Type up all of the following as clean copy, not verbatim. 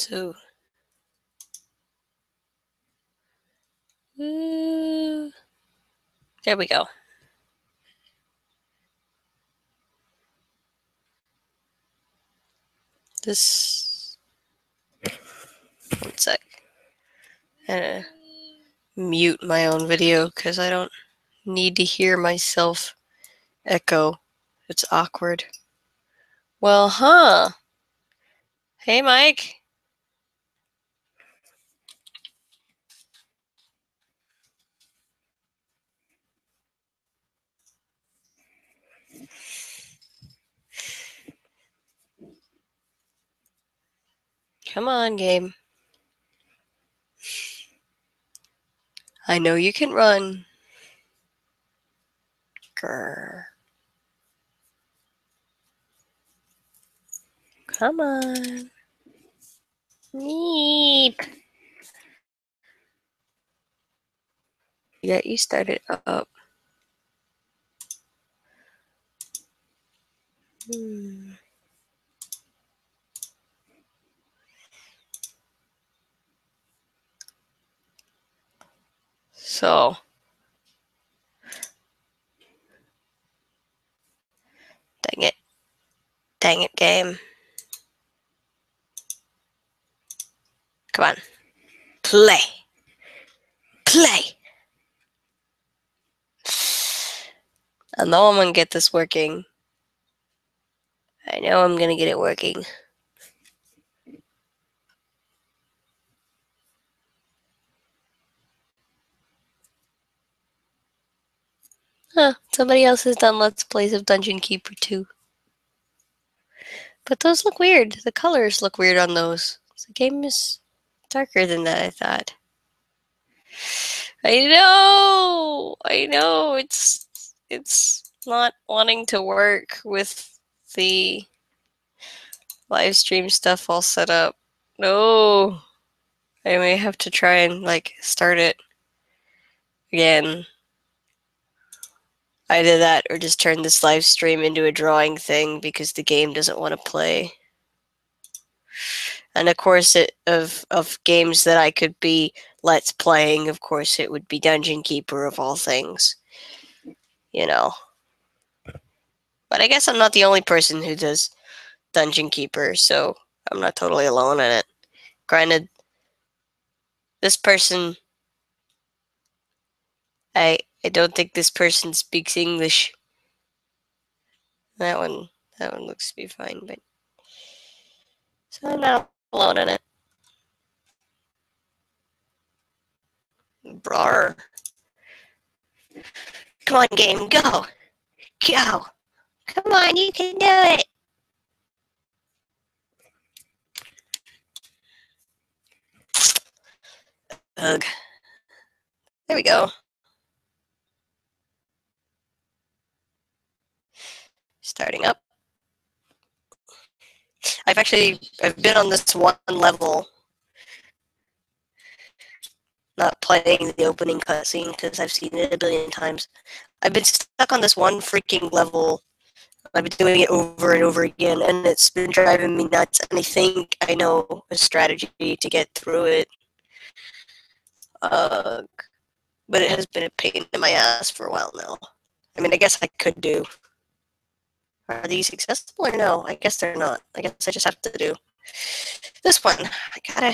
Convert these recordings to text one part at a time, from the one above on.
So, there we go. This, one sec. I'm gonna mute my own video because I don't need to hear myself echo. It's awkward. Well, huh. Hey, Mike. Come on, game. I know you can run. Grr. Come on. Meep. Yeah, you started up. So, dang it. Dang it, game. Come on. Play. Play. I know I'm gonna get this working. I know I'm gonna get it working. Huh, somebody else has done Let's Plays of Dungeon Keeper 2. But those look weird. The colors look weird on those. The game is darker than that, I thought. I know, it's not wanting to work with the live stream stuff all set up. No. I may have to try and, start it again. Either that or just turn this live stream into a drawing thing because the game doesn't want to play. And of course, of games that I could be Let's Playing, of course, it would be Dungeon Keeper of all things. You know. But I guess I'm not the only person who does Dungeon Keeper, so I'm not totally alone in it. Granted, this person, I don't think this person speaks English. That one looks to be fine, but so I'm not alone in it. Brar. Come on, game, go! Go! Come on, you can do it! Ugh. There we go. Starting up. I've been on this one level, not playing the opening cutscene because I've seen it a billion times. I've been stuck on this one freaking level. I've been doing it over and over again, and it's been driving me nuts, and I think I know a strategy to get through it. But it has been a pain in my ass for a while now. I mean, I guess I could do. Are these accessible or no? I guess they're not. I guess I just have to do this one. I gotta...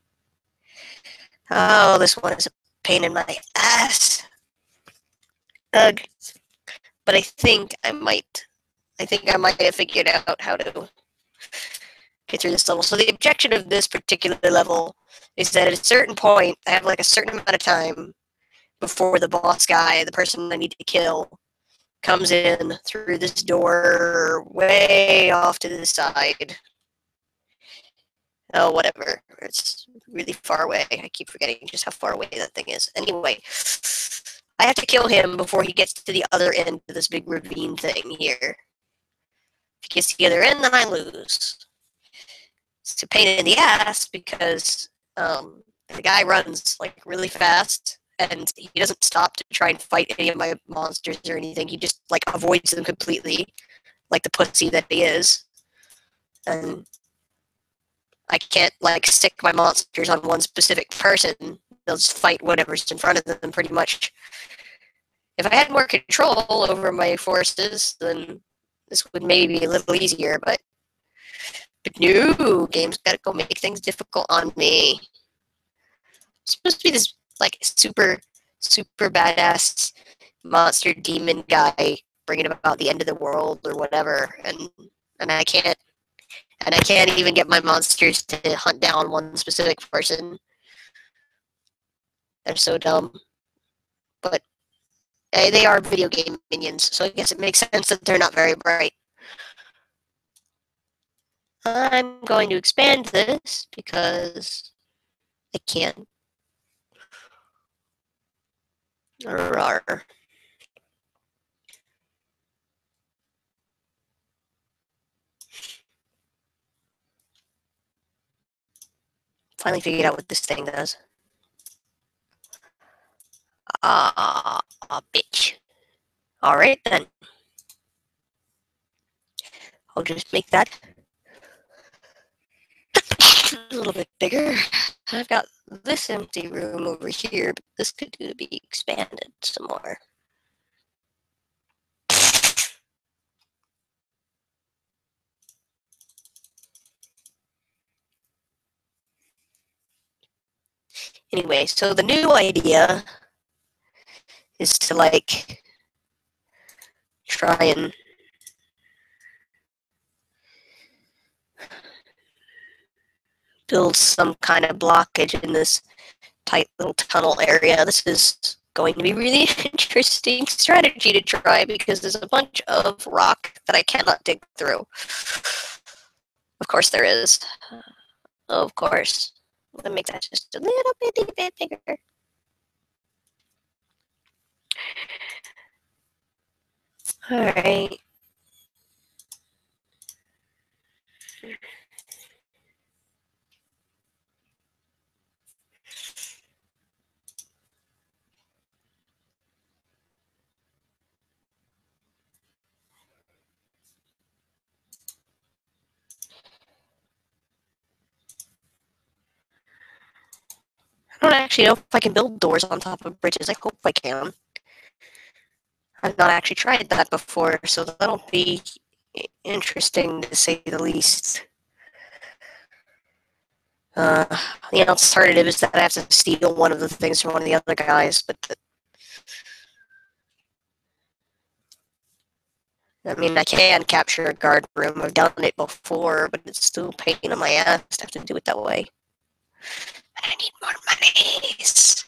Oh, this one is a pain in my ass. Ugh. But I think I might have figured out how to get through this level. So the objection of this particular level is that at a certain point, I have like a certain amount of time before the boss guy, the person I need to kill, comes in through this door way off to the side. Oh, whatever. It's really far away. I keep forgetting just how far away that thing is. Anyway, I have to kill him before he gets to the other end of this big ravine thing here. If he gets to the other end, then I lose. It's a pain in the ass because the guy runs like really fast and he doesn't stop to try and fight any of my monsters or anything. He just like avoids them completely, like the pussy that he is. And I can't like stick my monsters on one specific person. They'll just fight whatever's in front of them pretty much. If I had more control over my forces, then this would maybe be a little easier, but no, game's gotta go make things difficult on me. It's supposed to be this like super badass monster demon guy bringing about the end of the world or whatever, and I can't even get my monsters to hunt down one specific person. They're so dumb, but they are video game minions, so I guess it makes sense that they're not very bright. I'm going to expand this because I can. Rawr. Finally figured out what this thing does. Ah, bitch. Alright then. I'll just make that a little bit bigger. I've got this empty room over here, but this could be expanded some more. Anyway, so the new idea is to like try and build some kind of blockage in this tight little tunnel area. This is going to be really interesting strategy to try because there's a bunch of rock that I cannot dig through. Of course there is. Of course. I'm going to make that just a little bit bigger. Alright. I don't actually know if I can build doors on top of bridges. I hope I can. I've not actually tried that before, so that'll be interesting to say the least. The alternative is that I have to steal one of the things from one of the other guys, but I mean, I can capture a guard room. I've done it before, but it's still a pain in my ass to have to do it that way. And I need more monies.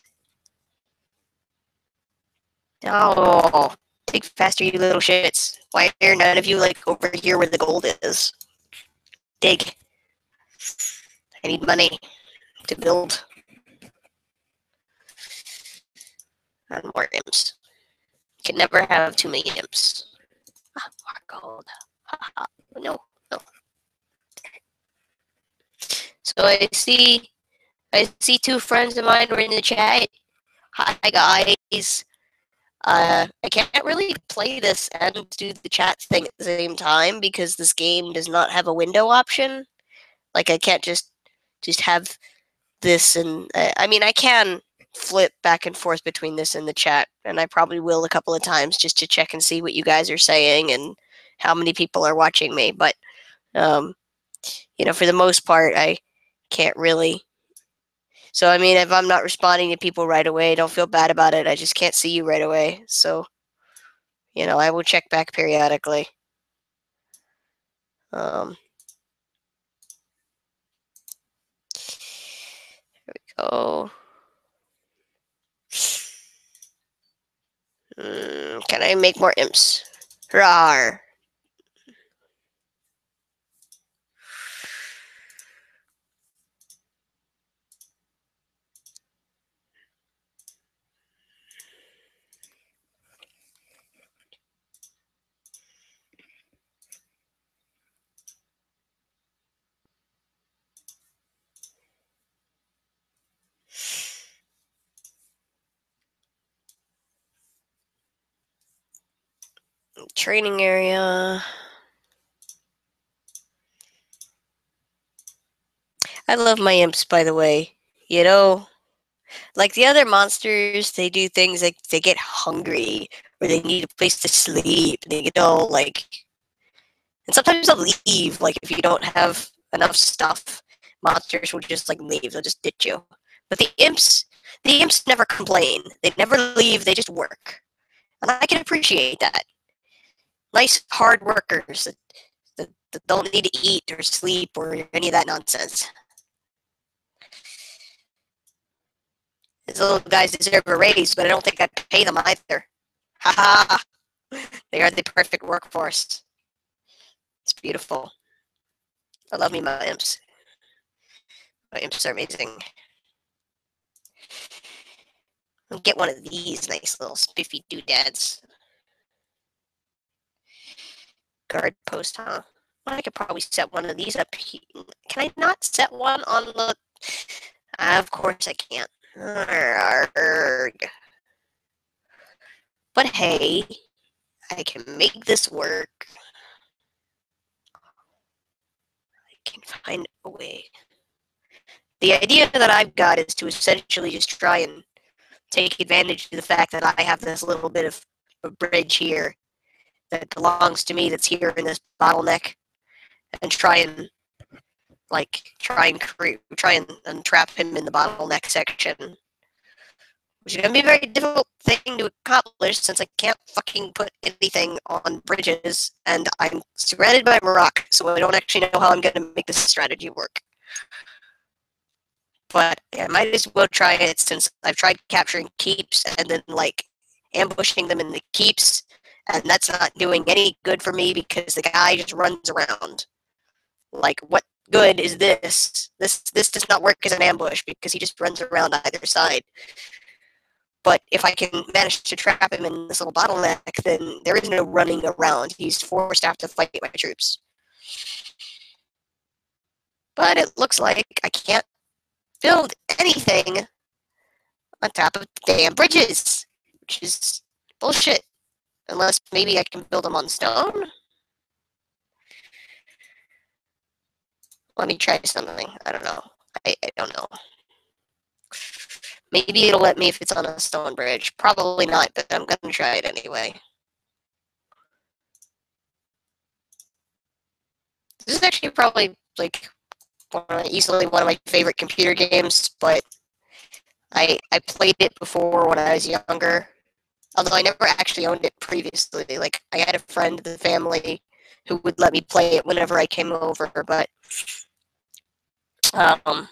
Oh, dig faster, you little shits. Why are none of you, like, over here where the gold is? Dig. I need money to build. And more imps. You can never have too many imps. Ah, more gold. No, no. So I see two friends of mine were in the chat. Hi guys. I can't really play this and do the chat thing at the same time because this game does not have a window option. Like I can't just have this and I mean I can flip back and forth between this and the chat, and I probably will a couple of times just to check and see what you guys are saying and how many people are watching me. But for the most part, I can't really. So I mean, if I'm not responding to people right away, don't feel bad about it. I just can't see you right away. So I will check back periodically. There we go. Can I make more imps? Rawr. Training area. I love my imps, by the way. You know, like the other monsters, they do things like they get hungry or they need a place to sleep. They get all like, and sometimes they'll leave. Like if you don't have enough stuff, monsters will just like leave. They'll just ditch you. But the imps never complain. They never leave. They just work, and I can appreciate that. Nice hard workers that don't need to eat or sleep or any of that nonsense. These little guys deserve a raise, but I don't think I'd pay them either. Ha ha! They are the perfect workforce. It's beautiful. I love me my imps. My imps are amazing. I'll get one of these nice little spiffy doodads. Guard post, huh? I could probably set one of these up here. Can I not set one on the... Of course I can't. Arrgh. But hey, I can make this work. I can find a way. The idea that I've got is to essentially just try and take advantage of the fact that I have this little bit of a bridge here that belongs to me that's here in this bottleneck, and try and trap him in the bottleneck section, which is going to be a very difficult thing to accomplish since I can't fucking put anything on bridges, and I'm surrounded by rock, so I don't actually know how I'm going to make this strategy work. But I might as well try it since I've tried capturing keeps and then like ambushing them in the keeps, and that's not doing any good for me because the guy just runs around. Like, what good is this? This does not work as an ambush because he just runs around either side. But if I can manage to trap him in this little bottleneck, then there is no running around. He's forced to have to fight my troops. But it looks like I can't build anything on top of damn bridges, which is bullshit. Unless maybe I can build them on stone? Let me try something. I don't know. I don't know. Maybe it'll let me if it's on a stone bridge. Probably not, but I'm going to try it anyway. This is actually probably like easily one of my favorite computer games, but I played it before when I was younger. Although I never actually owned it previously. Like, I had a friend in the family who would let me play it whenever I came over, but and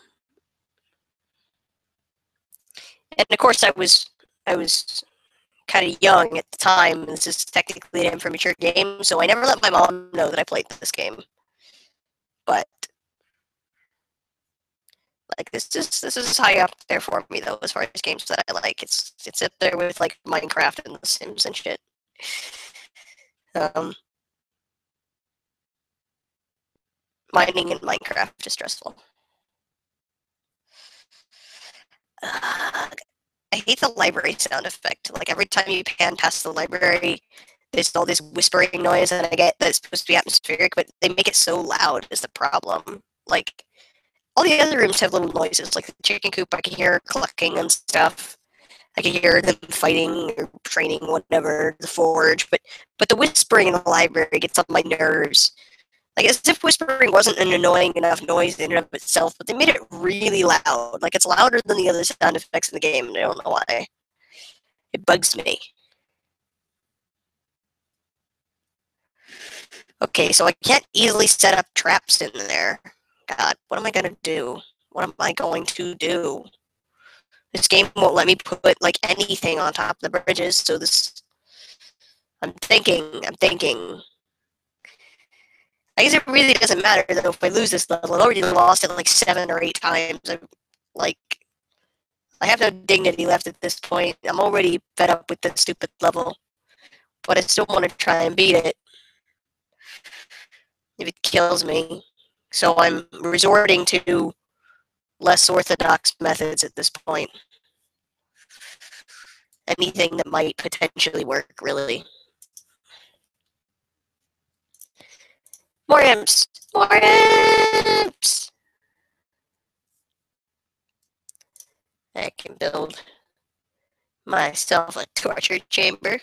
of course I was kind of young at the time. This is technically an immature game, so I never let my mom know that I played this game. But like this is high up there for me though, as far as games that I like. It's up there with like Minecraft and The Sims and shit. Mining in Minecraft is stressful. I hate the library sound effect. Like every time you pan past the library, there's all this whispering noise, and I get that it's supposed to be atmospheric, but they make it so loud is the problem. Like all the other rooms have little noises, like the chicken coop. I can hear clucking and stuff. I can hear them fighting or training, whatever, the forge. But the whispering in the library gets on my nerves. Like, as if whispering wasn't an annoying enough noise in and of itself, but they made it really loud. Like, it's louder than the other sound effects in the game, and I don't know why. It bugs me. Okay, so I can't easily set up traps in there. God, what am I gonna do? What am I going to do? This game won't let me put, like, anything on top of the bridges, so this... I'm thinking. I guess it really doesn't matter, though, if I lose this level. I've already lost it, like, 7 or 8 times. I have no dignity left at this point. I'm already fed up with this stupid level. But I still want to try and beat it. If it kills me. So I'm resorting to less orthodox methods at this point. Anything that might potentially work, really. More imps! More imps! I can build myself a torture chamber.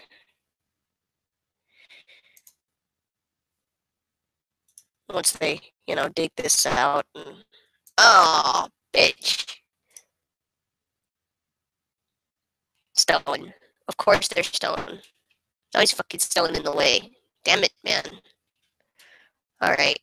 Once they, dig this out. And, oh, bitch. Stone. Of course there's stone. Always fucking stone in the way. Damn it, man. Alright.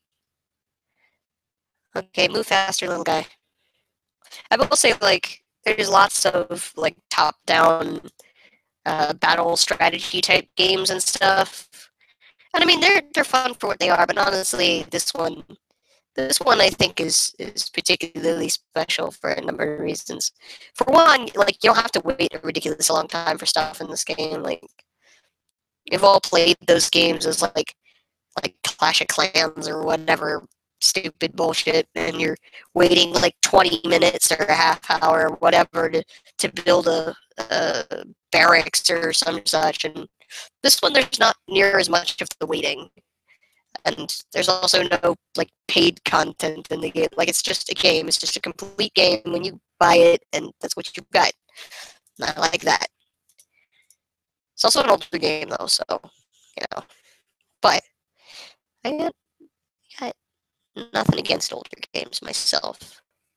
Okay, move faster, little guy. I will say, like, there's lots of, like, top-down battle strategy type games and stuff. And I mean, they're fun for what they are, but honestly, this one I think is particularly special for a number of reasons. For one, like you don't have to wait a ridiculous long time for stuff in this game. Like you've all played those games as like Clash of Clans or whatever stupid bullshit, and you're waiting like 20 minutes or a half hour or whatever to build a barracks or some such. And this one, there's not near as much of the waiting, and there's also no like paid content in the game. Like it's just a game. It's just a complete game when you buy it, and that's what you got. And I like that. It's also an older game though, so you know. But I got nothing against older games myself.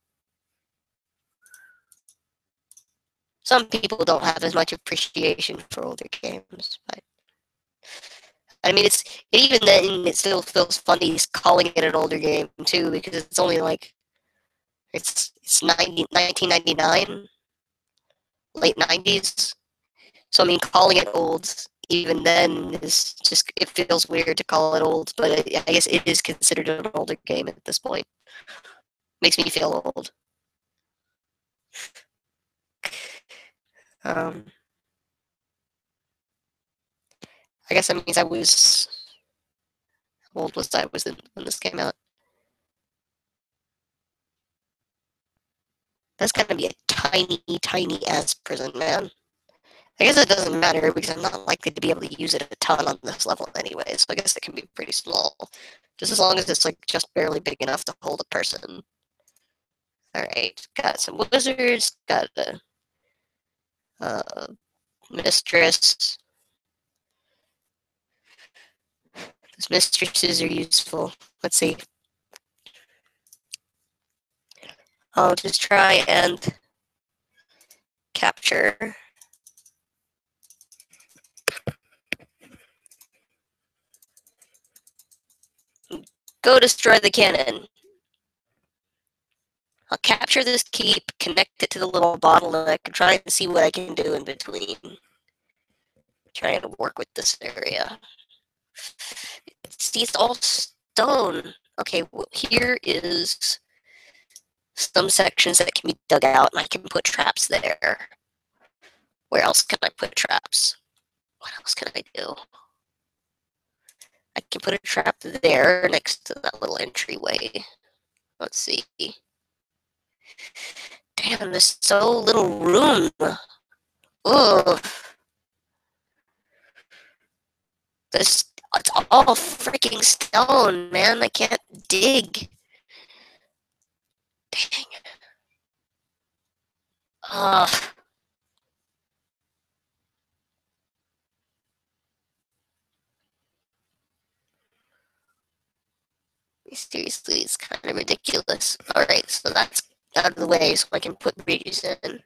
Some people don't have as much appreciation for older games, but I mean, even then it still feels funny calling it an older game too, because it's only like it's 1999, late 90s. So I mean, calling it old even then is just it feels weird to call it old, but I guess it is considered an older game at this point. Makes me feel old. Um, I guess that means I was how old was I was when this came out? That's gonna be a tiny, tiny ass prison, man. I guess it doesn't matter because I'm not likely to be able to use it a ton on this level anyway, so I guess it can be pretty small. Just as long as it's like just barely big enough to hold a person. Alright, got some wizards, got a mistress. Those mistresses are useful. Let's see. I'll just try and capture. Go destroy the cannon. I'll capture this keep, connect it to the little bottleneck, and try and see what I can do in between. Trying to work with this area. See, it's all stone. Okay, well, here is some sections that can be dug out, and I can put traps there. Where else can I put traps? What else can I do? I can put a trap there next to that little entryway. Let's see. Damn, there's so little room. Ugh. It's all freaking stone, man. I can't dig. Dang. Ugh. Seriously, it's kind of ridiculous. Alright, so that's out of the way so I can put bridges in.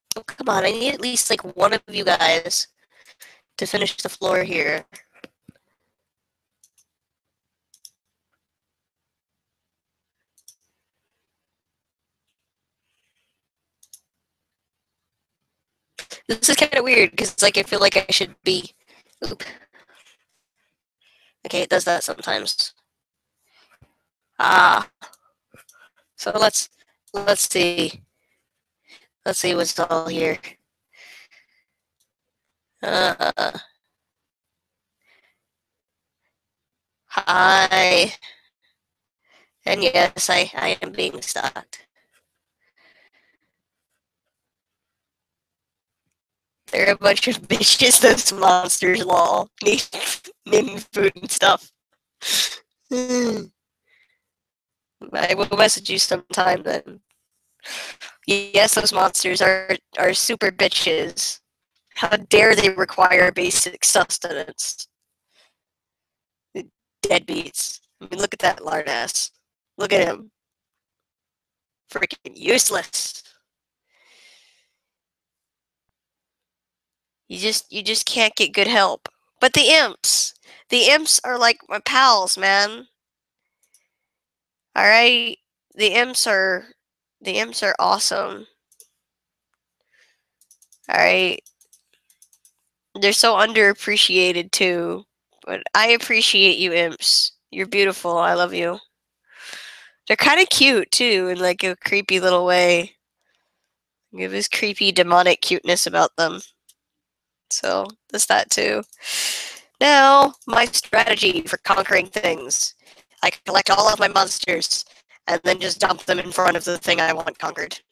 Oh, come on, I need at least like one of you guys to finish the floor here. This is kind of weird because like I feel like I should be. Oop. Okay, it does that sometimes. Ah, so let's see. Let's see what's all here. Uh, hi. And yes, I am being stalked. They're a bunch of bitches, those monsters, lol. Need food and stuff. I will message you sometime then. Yes, those monsters are super bitches. How dare they require basic sustenance? Deadbeats. I mean, look at that lard ass. Look at him. Freaking useless. You just can't get good help. But the imps are like my pals, man. All right, the imps are the imps are awesome. All right, they're so underappreciated too. But I appreciate you, imps. You're beautiful. I love you. They're kind of cute too, in like a creepy little way. You have this creepy demonic cuteness about them. So there's that too. Now, my strategy for conquering things. I collect all of my monsters and then just dump them in front of the thing I want conquered.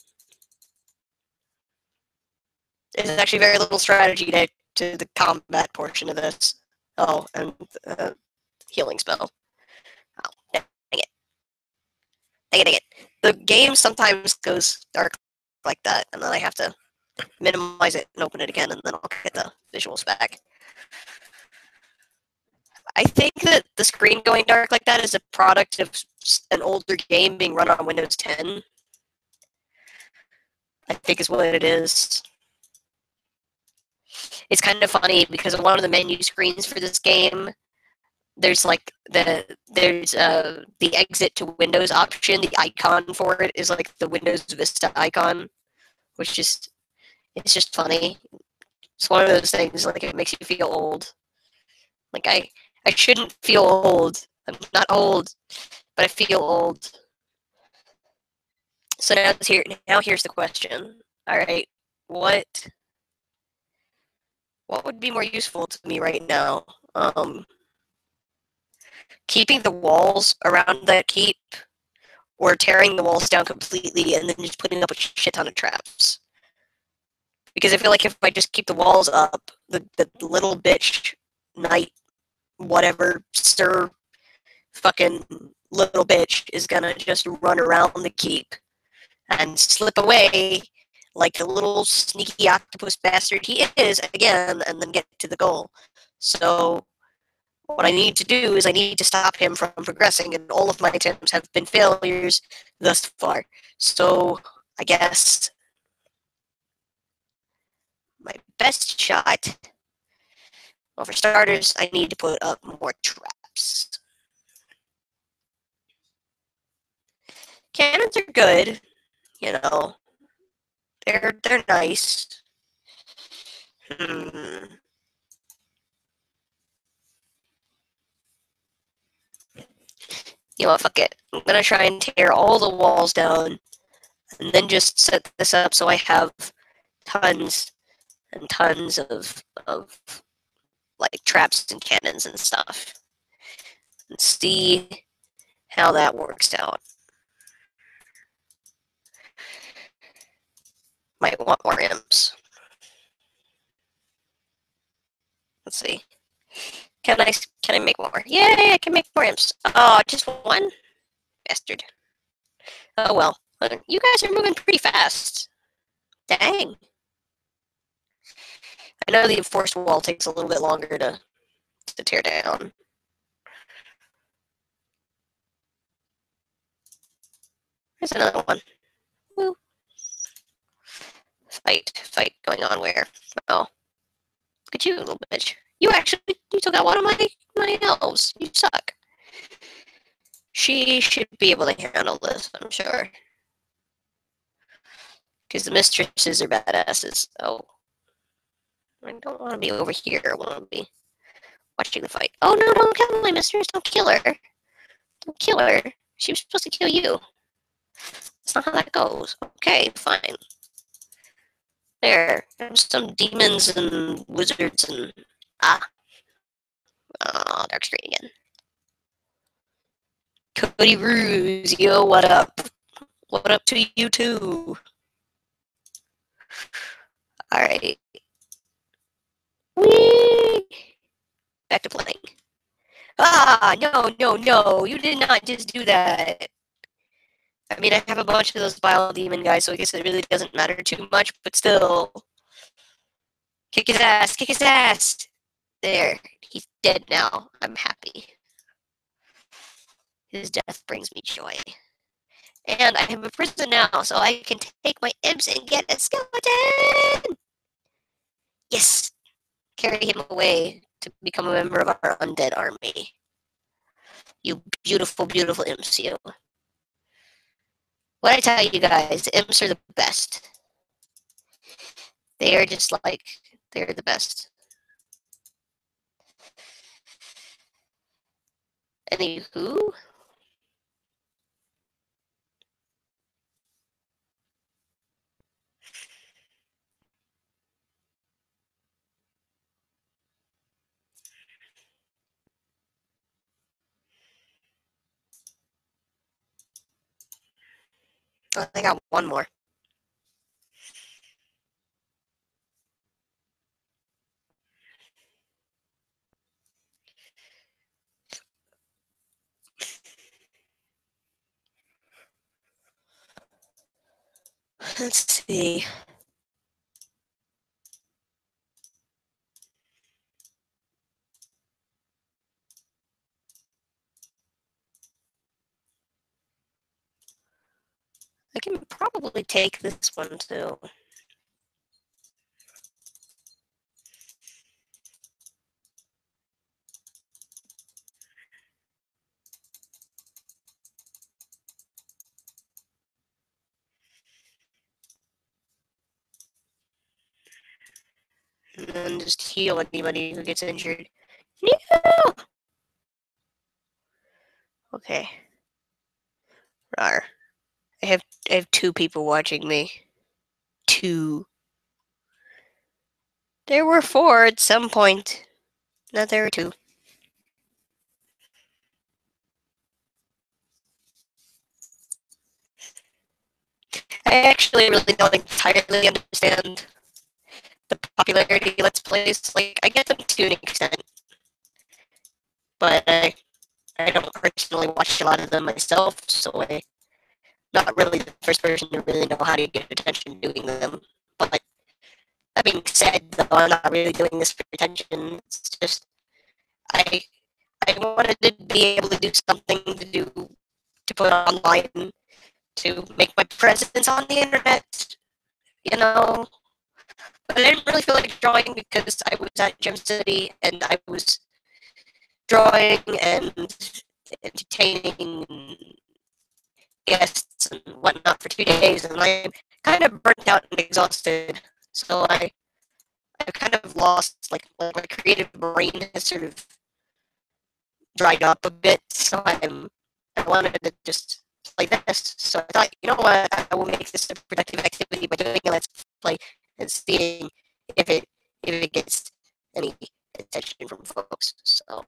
There's actually very little strategy to the combat portion of this. Oh, and healing spell. Oh, dang it. Dang it. The game sometimes goes dark like that, and then I have to minimize it and open it again, and then I'll get the visuals back. I think that the screen going dark like that is a product of an older game being run on Windows 10. I think is what it is. It's kind of funny because on one of the menu screens for this game, there's like the exit to Windows option. The icon for it is like the Windows Vista icon, which just it's just funny. It's one of those things like it makes you feel old. Like I shouldn't feel old. I'm not old, but I feel old. So now here's the question. All right, what what would be more useful to me right now? Um, Keeping the walls around that keep, or tearing the walls down completely and then just putting up a shit ton of traps. Because I feel like if I just keep the walls up, the little bitch knight, whatever, stir fucking little bitch is gonna just run around the keep and slip away like the little sneaky octopus bastard he is again and then get to the goal. So what I need to do is I need to stop him from progressing, and all of my attempts have been failures thus far. So I guess my best shot, well, for starters, I need to put up more traps. Cannons are good, you know. They're nice. Hmm. You know what? Fuck it. I'm gonna try and tear all the walls down, and then just set this up so I have tons and tons of like traps and cannons and stuff, and see how that works out. Might want more imps. Let's see. Can I make more? Yay! I can make more imps. Oh, just one bastard. Oh well. You guys are moving pretty fast. Dang. I know the enforced wall takes a little bit longer to tear down. There's another one. Woo. Fight going on where? Oh, look at you, little bitch. You took out one of my elves. You suck. She should be able to handle this, I'm sure. Because the mistresses are badasses. Oh. I don't want to be over here. I want to be watching the fight. Oh no, don't kill my mistress. Don't kill her. Don't kill her. She was supposed to kill you. That's not how that goes. Okay, fine. There. There's some demons and wizards and... Ah. Oh, dark screen again. Cody Ruse, yo, what up? What up to you too? Alright. Whee! Back to playing. Ah, no, you did not just do that. I mean, I have a bunch of those Bile Demon guys, so I guess it really doesn't matter too much, but still. Kick his ass, kick his ass! There, he's dead now. I'm happy. His death brings me joy. And I have a prison now, so I can take my imps and get a skeleton! Yes! Carry him away to become a member of our undead army. You beautiful, beautiful imps, you. What I tell you guys, the imps are the best. They are just like, they're the best. Anywho, I got one more. Let's see. I can probably take this one too. And then just heal anybody who gets injured. Yeah! Okay. Rawr. I have two people watching me. Two. There were four at some point. Now there are two. I actually really don't entirely understand the popularity of Let's Plays. Like, I get them to an extent, but I don't personally watch a lot of them myself, so I'm not really the first person to really know how to get attention doing them. But that being said, though, I'm not really doing this for attention. It's just I wanted to be able to do something to put online to make my presence on the internet, you know. But I didn't really feel like drawing because I was at Gem City and I was drawing and entertaining guests and whatnot for 2 days, and I'm kind of burnt out and exhausted. So I've kind of lost like my creative brain has sort of dried up a bit. So I wanted to just play this. So I thought, you know what, I will make this a productive activity by doing a let's play and seeing if it gets any attention from folks. So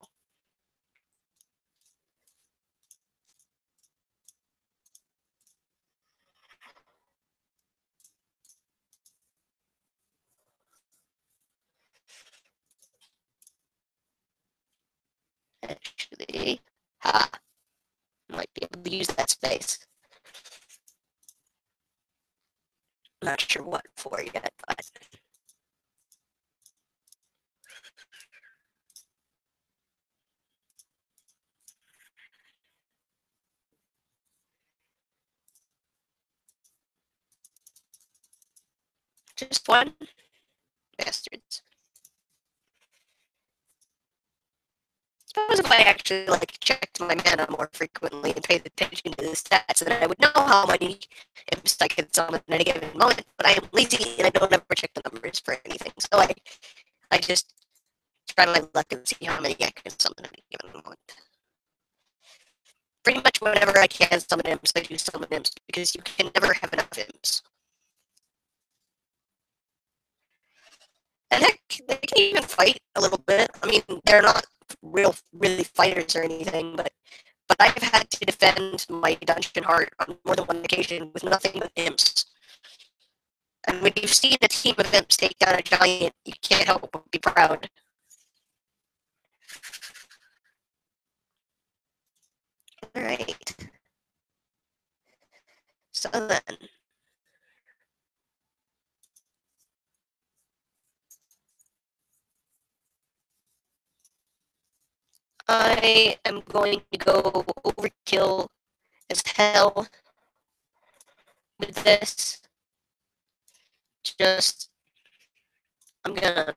actually, might be able to use that space. Not sure what for yet, but Just one? Bastards. Suppose if I actually checked my mana more frequently and paid attention to the stats, then I would know how many imps I could summon at any given moment. But I am lazy and I don't ever check the numbers for anything, so I just try my luck and see how many I can summon at any given moment. Pretty much whenever I can summon imps, I do summon imps because you can never have enough imps. And heck, they can even fight a little bit. I mean, they're not really fighters or anything, but I've had to defend my dungeon heart on more than one occasion with nothing but imps. And when you've seen a team of imps take down a giant, you can't help but be proud. Alright. So then. I am going to go overkill as hell with this. I'm gonna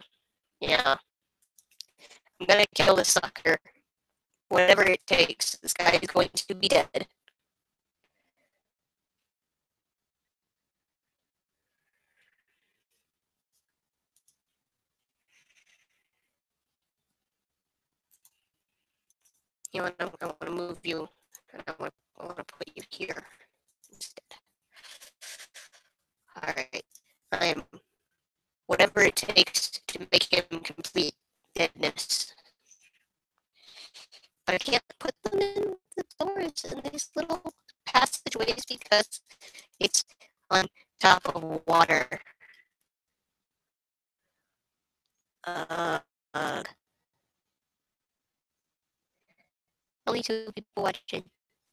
kill this sucker. Whatever it takes. This guy is going to be dead. You know what, I want to move you, and I want to put you here instead. Alright. I am whatever it takes to make him complete deadness. But I can't put them in the doors in these little passageways because it's on top of water. Only 2 people watching.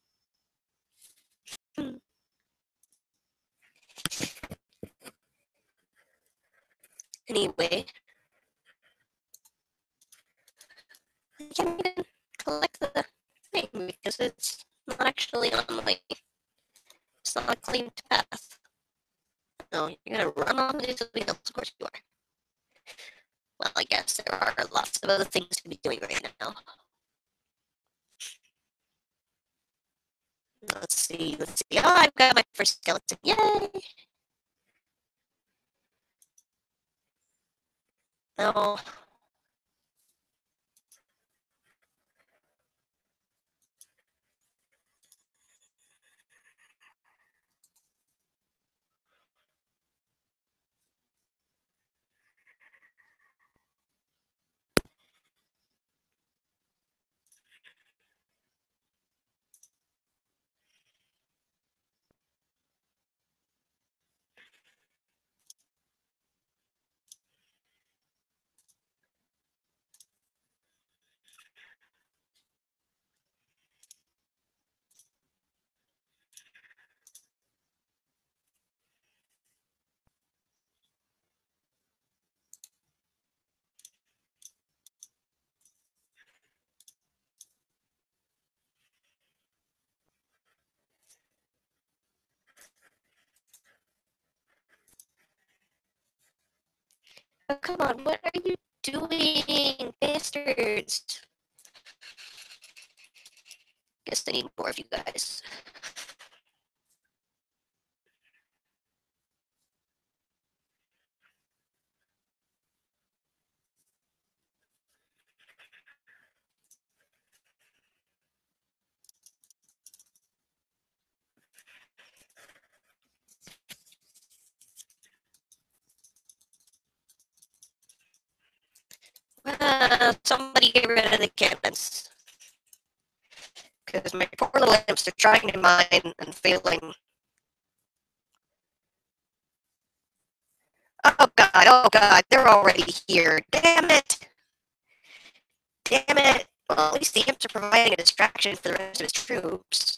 Anyway, I can't even collect the thing because it's not actually on my. It's not a claimed path. No, you're gonna run on to do something else. Of course you are. Well, I guess there are lots of other things to be doing right now. Let's see. Oh, I've got my first skeleton. Yay! No. Oh, come on, what are you doing, bastards? Guess I need more of you guys. Somebody get rid of the cannons. Because my poor little imps are trying to mine and failing. Oh god, they're already here. Damn it! Damn it! Well, at least the imps are providing a distraction for the rest of his troops.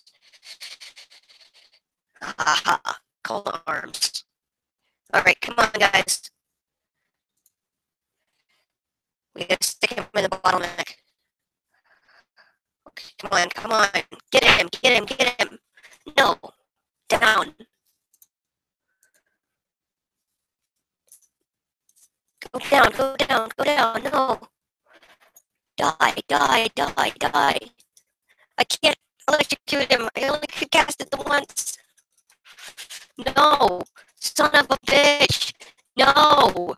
Aha! Call to arms. Alright, come on, guys. We gotta stick him in the bottleneck. Okay, come on. Get him. No! Down! Die, die, die, die. I can't electrocute him. I only could cast it once. No, son of a bitch. No,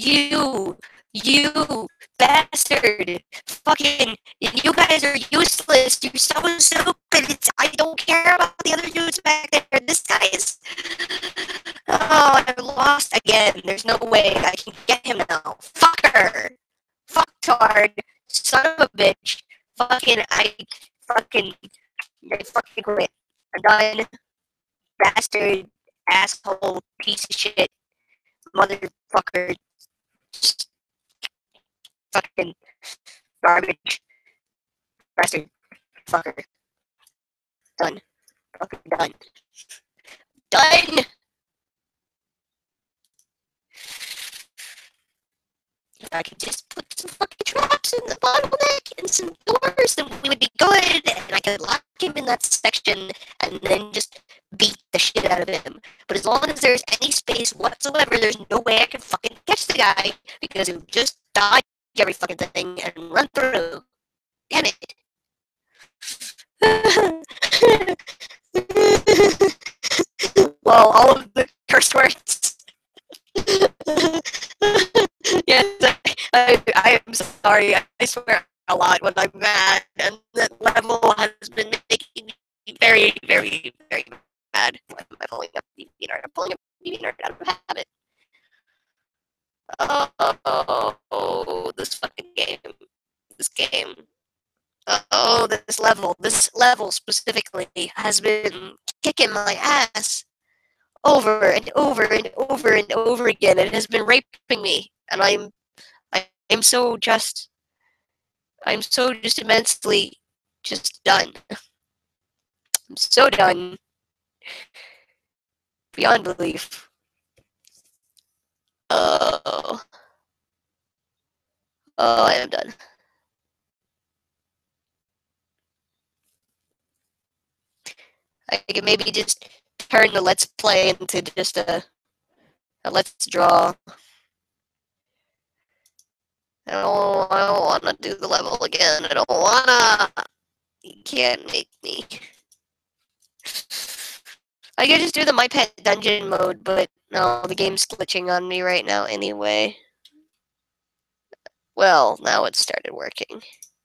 you bastard. Fucking, you guys are useless. You're so stupid. I don't care about the other dudes back there. This guy is. Oh, I lost again. There's no way I can get him now. Fucker. Fucktard. Son of a bitch. Fucking, I fucking quit. I'm done. Bastard, asshole, piece of shit, motherfucker, just fucking garbage, bastard, fucker. Done. Fucking done. Done! If I could just put some fucking traps in the bottleneck and some doors, then we would be good, and I could lock him in that section and then just beat the shit out of him. But as long as there's any space whatsoever, there's no way I can fucking catch the guy, because he'll just dodge every fucking thing and run through. Damn it. Well, all of the curse words. Yes, I am sorry. I swear a lot when I'm mad, and that level has been making me very, very, very mad. Why am I pulling up DeviantArt? I'm pulling up DeviantArt out of habit. Oh, this fucking game. This game. Oh, this level specifically has been kicking my ass over and over and over and over again. It has been raping me, and I'm so just immensely just done. I'm so done beyond belief. Oh, I am done. I could maybe just turn the let's play into just a let's draw. I don't want to do the level again. I don't wanna. You can't make me. I could just do the My Pet Dungeon mode, but no, the game's glitching on me right now anyway. Well, now it started working.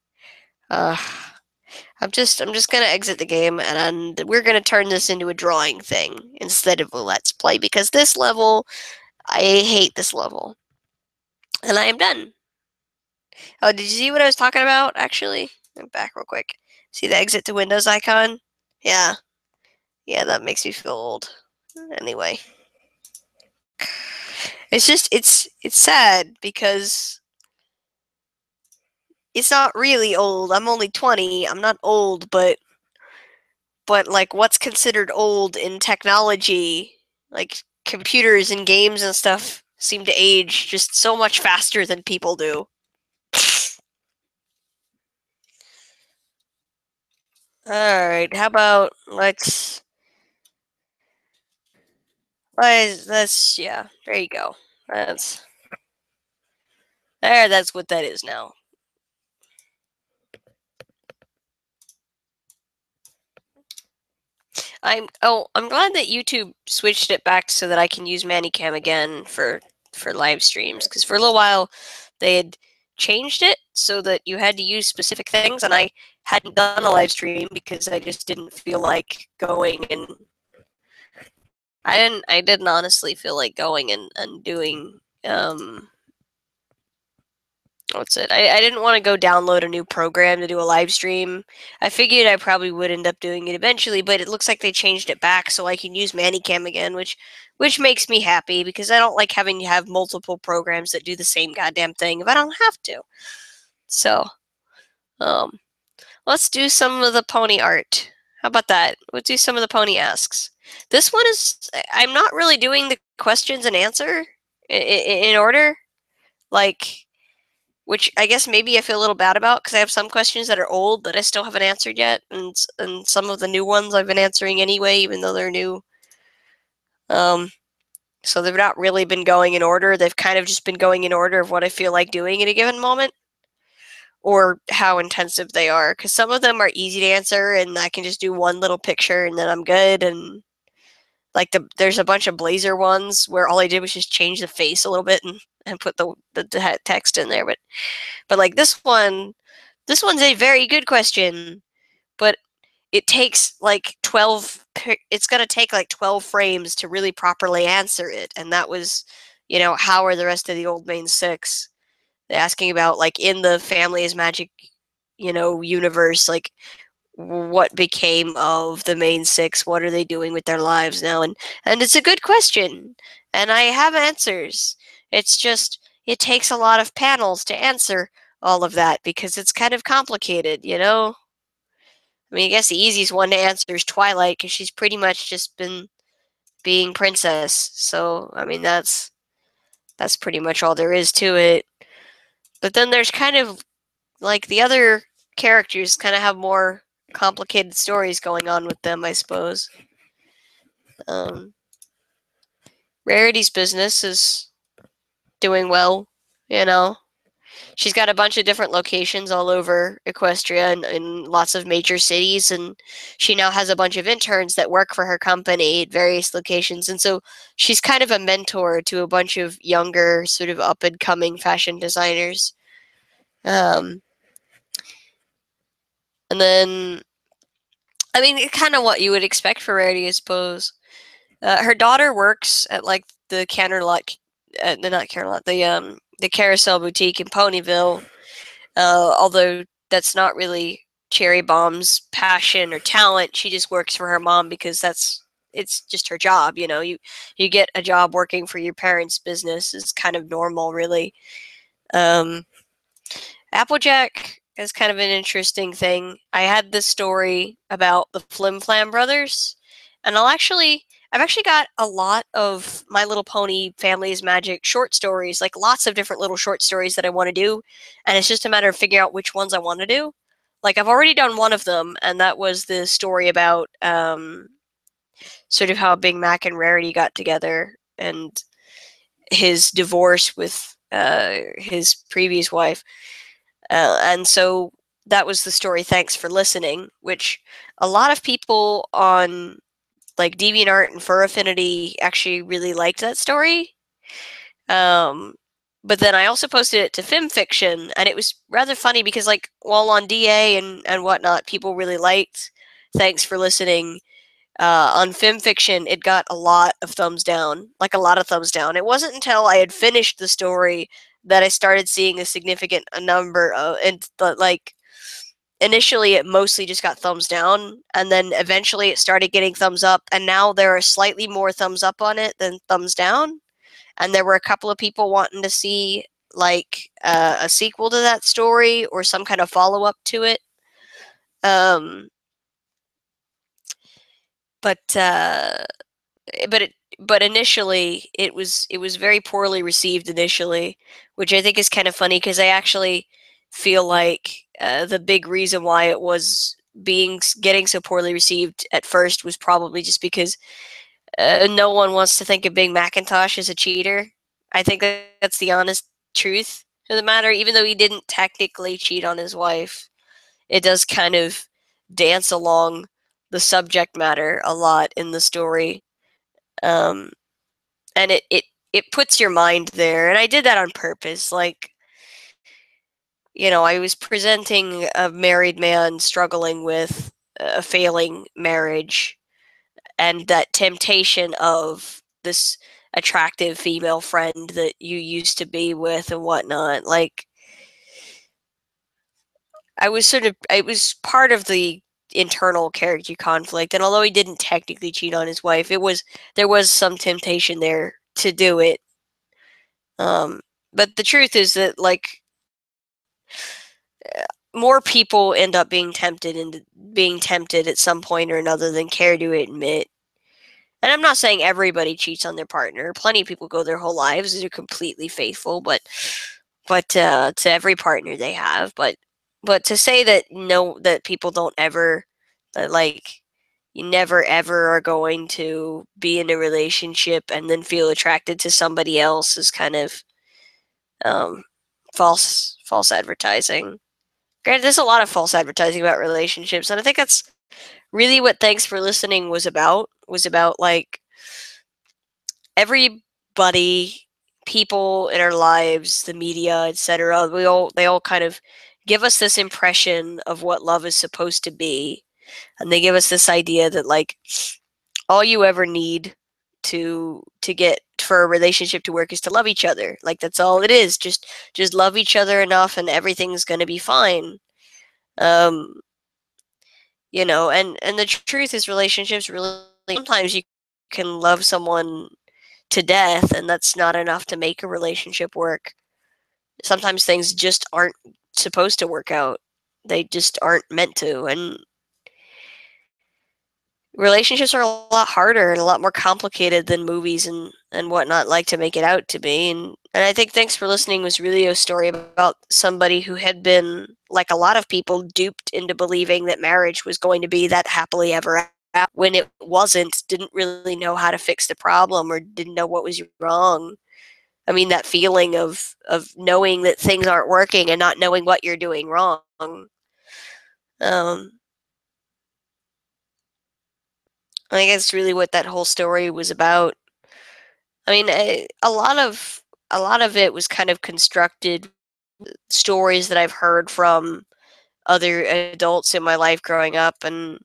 I'm just gonna exit the game, and we're gonna turn this into a drawing thing instead of a let's play, because this level, I hate this level. And I am done. Oh, did you see what I was talking about, actually? I'm back real quick. See the exit to Windows icon? Yeah. Yeah, that makes me feel old. Anyway. It's just, it's sad, because it's not really old. I'm only 20. I'm not old, but like, what's considered old in technology, like computers and games and stuff, seem to age just so much faster than people do. Alright, how about let's yeah, there you go. That's what that is now. I'm glad that YouTube switched it back so that I can use Manicam again for live streams, because for a little while they had changed it so that you had to use specific things, and I hadn't done a live stream because I just didn't feel like going, and I didn't honestly feel like going and doing what's it? I didn't want to go download a new program to do a live stream. I figured I probably would end up doing it eventually, but it looks like they changed it back so I can use Manicam again, which makes me happy, because I don't like having to have multiple programs that do the same goddamn thing if I don't have to. So, let's do some of the pony art. How about that? Let's do some of the pony asks. This one is, I'm not really doing the questions and answer in order, like, which I guess maybe I feel a little bad about, because I have some questions that are old that I still haven't answered yet, and some of the new ones I've been answering anyway, even though they're new. So they've not really been going in order. They've kind of just been going in order of what I feel like doing at a given moment. or how intensive they are, because some of them are easy to answer and I can just do one little picture and then I'm good. And like there's a bunch of Blazer ones where all I did was just change the face a little bit and put the text in there. But like this one's a very good question, but it takes like 12, it's going to take like 12 frames to really properly answer it. And that was, how are the rest of the old main six? Asking about like in the Family is Magic, universe, like what became of the main six? What are they doing with their lives now? And it's a good question, and I have answers. It's just it takes a lot of panels to answer all of that because it's kind of complicated. I mean, I guess the easiest one to answer is Twilight because she's pretty much just been being princess. So I mean, that's pretty much all there is to it. But then there's kind of like the other characters kind of have more complicated stories going on with them, I suppose. Um, Rarity's business is doing well, you know. She's got a bunch of different locations all over Equestria and in lots of major cities, and she now has a bunch of interns that work for her company at various locations. And so she's kind of a mentor to a bunch of younger, sort of up and coming fashion designers. Um, and then, I mean, kind of what you would expect for Rarity, I suppose. Her daughter works at like the Canterlot, not Canterlot, the Carousel Boutique in Ponyville. Although that's not really Cherry Bomb's passion or talent, she just works for her mom because it's just her job. You get a job working for your parents' business is kind of normal, really. Um, Applejack is kind of an interesting thing. I had this story about the Flim Flam brothers, and I've actually got a lot of My Little Pony Family's Magic short stories, like lots of different little short stories that I want to do, and it's just a matter of figuring out which ones I want to do. Like I've already done one of them, and that was the story about sort of how Big Mac and Rarity got together and his divorce with his previous wife. And so that was the story, Thanks for Listening, which a lot of people on like DeviantArt and Fur Affinity actually really liked that story. But then I also posted it to FimFiction, and it was rather funny because, like, while on DA and whatnot, people really liked Thanks for Listening. On FimFiction, it got a lot of thumbs down, like a lot of thumbs down. It wasn't until I had finished the story that I started seeing a significant number of, and like initially it mostly just got thumbs down, and then eventually it started getting thumbs up, and now there are slightly more thumbs up on it than thumbs down. And there were a couple of people wanting to see like a sequel to that story or some kind of follow up to it. Um, but uh, but it but initially it was very poorly received initially, which I think is kind of funny because I actually feel like the big reason why it was getting so poorly received at first was probably just because no one wants to think of Big Macintosh as a cheater. I think that's the honest truth of the matter. Even though he didn't technically cheat on his wife, it does kind of dance along the subject matter a lot in the story. Um, and it puts your mind there, and I did that on purpose. Like, I was presenting a married man struggling with a failing marriage and that temptation of this attractive female friend that you used to be with and whatnot. Like, it was part of the internal character conflict, and although he didn't technically cheat on his wife, there was some temptation there to do it. Um, but the truth is that, like, more people end up being tempted at some point or another than care to admit. And I'm not saying everybody cheats on their partner. Plenty of people go their whole lives and are completely faithful, but to every partner they have. But to say that no, that people don't ever, that like you never ever are going to be in a relationship and then feel attracted to somebody else is kind of um, false advertising. Granted, there's a lot of false advertising about relationships, and I think that's really what Thanks for Listening was about. Was about like everybody, people in our lives, the media, etc. They all kind of give us this impression of what love is supposed to be, and they give us this idea that like all you ever need to get for a relationship to work is to love each other. Like that's all it is. Just love each other enough, and everything's gonna be fine. Um, and the truth is, relationships really sometimes you can love someone to death, and that's not enough to make a relationship work. Sometimes things just aren't supposed to work out. They just aren't meant to, and relationships are a lot harder and a lot more complicated than movies and whatnot like to make it out to be. And I think Thanks for Listening was really a story about somebody who had been, like a lot of people, duped into believing that marriage was going to be that happily ever after when it wasn't, didn't really know how to fix the problem or didn't know what was wrong. I mean, that feeling of knowing that things aren't working and not knowing what you're doing wrong. Um, I think that's really what that whole story was about. I mean, a lot of it was kind of constructed stories that I've heard from other adults in my life growing up, and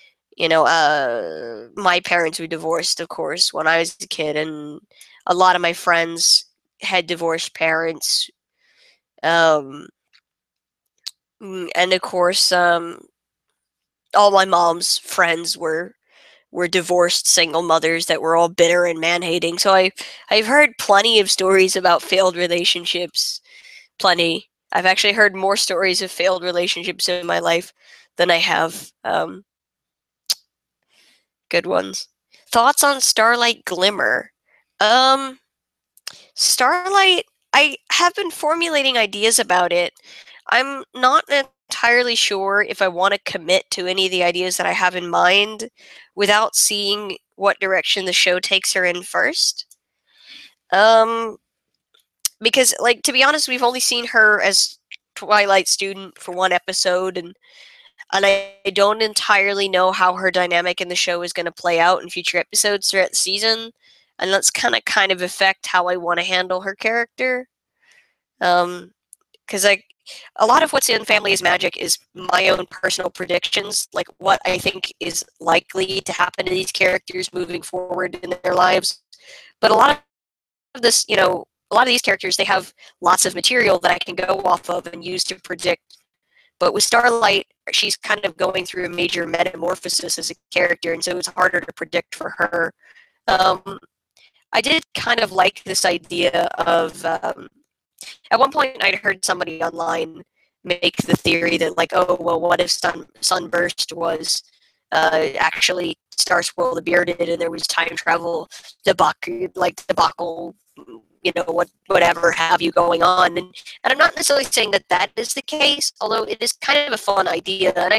my parents were divorced, of course, when I was a kid, and a lot of my friends had divorced parents, um, and of course, all my mom's friends were divorced single mothers that were all bitter and man hating. So I've heard plenty of stories about failed relationships. Plenty. I've actually heard more stories of failed relationships in my life than I have good ones. Thoughts on Starlight Glimmer? Um, Starlight. I have been formulating ideas about it. I'm not entirely sure if I want to commit to any of the ideas that I have in mind without seeing what direction the show takes her in first. Um, because, like, to be honest, we've only seen her as Twilight student for one episode, and I don't entirely know how her dynamic in the show is going to play out in future episodes throughout the season, and that's kind of affect how I want to handle her character. Because like a lot of what's in Family is Magic is my own personal predictions, like what I think is likely to happen to these characters moving forward in their lives. But a lot of this, a lot of these characters, they have lots of material that I can go off of and use to predict. But with Starlight, she's kind of going through a major metamorphosis as a character, and so it's harder to predict for her. Um, I did kind of like this idea of at one point I'd heard somebody online make the theory that like, oh well, what if Sunburst was actually Star Swirl the Bearded, and there was time travel debacle, whatever have you going on, and I'm not necessarily saying that that is the case, although it is kind of a fun idea, and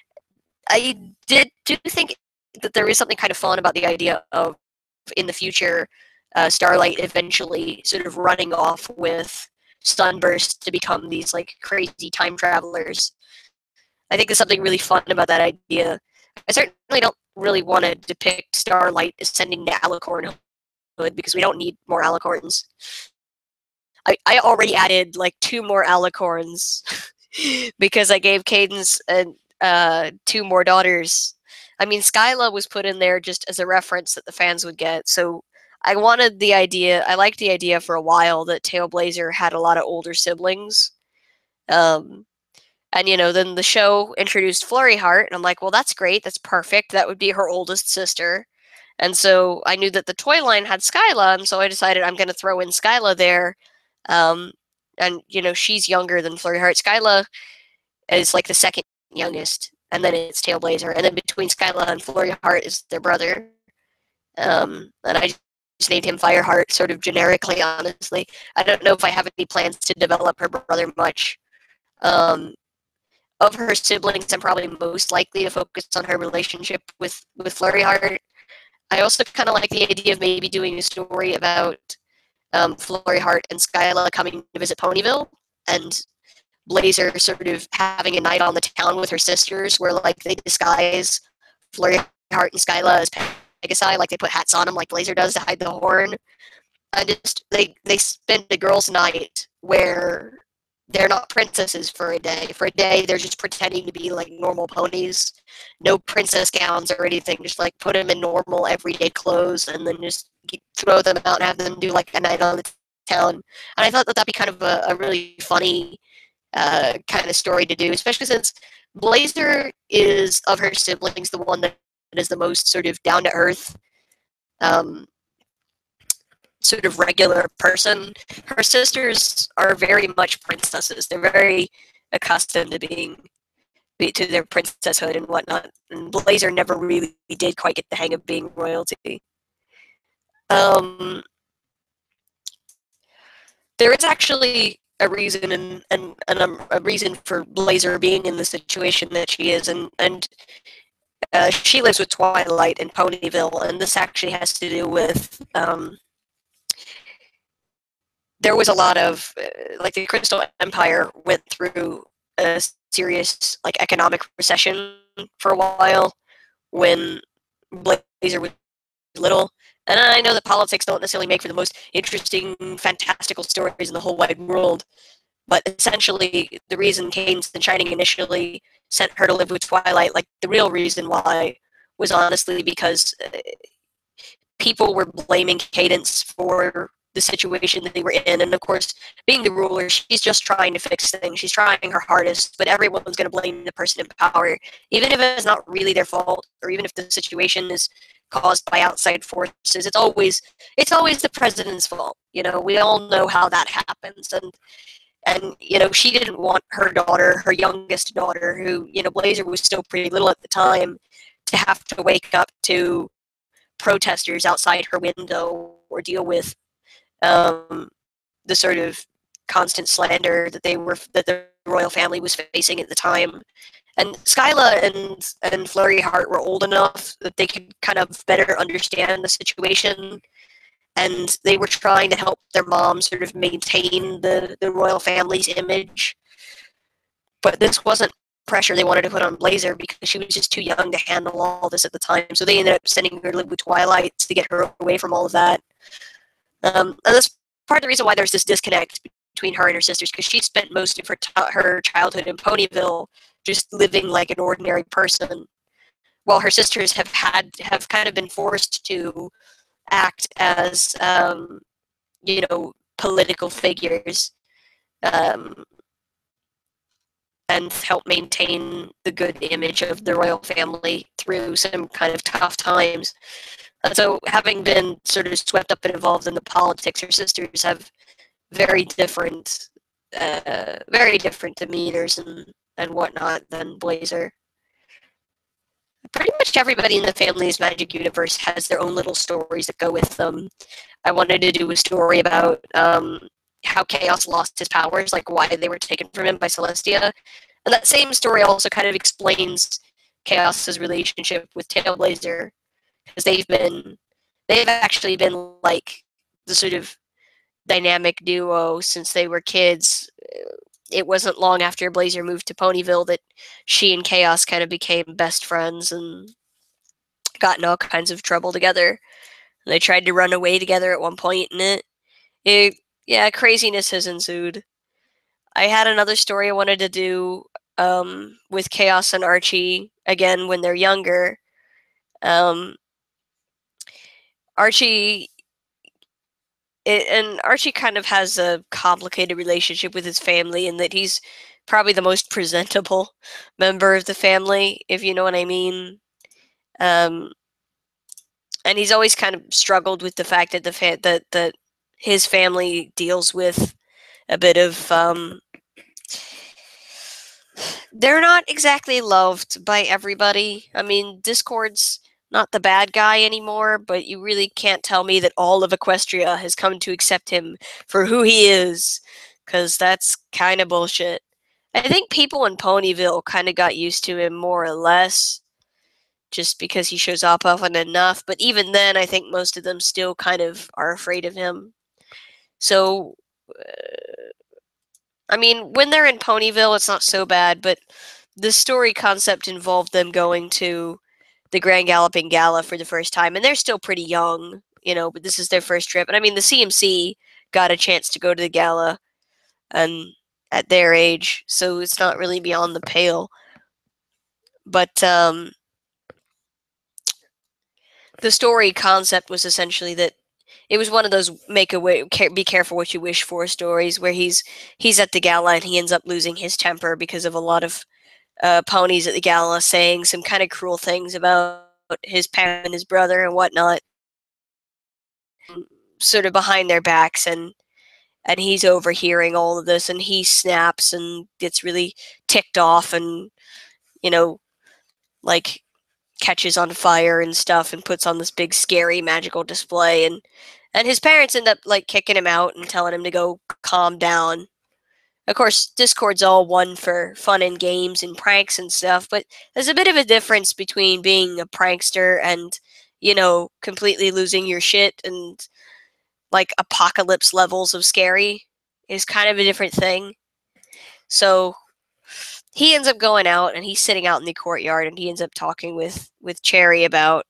I do think that there is something kind of fun about the idea of in the future, Starlight eventually sort of running off with Sunburst to become these like crazy time travelers. I think there's something really fun about that idea. I certainly don't really want to depict Starlight as sending to Alicorn Hood because we don't need more Alicorns. I already added like 2 more Alicorns because I gave Cadence and 2 more daughters. I mean, Skyla was put in there just as a reference that the fans would get. So I liked the idea for a while that Tailblazer had a lot of older siblings. Um, and, then the show introduced Flurry Heart, and I'm like, well, that's great. That's perfect. That would be her oldest sister. And so I knew that the toy line had Skyla, and so I decided I'm going to throw in Skyla there. Um, and, she's younger than Flurry Heart. Skyla is like the second youngest, and then it's Tailblazer, and then between Skyla and Flurry Heart is their brother. And I just named him Fireheart, sort of generically, honestly. I don't know if I have any plans to develop her brother much. Um, of her siblings, I'm probably most likely to focus on her relationship with Flurry Heart. I also kind of like the idea of maybe doing a story about Flurry Heart and Skyla coming to visit Ponyville, and Blazer sort of having a night on the town with her sisters, where like they disguise Flurry Heart and Skyla as Pegasi, like they put hats on them like Blazer does to hide the horn. And just they spend a girls' night where they're not princesses for a day. For a day, they're just pretending to be like normal ponies, no princess gowns or anything. Just like put them in normal everyday clothes, and then just throw them out and have them do like a night on the town. And I thought that that'd be kind of a really funny kind of story to do, especially since Blazer is of her siblings the one that is the most sort of down to earth, um, sort of regular person. Her sisters are very much princesses. They're very accustomed to to their princesshood and whatnot. And Blazer never really did quite get the hang of being royalty. Um, there is actually a reason and a reason for Blazer being in the situation that she is, and she lives with Twilight in Ponyville, and this actually has to do with there was a lot of like the Crystal Empire went through a serious like economic recession for a while when Blazer was little. And I know that politics don't necessarily make for the most interesting, fantastical stories in the whole wide world, but essentially the reason Cadence and Shining initially sent her to live with Twilight, like the real reason why, was honestly because people were blaming Cadence for the situation that they were in. And of course, being the ruler, she's just trying to fix things. She's trying her hardest, but everyone's going to blame the person in power, even if it's not really their fault, or even if the situation is caused by outside forces. It's always the president's fault. You know, we all know how that happens. And you know, she didn't want her daughter, her youngest daughter, who, you know, Blazer was still pretty little at the time, to have to wake up to protesters outside her window or deal with the sort of constant slander that the royal family was facing at the time. And Skyla and Flurry Heart were old enough that they could kind of better understand the situation, and they were trying to help their mom sort of maintain the royal family's image. But this wasn't pressure they wanted to put on Blazer because she was just too young to handle all this at the time. So they ended up sending her to live with Twilight to get her away from all of that. And that's part of the reason why there's this disconnect between her and her sisters, because she spent most of her childhood in Ponyville just living like an ordinary person, while her sisters have kind of been forced to act as political figures, um, and help maintain the good image of the royal family through some kind of tough times. So having been sort of swept up and involved in the politics, her sisters have very different demeanors and whatnot than Blazer. Pretty much everybody in the family's magic universe has their own little stories that go with them. I wanted to do a story about how Chaos lost his powers, like why they were taken from him by Celestia. And that same story also kind of explains Chaos's relationship with Tailblazer, because they've actually been like the sort of dynamic duo since they were kids. It wasn't long after Blazer moved to Ponyville that she and Chaos kind of became best friends and got in all kinds of trouble together. And they tried to run away together at one point, and craziness has ensued. I had another story I wanted to do with Chaos and Archie again when they're younger. Archie kind of has a complicated relationship with his family in that he's probably the most presentable member of the family, if you know what I mean. And he's always kind of struggled with the fact that that his family deals with a bit of they're not exactly loved by everybody. I mean, Discord's not the bad guy anymore, but you really can't tell me that all of Equestria has come to accept him for who he is, because that's kind of bullshit. I think people in Ponyville kind of got used to him more or less, just because he shows up often enough, but even then, I think most of them still kind of are afraid of him. So, I mean, when they're in Ponyville, it's not so bad, but the story concept involved them going to the Grand Galloping Gala for the first time, and they're still pretty young, but this is their first trip. And I mean, the CMC got a chance to go to the gala and at their age, so it's not really beyond the pale. But the story concept was essentially that it was one of those be careful what you wish for stories where he's at the gala and he ends up losing his temper because of a lot of ponies at the gala saying some kind of cruel things about his parents and his brother and whatnot, sort of behind their backs, and he's overhearing all of this, and he snaps and gets really ticked off, and like catches on fire and stuff, and puts on this big scary magical display, and his parents end up like kicking him out and telling him to go calm down. Of course, Discord's all one for fun and games and pranks and stuff, but there's a bit of a difference between being a prankster and, completely losing your shit and, like, apocalypse levels of scary is kind of a different thing. So he ends up going out, and he's sitting out in the courtyard, and he ends up talking with Cherry about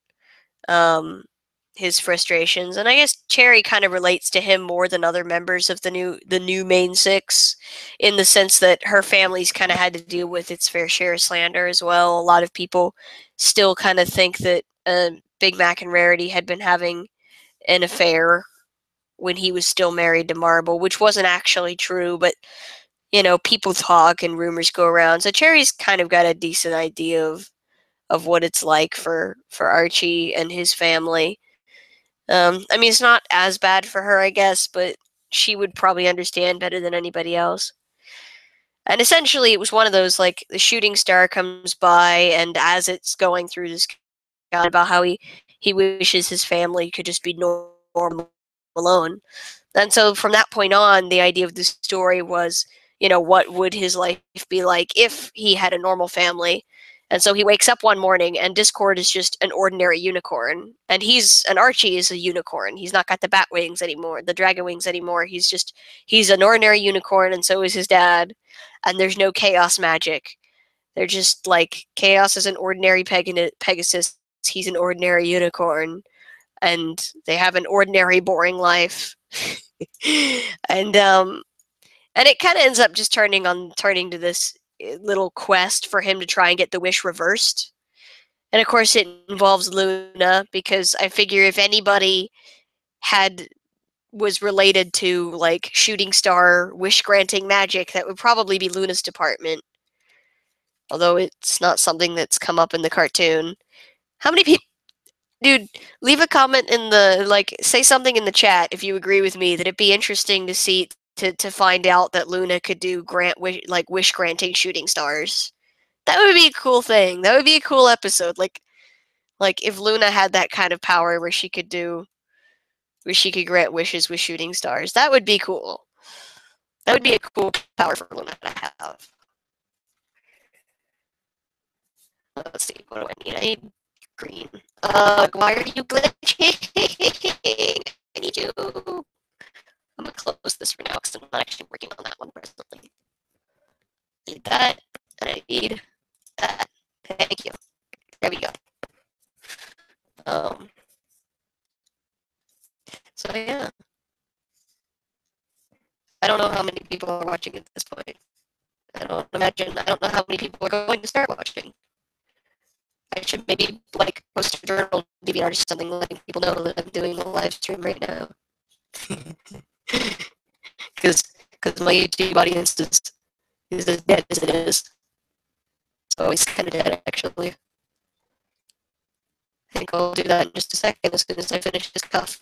his frustrations, and I guess Cherry kind of relates to him more than other members of the new main six, in the sense that her family's kind of had to deal with its fair share of slander as well. A lot of people still kind of think that Big Mac and Rarity had been having an affair when he was still married to Marble, which wasn't actually true, but people talk and rumors go around. So Cherry's kind of got a decent idea of what it's like for Archie and his family. I mean, it's not as bad for her, I guess, but she would probably understand better than anybody else. And essentially, it was one of those, like, the shooting star comes by, and as it's going through this about how he wishes his family could just be normal alone. And so from that point on, the idea of the story was, what would his life be like if he had a normal family? And so he wakes up one morning, and Discord is just an ordinary unicorn. And Archie is a unicorn. He's not got the bat wings anymore, the dragon wings anymore. He's an ordinary unicorn, and so is his dad. And there's no chaos magic. They're just like, Chaos is an ordinary Pegasus. He's an ordinary unicorn. And they have an ordinary, boring life. and it kind of ends up just turning to this little quest for him to try and get the wish reversed. And of course, it involves Luna, because I figure if anybody was related to, like, shooting star wish granting magic, that would probably be Luna's department. Although it's not something that's come up in the cartoon. How many people? Dude, leave a comment say something in the chat if you agree with me that it'd be interesting to see to find out that Luna could do wish granting shooting stars. That would be a cool thing. That would be a cool episode. Like if Luna had that kind of power where she could grant wishes with shooting stars. That would be cool. That would be a cool power for Luna to have. Let's see, what do I need? I need green. Why are you glitching? I need you. I'm gonna close this for now because I'm not actually working on that one presently. I need that, and I need that. Thank you. There we go. So yeah. I don't know how many people are watching at this point. I don't know how many people are going to start watching. I should maybe post a journal DVR or something, letting people know that I'm doing a live stream right now. Because my YouTube audience is as dead as it is. It's always kind of dead, actually. I think I'll do that in just a second as soon as I finish this cuff.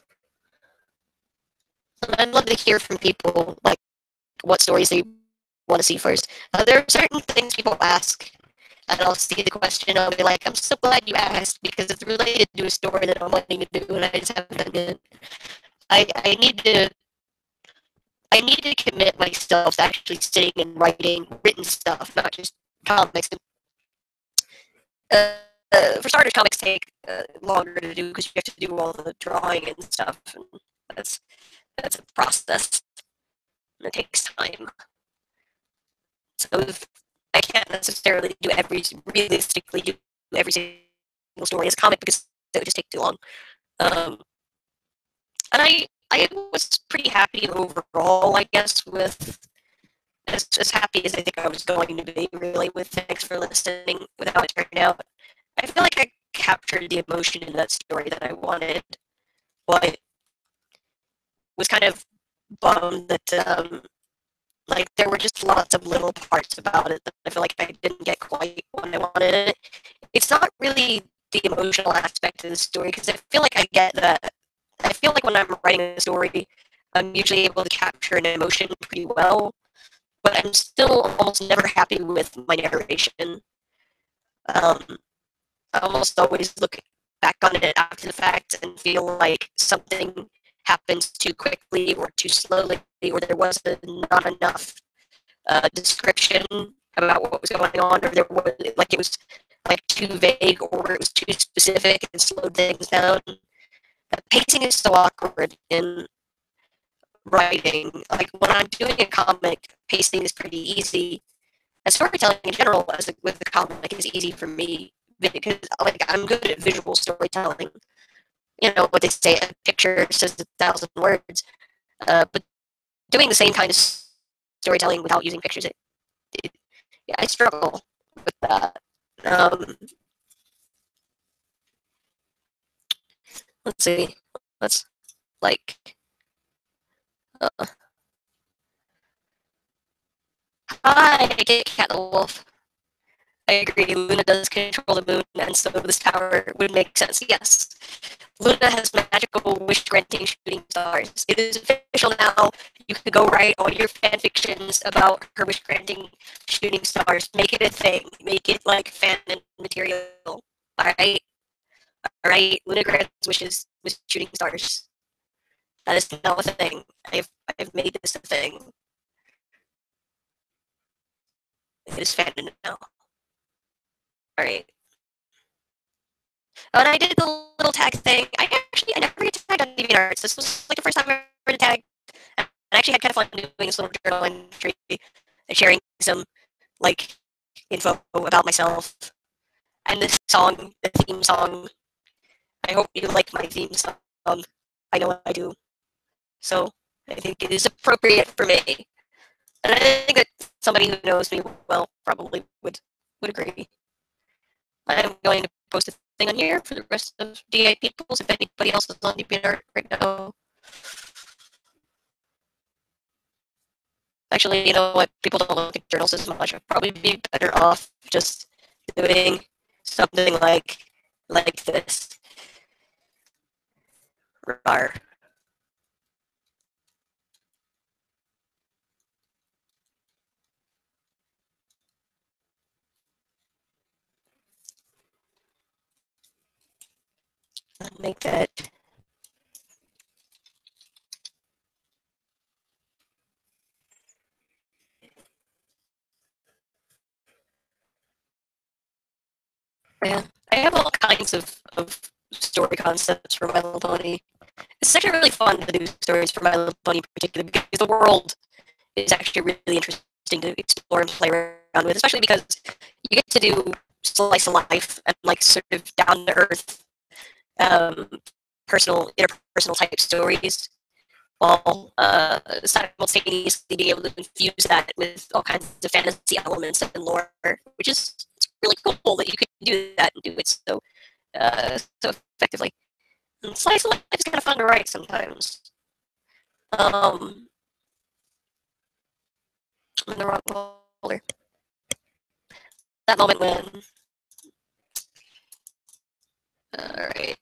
I'd love to hear from people, like, what stories they want to see first. There are certain things people ask, and I'll see the question, and I'll be like, I'm so glad you asked, because it's related to a story that I'm wanting to do, and I just haven't done it. I need to commit myself to actually sitting and writing written stuff, not just comics. For starters, comics take longer to do because you have to do all the drawing and stuff, and that's a process, and it takes time. So if I can't necessarily realistically do every single story as a comic because it would just take too long. Um, and I was pretty happy overall, I guess, with as happy as I think I was going to be, really, with Thanks for Listening, with how it turned out. I feel like I captured the emotion in that story that I wanted, but was kind of bummed that like there were just lots of little parts about it that I feel like I didn't get quite what I wanted. It's not really the emotional aspect of the story because I feel like I get that. I feel like when I'm writing a story, I'm usually able to capture an emotion pretty well, but I'm still almost never happy with my narration. Um, I almost always look back on it after the fact and feel like something happens too quickly or too slowly, or there was not enough description about what was going on, or there was like it was like too vague or it was too specific and slowed things down. The pacing is so awkward in writing. Like when I'm doing a comic, pacing is pretty easy. And storytelling in general, with the comic, is easy for me because like I'm good at visual storytelling. You know what they say: a picture says 1,000 words. But doing the same kind of storytelling without using pictures, it yeah, I struggle with that. Um, let's see. Let's like. Uh, Hi, Kit Kat the Wolf. I agree. Luna does control the moon, and so this power would make sense. Yes, Luna has magical wish-granting shooting stars. It is official now. You can go write all your fan fictions about her wish-granting shooting stars. Make it a thing. Make it like fan material. All right, all right. Luna grants wishes with shooting stars. That is now a thing. I've made this a thing. It is fan now. All right. Oh, and I did the little tag thing. I never get tagged on DeviantArts. This was like the first time I ever tag. And I actually had kind of fun doing this little journal entry and sharing some like info about myself and this song, the theme song. I hope you like my theme song. I know I do. So I think it is appropriate for me. And I think that somebody who knows me well probably would agree. I'm going to post a thing on here for the rest of DI people. If anybody else is on DeviantArt right now, actually, you know what? People don't look at journals as much. I'd probably be better off just doing something like this. Rar. Make that. Yeah, I have all kinds of story concepts for My Little Pony. It's actually really fun to do stories for My Little Pony in particular because the world is actually really interesting to explore and play around with, especially because you get to do slice of life and like sort of down to earth, um, interpersonal type stories, while simultaneously being able to infuse that with all kinds of fantasy elements and lore, which is it's really cool that you can do that and do it so effectively. And slice of life is kind of fun to write sometimes. Um, I'm in the wrong folder. That moment when, all right,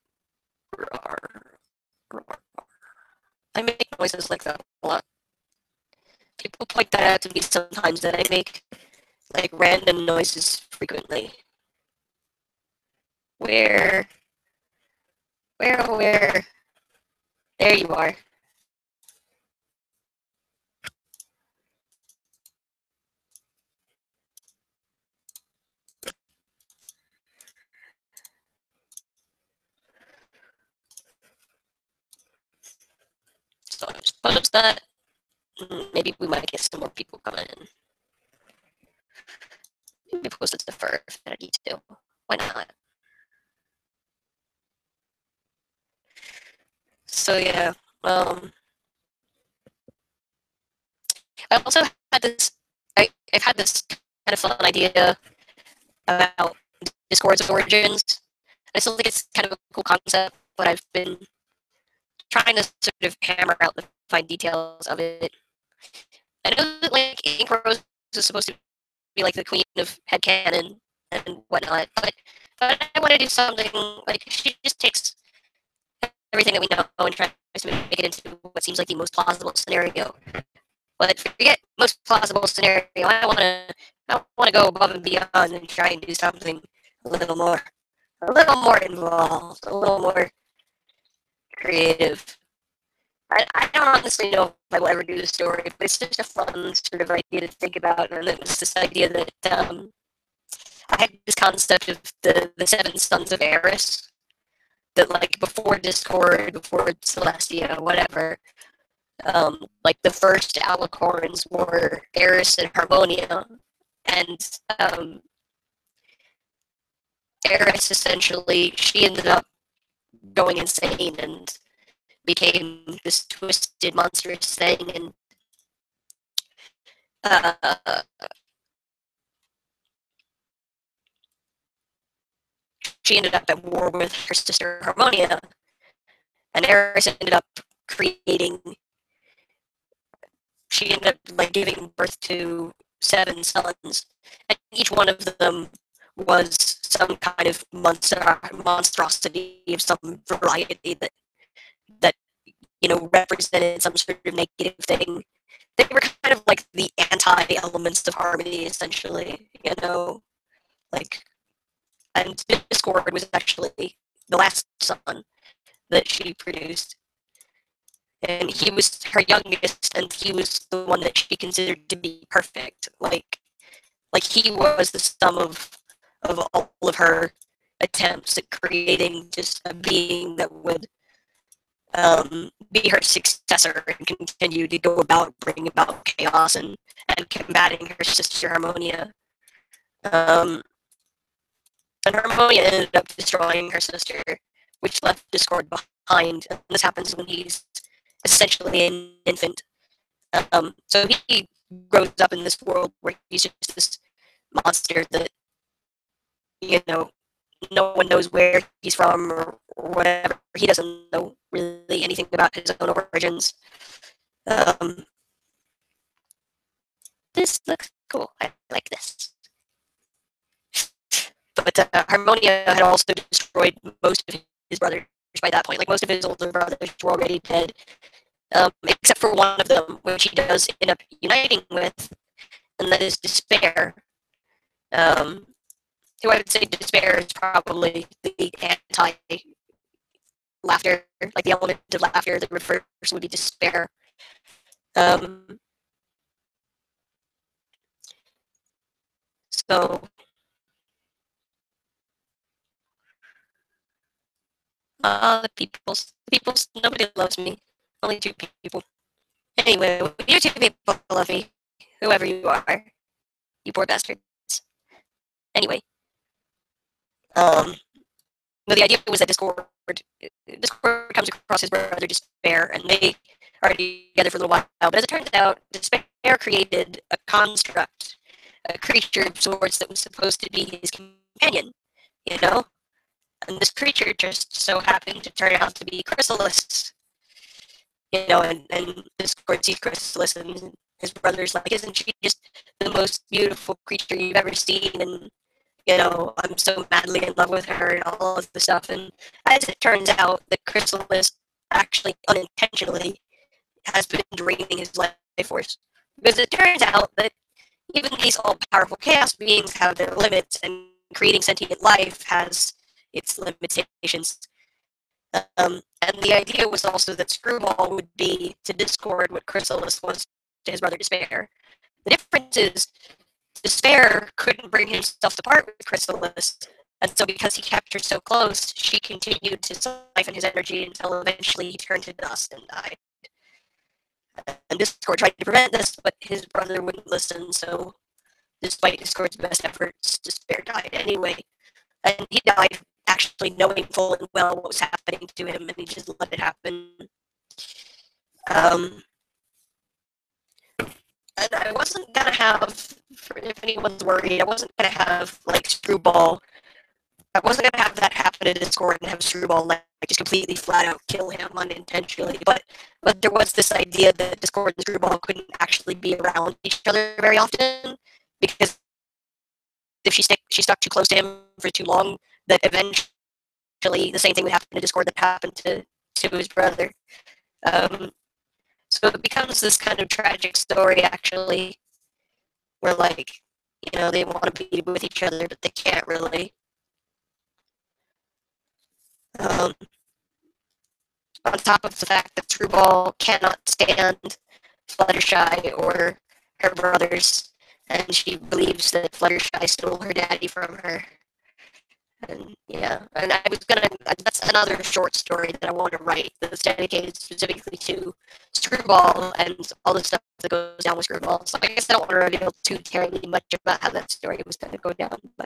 I make noises like that a lot. People point that out to me sometimes that I make like random noises frequently. Where, where? There you are. So I suppose that maybe we might get some more people coming in. maybe post it to Fur if I need to. Why not? So yeah, I also had this. I've had this kind of fun idea about Discord's origins. I still think it's kind of a cool concept, but I've been trying to sort of hammer out the fine details of it. I know that like Ink Rose is supposed to be like the queen of headcanon and whatnot, but I want to do something like she just takes everything that we know and tries to make it into what seems like the most plausible scenario. But forget most plausible scenario. I want to go above and beyond and try and do something a a little more involved, a little more creative. I don't honestly know if I will ever do the story, but it's just a fun sort of idea to think about. And it was this idea that I had this concept of the seven sons of Eris, that like before Discord, before Celestia, whatever, like the first alicorns were Eris and Harmonia, and Eris essentially she ended up going insane and became this twisted, monstrous thing, and uh, she ended up at war with her sister Harmonia, and Eris ended up creating. She ended up like giving birth to seven sons, and each one of them was some kind of monstrosity of some variety that represented some sort of negative thing. They were kind of like the anti-elements of harmony, essentially. Like, and Discord was actually the last son that she produced, and he was her youngest, and he was the one that she considered to be perfect. Like he was the sum of all of her attempts at creating just a being that would be her successor and continue to go about bringing about chaos and combating her sister Harmonia. And Harmonia ended up destroying her sister, which left Discord behind. And this happens when he's essentially an infant. So he grows up in this world where he's just this monster that no one knows where he's from or whatever. He doesn't know really anything about his own origins. Um, this looks cool. I like this. But Harmonia had also destroyed most of his brothers by that point. Like most of his older brothers were already dead, except for one of them, which he does end up uniting with, and that is Despair. Who I would say Despair is probably the anti-laughter, like the element of laughter that refers would be despair. So the peoples, nobody loves me. Only two people. Anyway, you two people love me, whoever you are, you poor bastards. Anyway, but the idea was that Discord comes across his brother Despair, and they are together for a little while. But as it turns out, Despair created a construct, a creature of sorts that was supposed to be his companion, you know? And this creature just so happened to turn out to be Chrysalis, and Discord sees Chrysalis, and his brother's like, isn't she just the most beautiful creature you've ever seen? And I'm so madly in love with her and all of the stuff. And as it turns out, the Chrysalis actually unintentionally has been draining his life force. Because it turns out that even these all-powerful chaos beings have their limits, and creating sentient life has its limitations. And the idea was also that Screwball would be to Discord what Chrysalis was to his brother Despair. The difference is Despair couldn't bring himself to part with Chrysalis, and so because he kept her so close, she continued to siphon his energy until eventually he turned to dust and died. And Discord tried to prevent this, but his brother wouldn't listen, so despite Discord's best efforts. Despair died anyway. And he died actually knowing full and well what was happening to him, and he just let it happen. And I wasn't gonna have, if anyone's worried, I wasn't gonna have like Screwball. I wasn't gonna have that happen in Discord and have Screwball like just completely flat out kill him unintentionally. But there was this idea that Discord and Screwball couldn't actually be around each other very often, because if she stuck too close to him for too long, that eventually the same thing would happen to Discord that happened to his brother. So it becomes this kind of tragic story, actually, where, like, you know, they want to be with each other, but they can't really. On top of the fact that Screwball cannot stand Fluttershy or her brothers, and she believes that Fluttershy stole her daddy from her. And yeah, and I was gonna, that's another short story that I want to write that's dedicated specifically to Screwball and all the stuff that goes down with Screwball. So I guess I don't want to reveal too terribly much about how that story was going to go down, but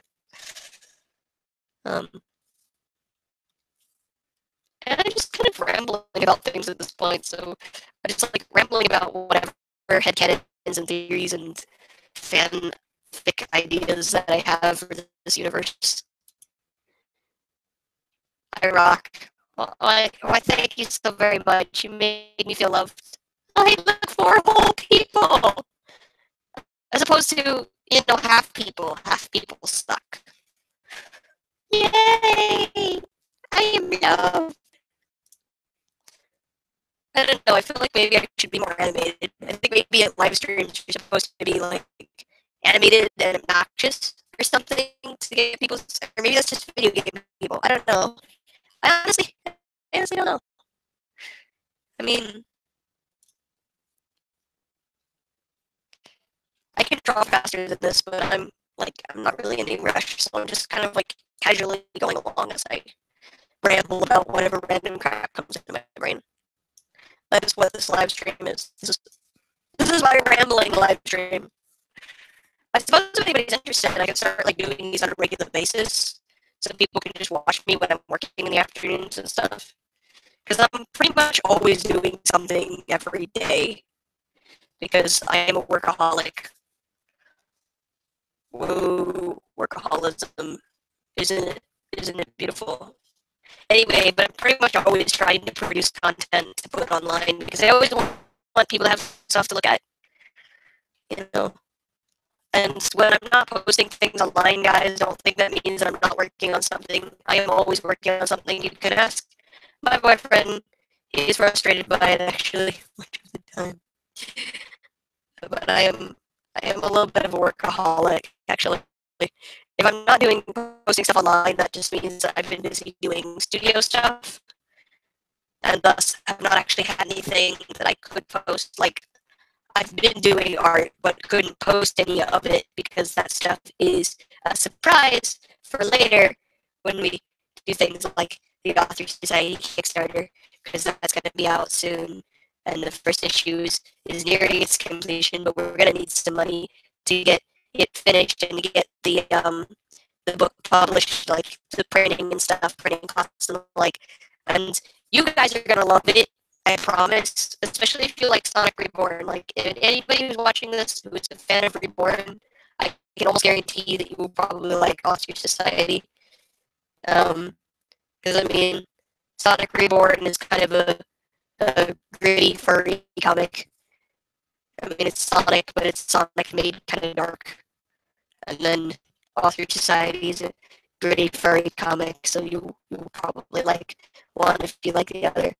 and I'm just kind of rambling about things at this point, so I just like rambling about whatever headcanons and theories and fanfic ideas that I have for this universe. I rock. Why, thank you so very much. You made me feel loved. I look for whole people, as opposed to, you know, half people. Half people suck. Yay! I am loved. I don't know. I feel like maybe I should be more animated. I think maybe a live stream is supposed to be like animated and obnoxious or something to get people. Or maybe that's just video game people. I don't know. I honestly don't know. I mean, I can draw faster than this, but I'm not really in any rush, so I'm just kind of like casually going along as I ramble about whatever random crap comes into my brain. That is what this live stream is. This is my rambling live stream. I suppose if anybody's interested, I can start like doing these on a regular basis, so people can just watch me when I'm working in the afternoons and stuff. Because I'm pretty much always doing something every day, because I am a workaholic. Whoa, workaholism. Isn't it beautiful? Anyway, but I'm pretty much always trying to produce content to put online, because I always want people to have stuff to look at. You know? And when I'm not posting things online, guys, don't think that means I'm not working on something. I am always working on something. You can ask my boyfriend. He's frustrated by it, actually, much of the time. But I am a little bit of a workaholic, actually. If I'm not posting stuff online, that just means that I've been busy doing studio stuff, and thus have not actually had anything that I could post. Like, I've been doing art, but couldn't post any of it because that stuff is a surprise for later when we do things like the Authors Society Kickstarter, because that's going to be out soon, and the first issue is nearing its completion, but we're going to need some money to get it finished and get the book published, like the printing and stuff, printing costs and like, and you guys are going to love it. I promise, especially if you like Sonic Reborn. Like, if anybody who's watching this who is a fan of Reborn, I can almost guarantee that you will probably like Authors Society. Because, I mean, Sonic Reborn is kind of a gritty, furry comic. I mean, it's Sonic, but it's Sonic made kind of dark. And then Authors Society is a gritty, furry comic, so you will probably like one if you like the other.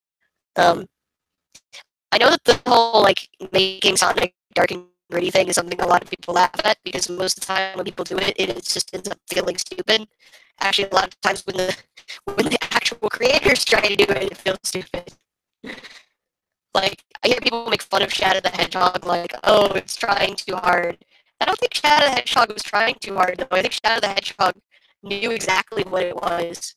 I know that the whole like making Sonic dark and gritty thing is something a lot of people laugh at, because most of the time when people do it, it just ends up feeling stupid. Actually, a lot of times when the actual creators try to do it, it feels stupid. Like, I hear people make fun of Shadow the Hedgehog, like, oh, it's trying too hard. I don't think Shadow the Hedgehog was trying too hard, though. I think Shadow the Hedgehog knew exactly what it was.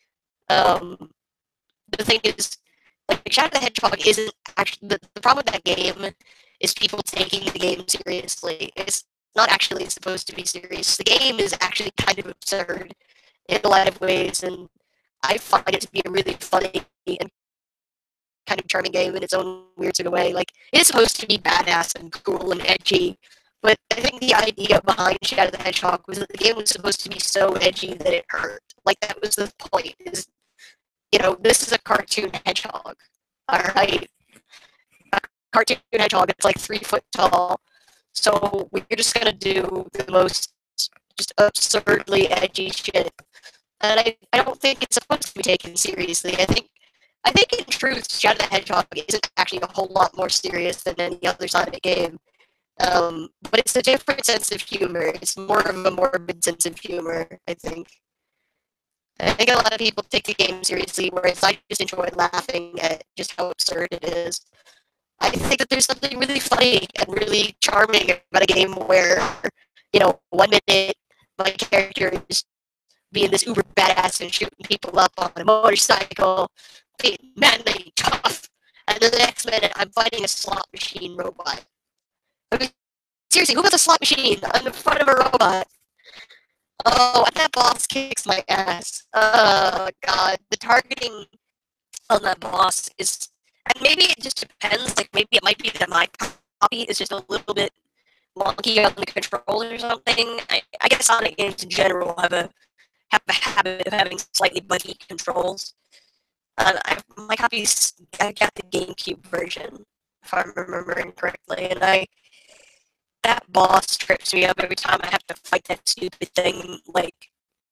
The thing is, like, Shadow the Hedgehog isn't actually the problem with that game is people taking the game seriously. not actually supposed to be serious. The game is actually kind of absurd in a lot of ways, and I find it to be a really funny and kind of charming game in its own weird sort of way. Like, it is supposed to be badass and cool and edgy, but I think the idea behind Shadow the Hedgehog was that the game was supposed to be so edgy that it hurt. Like, that was the point, is, this is a cartoon hedgehog. Alright? A cartoon hedgehog that's like 3 foot tall. So we're just gonna do the most just absurdly edgy shit. And I don't think it's supposed to be taken seriously. I think in truth, Shadow the Hedgehog isn't actually a whole lot more serious than any other Sonic game. But it's a different sense of humor. It's more of a morbid sense of humor, I think. I think a lot of people take the game seriously, whereas I just enjoy laughing at just how absurd it is. I think that there's something really funny and really charming about a game where, 1 minute my character is being this uber badass and shooting people up on a motorcycle, being manly, tough, and then the next minute I'm fighting a slot machine robot. I mean, seriously, who built a slot machine on the front of a robot? Oh, and that boss kicks my ass. Oh, God. The targeting on that boss is... And maybe it just depends. Like, maybe it might be that my copy is just a little bit wonky on the controls or something. I guess Sonic games in general have a habit of having slightly buggy controls. My copy's... I got the GameCube version, if I'm remembering correctly, and that boss trips me up every time I have to fight that stupid thing. Like,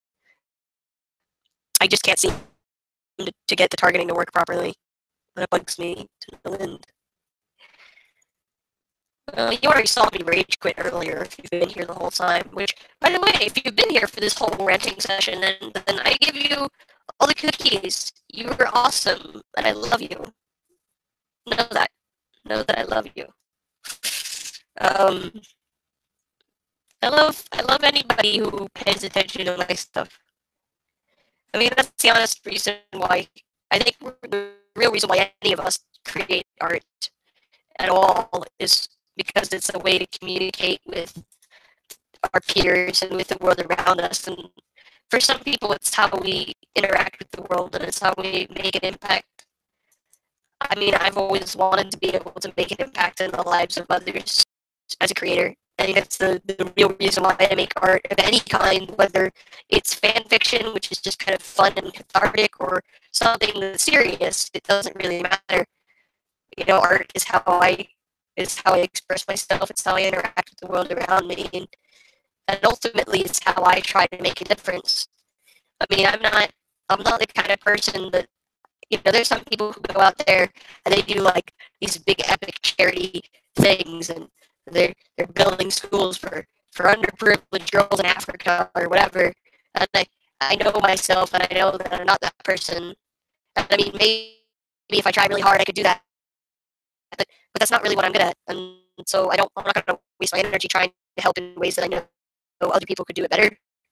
I just can't seem to get the targeting to work properly. That bugs me to no end. You already saw me rage quit earlier if you've been here the whole time, which, by the way, if you've been here for this whole ranting session, then I give you all the cookies. You were awesome, and I love you. Know that. Know that I love you. I love anybody who pays attention to my stuff. I mean, that's the honest reason why, I think the real reason why any of us create art at all is because it's a way to communicate with our peers and with the world around us. And for some people, it's how we interact with the world, and it's how we make an impact. I mean, I've always wanted to be able to make an impact in the lives of others as a creator. I think that's the real reason why I make art of any kind, whether it's fan fiction, which is just kind of fun and cathartic, or something that's serious. It doesn't really matter. Art is how I express myself. It's how I interact with the world around me, and ultimately, it's how I try to make a difference. I mean, I'm not the kind of person that, there's some people who go out there and they do like these big epic charity things, and they're building schools for underprivileged girls in Africa or whatever. And I know myself, and I know that I'm not that person. And I mean, maybe if I tried really hard, I could do that. But that's not really what I'm good at. And so I'm not going to waste my energy trying to help in ways that I know other people could do it better.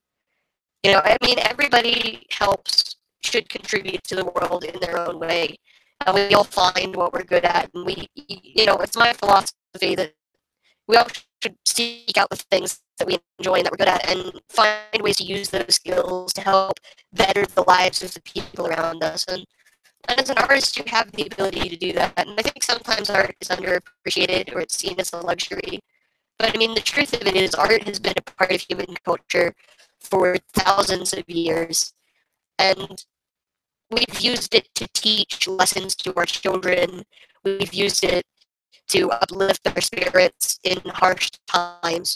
I mean, everybody should contribute to the world in their own way. And we all find what we're good at. And it's my philosophy that we all should seek out the things that we enjoy and that we're good at, and find ways to use those skills to help better the lives of the people around us. And as an artist, you have the ability to do that. And I think sometimes art is underappreciated, or it's seen as a luxury. But I mean, the truth of it is, art has been a part of human culture for thousands of years. And we've used it to teach lessons to our children. We've used it to uplift their spirits in harsh times.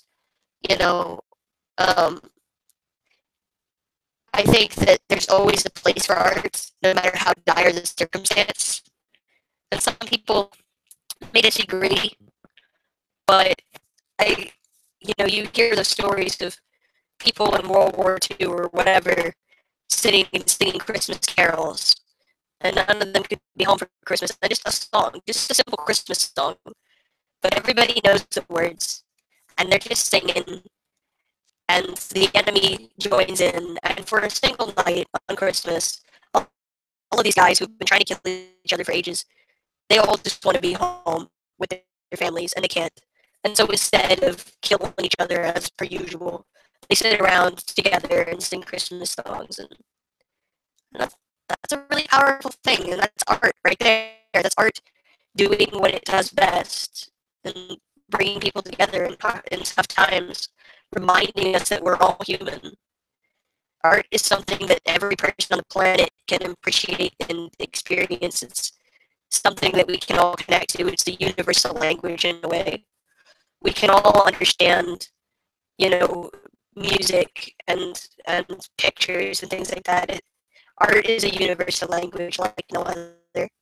I think that there's always a place for art, no matter how dire the circumstance. And some people may disagree, but you hear the stories of people in World War II or whatever sitting and singing Christmas carols, and none of them could be home for Christmas. And just a song, just a simple Christmas song, but everybody knows the words, and they're just singing, and the enemy joins in, and for a single night on Christmas, all of these guys who've been trying to kill each other for ages, they all just want to be home with their families, and they can't. And so instead of killing each other as per usual, they sit around together and sing Christmas songs, and that's a really powerful thing, and that's art right there. That's art doing what it does best, and bringing people together in tough times, reminding us that we're all human. Art is something that every person on the planet can appreciate and experience. It's something that we can all connect to. It's the universal language in a way. We can all understand, you know, music and pictures and things like that. Art is a universal language like no other.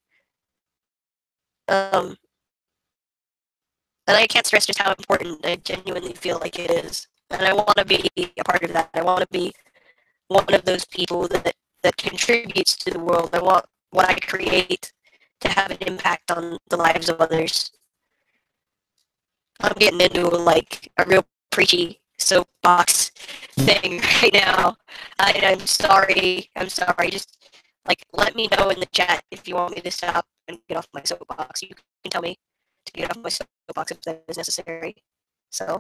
Um, and I can't stress just how important I genuinely feel like it is. And I want to be a part of that. I want to be one of those people that contributes to the world. I want what I create to have an impact on the lives of others. I'm getting into like a real preachy soapbox thing right now. I'm sorry. I'm sorry. Just like let me know in the chat if you want me to stop and get off my soapbox. You can tell me to get off my soapbox if that is necessary. So,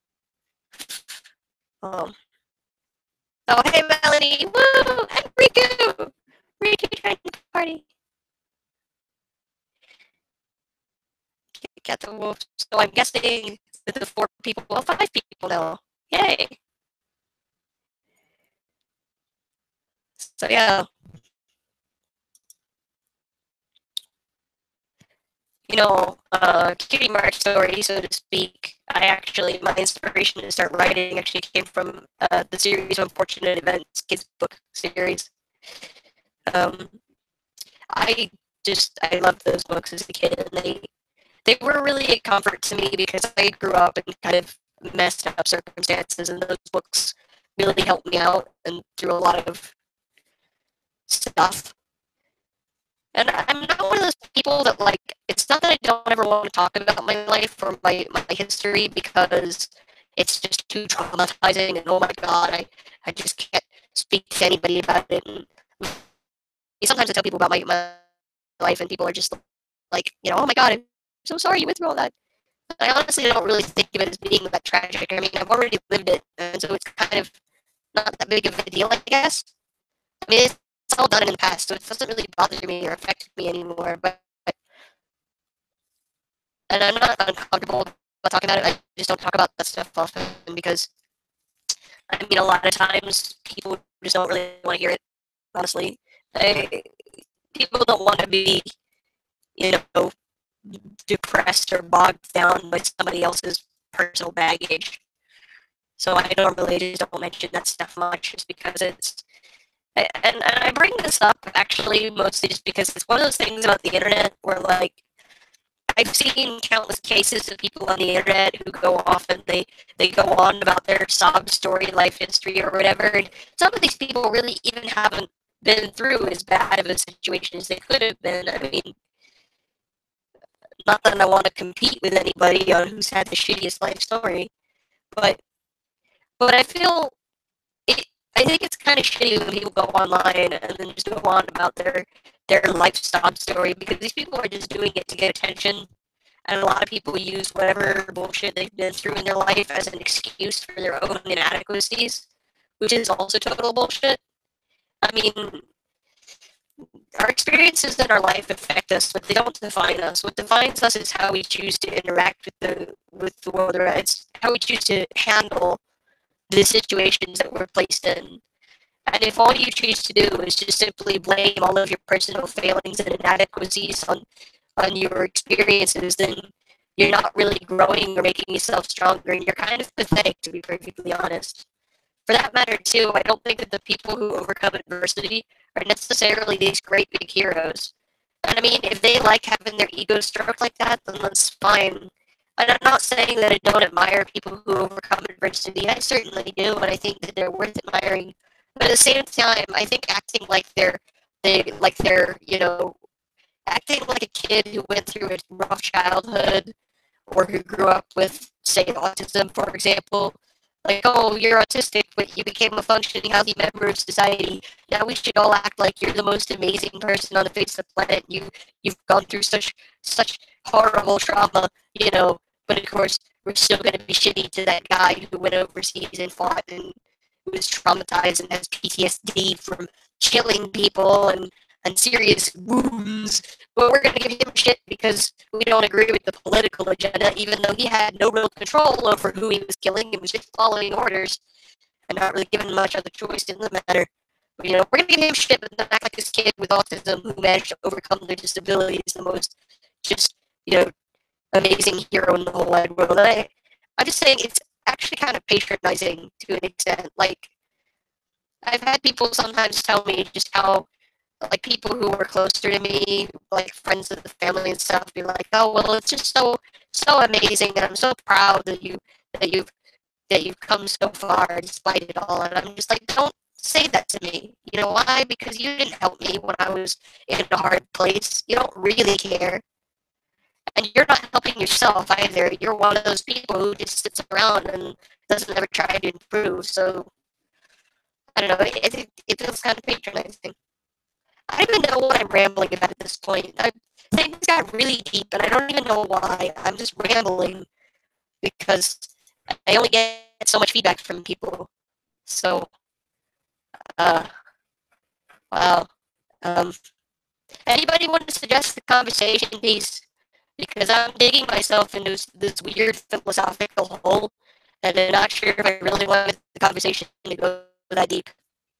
um, oh hey Melanie, woo! And Riku, Riku joined the party. Cat the wolf. So I'm guessing that the 4 people, well, 5 people now. Yay! So yeah, cutie mark story, so to speak. My inspiration to start writing actually came from the series of Unfortunate Events kids book series. Um, I loved those books as a kid, and they were really a comfort to me because I grew up in kind of messed up circumstances, and those books really helped me out and through a lot of stuff. And I'm not one of those people that, like, it's not that I don't ever want to talk about my life or my history because it's just too traumatizing and oh my god, I just can't speak to anybody about it. And sometimes I tell people about my life and people are just like, oh my god, I'm so sorry you went through all that. But I honestly don't really think of it as being that tragic. I mean, I've already lived it, and so it's kind of not that big of a deal, I guess. I mean, it's all done in the past, so it doesn't really bother me or affect me anymore. And I'm not uncomfortable about talking about it. I just don't talk about that stuff often because, I mean, a lot of times people just don't really want to hear it. Honestly, people don't want to be, you know, depressed or bogged down by somebody else's personal baggage. So I normally just don't mention that stuff much, just because and I bring this up actually mostly just because it's one of those things about the internet where, like, I've seen countless cases of people on the internet who go off and they go on about their sob story, life history, or whatever. And some of these people really even haven't been through as bad of a situation as they could have been. I mean, not that I want to compete with anybody on who's had the shittiest life story, but I feel it. I think it's kind of shitty when people go online and then just go on about their life sob story because these people are just doing it to get attention. And a lot of people use whatever bullshit they've been through in their life as an excuse for their own inadequacies, which is also total bullshit. I mean, our experiences in our life affect us, but they don't define us. What defines us is how we choose to interact with the world around. It's how we choose to handle the situations that we're placed in. And if all you choose to do is just simply blame all of your personal failings and inadequacies on your experiences, then you're not really growing or making yourself stronger, and you're kind of pathetic, to be perfectly honest. For that matter, too, I don't think that the people who overcome adversity are necessarily these great big heroes. And I mean, if they like having their ego stroked like that, then that's fine. And I'm not saying that I don't admire people who overcome adversity. I certainly do, and I think that they're worth admiring. But at the same time, I think acting like they're acting like a kid who went through a rough childhood or who grew up with, say, autism, for example. Like, oh, you're autistic, but you became a functioning, healthy member of society. Now we should all act like you're the most amazing person on the face of the planet. You've gone through such horrible trauma, But of course, we're still going to be shitty to that guy who went overseas and fought and was traumatized and has PTSD from killing people and serious wounds. But we're going to give him shit because we don't agree with the political agenda, even though he had no real control over who he was killing and was just following orders and not really given much other choice in the matter. But, we're going to give him shit, but then act like this kid with autism who managed to overcome their disability is the most just, amazing hero in the whole wide world. And I'm just saying it's actually kind of patronizing to an extent. Like, I've had people sometimes tell me just how, like, people who were closer to me, like friends of the family and stuff, be like, "Oh, well, it's just so amazing, and I'm so proud that you've that you've come so far despite it all." And I'm just like, don't say that to me. You know why? Because you didn't help me when I was in a hard place. You don't really care. And you're not helping yourself either. You're one of those people who just sits around and doesn't ever try to improve. So, I don't know, it feels kind of patronizing. I don't even know what I'm rambling about at this point. Things got really deep, and I don't even know why. I'm just rambling because I only get so much feedback from people. So, uh, wow. Um, Anybody want to suggest the conversation piece? Because I'm digging myself into this weird philosophical hole, and I'm not sure if I really want the conversation to go that deep.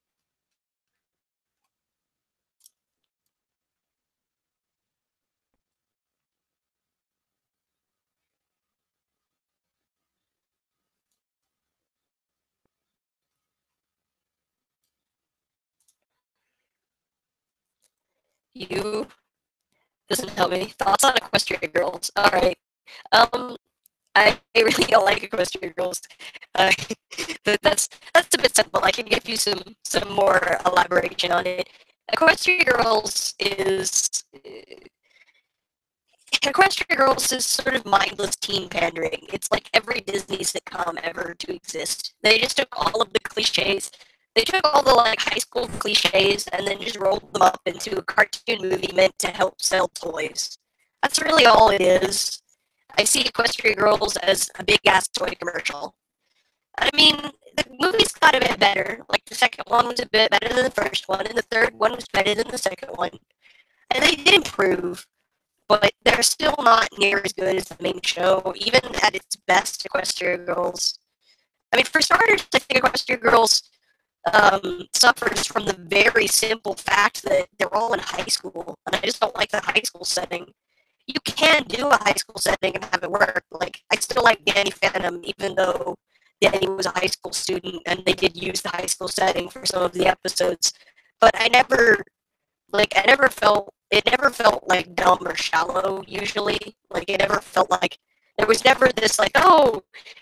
You doesn't help me. Thoughts on Equestria Girls? All right. I really don't like Equestria Girls. Uh, that's a bit simple. I can give you some more elaboration on it. Equestria Girls is Equestria Girls is sort of mindless teen pandering. It's like every Disney sitcom ever to exist. They just took all of the cliches. They took all the like high school cliches and then just rolled them up into a cartoon movie meant to help sell toys. That's really all it is. I see Equestria Girls as a big ass toy commercial. I mean, the movies got a bit better. Like the second one was a bit better than the first one, and the third one was better than the second one. And they did improve, but they're still not near as good as the main show, even at its best. Equestria Girls. I mean, for starters, I think Equestria Girls suffers from the very simple fact that they're all in high school, and I just don't like the high school setting. You can do a high school setting and have it work. Like, I still like Danny Phantom, even though Danny was a high school student, and they did use the high school setting for some of the episodes. But I never felt it never felt like dumb or shallow. Usually, like it never felt like there was never this like, oh,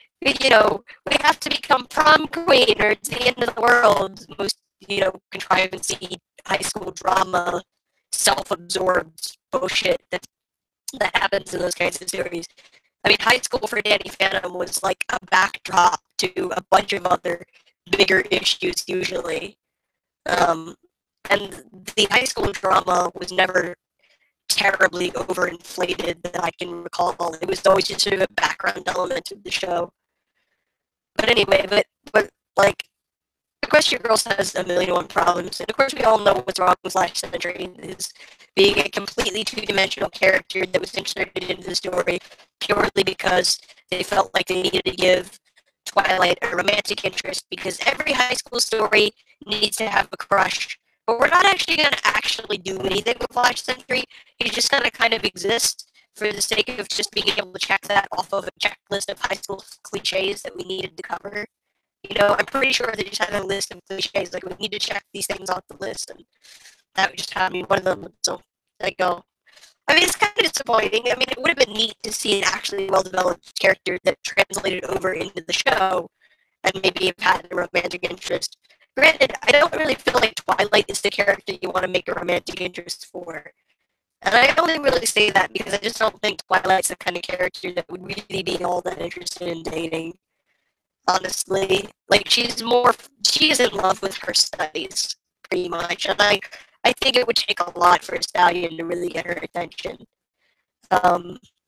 we have to become prom queen or it's the end of the world. Most contrivance high school drama, self-absorbed bullshit that happens in those kinds of series. I mean, high school for Danny Phantom was like a backdrop to a bunch of other bigger issues usually. Um, and the high school drama was never terribly overinflated that I can recall. It was always just sort of a background element of the show. But anyway, but like Equestria Girls has a million and one problems, and of course we all know what's wrong with Last Century is being a completely two-dimensional character that was inserted into the story purely because they felt like they needed to give Twilight a romantic interest because every high school story needs to have a crush. But we're not actually going to actually do anything with Last Century. He's just going to kind of exist for the sake of just being able to check that off of a checklist of high school cliches that we needed to cover. I'm pretty sure they just had a list of cliches, like we need to check these things off the list, and that would just have me one of them. So there you go. I mean, it's kind of disappointing. I mean, it would have been neat to see an actually well-developed character that translated over into the show and maybe have had a romantic interest. Granted, I don't really feel like Twilight is the character you want to make a romantic interest for. And I only really say that because I just don't think Twilight's the kind of character that would really be all that interested in dating. Honestly, like she is in love with her studies, pretty much. And I think it would take a lot for a stallion to really get her attention. Um,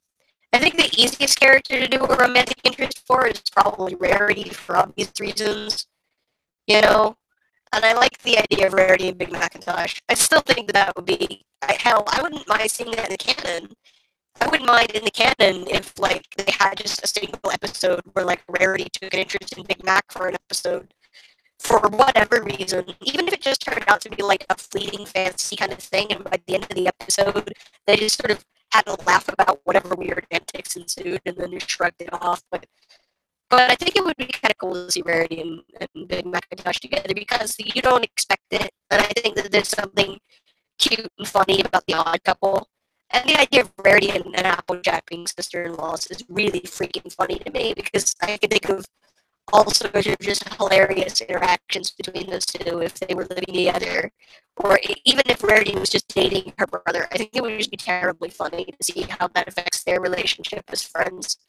I think the easiest character to do a romantic interest for is probably Rarity for obvious reasons, you know? And I like the idea of Rarity and Big Macintosh. I still think that would be, hell, I wouldn't mind seeing that in the canon. I wouldn't mind in the canon if, like, they had just a single episode where, like, Rarity took an interest in Big Mac for an episode for whatever reason, even if it just turned out to be like a fleeting fantasy kind of thing, and by the end of the episode, they just sort of had a laugh about whatever weird antics ensued, and then just shrugged it off. But I think it would be kind of cool to see Rarity and Big Macintosh together because you don't expect it, and I think that there's something cute and funny about the odd couple. And the idea of Rarity and Applejack being sister-in-laws is really freaking funny to me because I can think of all sorts of just hilarious interactions between those two if they were living together. Or even if Rarity was just dating her brother, I think it would just be terribly funny to see how that affects their relationship as friends.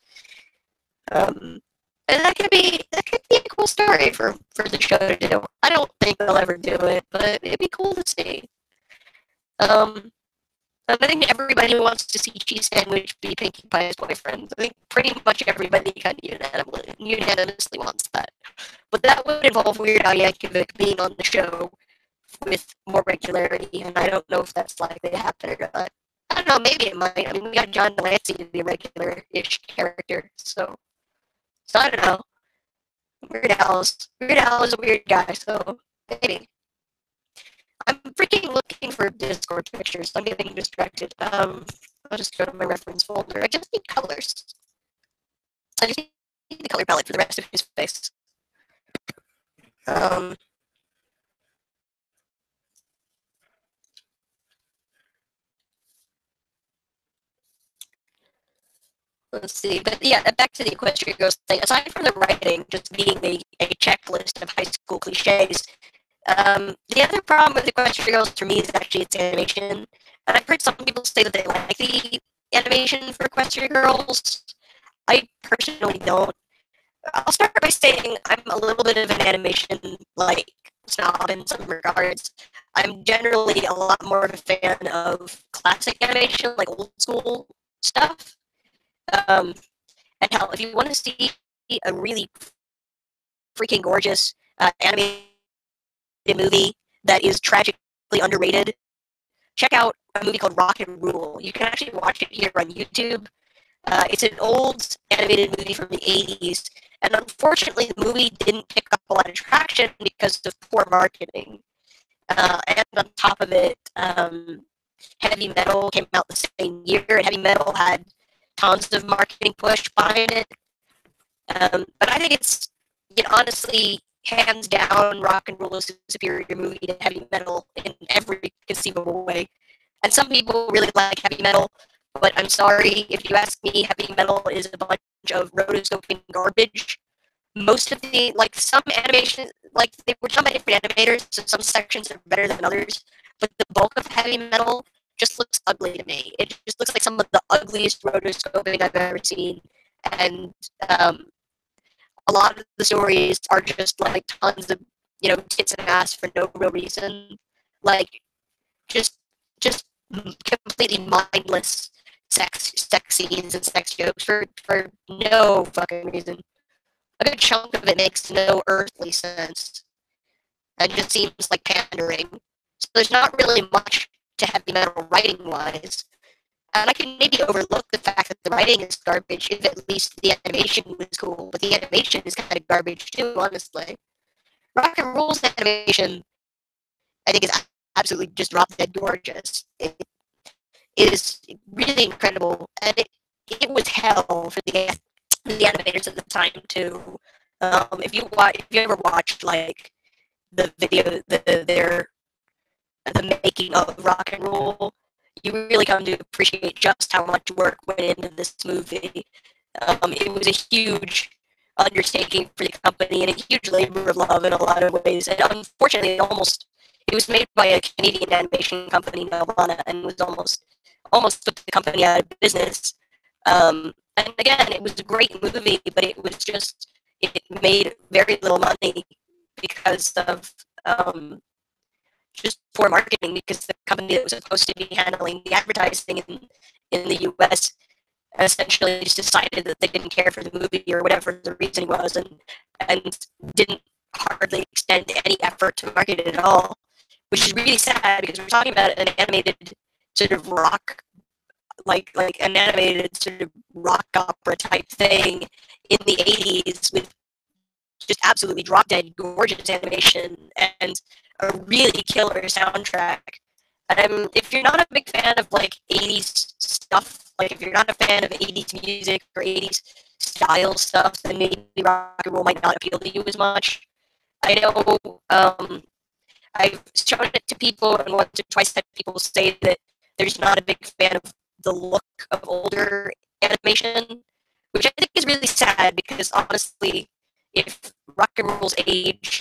And that could be a cool story for the show to do. I don't think they'll ever do it, but it'd be cool to see. Um, I think everybody wants to see Cheese Sandwich be Pinkie Pie's boyfriend. I think pretty much everybody kind of unanimously wants that. But that would involve Weird Al Yankovic being on the show with more regularity, and I don't know if that's likely to happen or not. I don't know, maybe it might. I mean, we got John Delancey to be a regular-ish character, so I don't know. Weird Al is a weird guy, so maybe. I'm freaking looking for Discord pictures. I'm getting distracted. I'll just go to my reference folder. I just need colors. I just need the color palette for the rest of his face. Um, let's see. But yeah, back to the Equestria Ghost thing. Aside from the writing just being a checklist of high school cliches, the other problem with Equestria Ghost for me is actually its animation. And I've heard some people say that they like the animation for Equestria Girls. I personally don't. I'll start by saying I'm a little bit of an animation like snob in some regards. I'm generally a lot more of a fan of classic animation, like old school stuff. Um, and hell, if you want to see a really freaking gorgeous animated movie that is tragically underrated, check out a movie called Rock and Rule. You can actually watch it here on YouTube. It's an old animated movie from the 80s, and unfortunately, the movie didn't pick up a lot of traction because of poor marketing. And on top of it, Heavy Metal came out the same year, and Heavy Metal had tons of marketing push behind it. But I think honestly, hands down, Rock and Roll is a superior movie to Heavy Metal in every conceivable way. And some people really like Heavy Metal, but I'm sorry, if you ask me, Heavy Metal is a bunch of rotoscoping garbage. Most of the, like, some animation, like, they were done by different animators, so some sections are better than others, but the bulk of Heavy Metal just looks ugly to me. It just looks like some of the ugliest rotoscoping I've ever seen. And a lot of the stories are just like tons of, tits and ass for no real reason. Like, just just completely mindless sex scenes and sex jokes for no fucking reason. A good chunk of it makes no earthly sense and just seems like pandering. So there's not really much to Heavy Metal writing wise. And I can maybe overlook the fact that the writing is garbage if at least the animation was cool, but the animation is kind of garbage too, honestly. Rock and Roll's animation, I think, is absolutely just drop dead gorgeous. It is really incredible, and it was hell for the animators at the time too. If you ever watched like the video, the making of Rock and Roll, you really come to appreciate just how much work went into this movie. It was a huge undertaking for the company and a huge labor of love in a lot of ways. And unfortunately, it was made by a Canadian animation company, Nelvana, and was almost put the company out of business. And again, it was a great movie, but it made very little money because of just poor marketing, because the company that was supposed to be handling the advertising in the US essentially just decided that they didn't care for the movie or whatever the reason was, and didn't hardly extend any effort to market it at all, which is really sad because we're talking about an animated sort of rock, like an animated sort of rock opera type thing in the 80s with just absolutely drop dead gorgeous animation and a really killer soundtrack. If you're not a big fan of like 80s stuff, like if you're not a fan of 80s music or 80s style stuff, then maybe rock and roll might not appeal to you as much. I know I've shown it to people, and once or twice had people say that they're just not a big fan of the look of older animation, which I think is really sad because honestly, if rock and roll's age,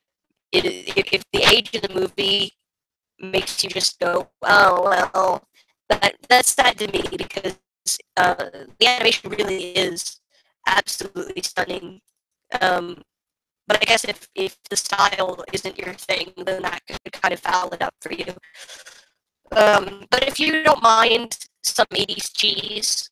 if the age of the movie makes you just go, oh well, that's sad to me because the animation really is absolutely stunning. Um, but I guess if the style isn't your thing, then that could kind of foul it up for you. But if you don't mind some 80s cheese,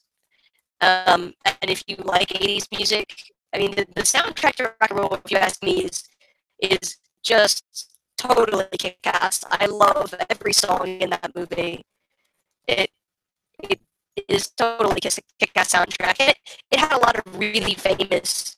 and if you like 80s music, I mean, the soundtrack to rock and roll, if you ask me, is just totally kick-ass. I love every song in that movie. It, it is totally kick-ass soundtrack. It had a lot of really famous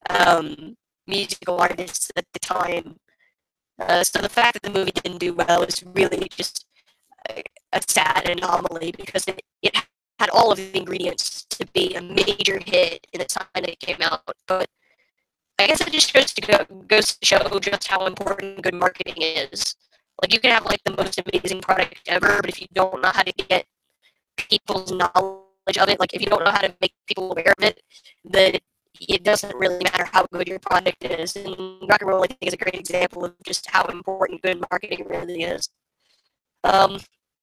musical artists at the time. So the fact that the movie didn't do well is really just a sad anomaly because it had all of the ingredients to be a major hit in the time that it came out. But I guess it just goes to show just how important good marketing is. Like you can have like the most amazing product ever, but if you don't know how to get people's knowledge of it, like if you don't know how to make people aware of it, then it doesn't really matter how good your product is. And rock and roll, I think, is a great example of just how important good marketing really is. Um,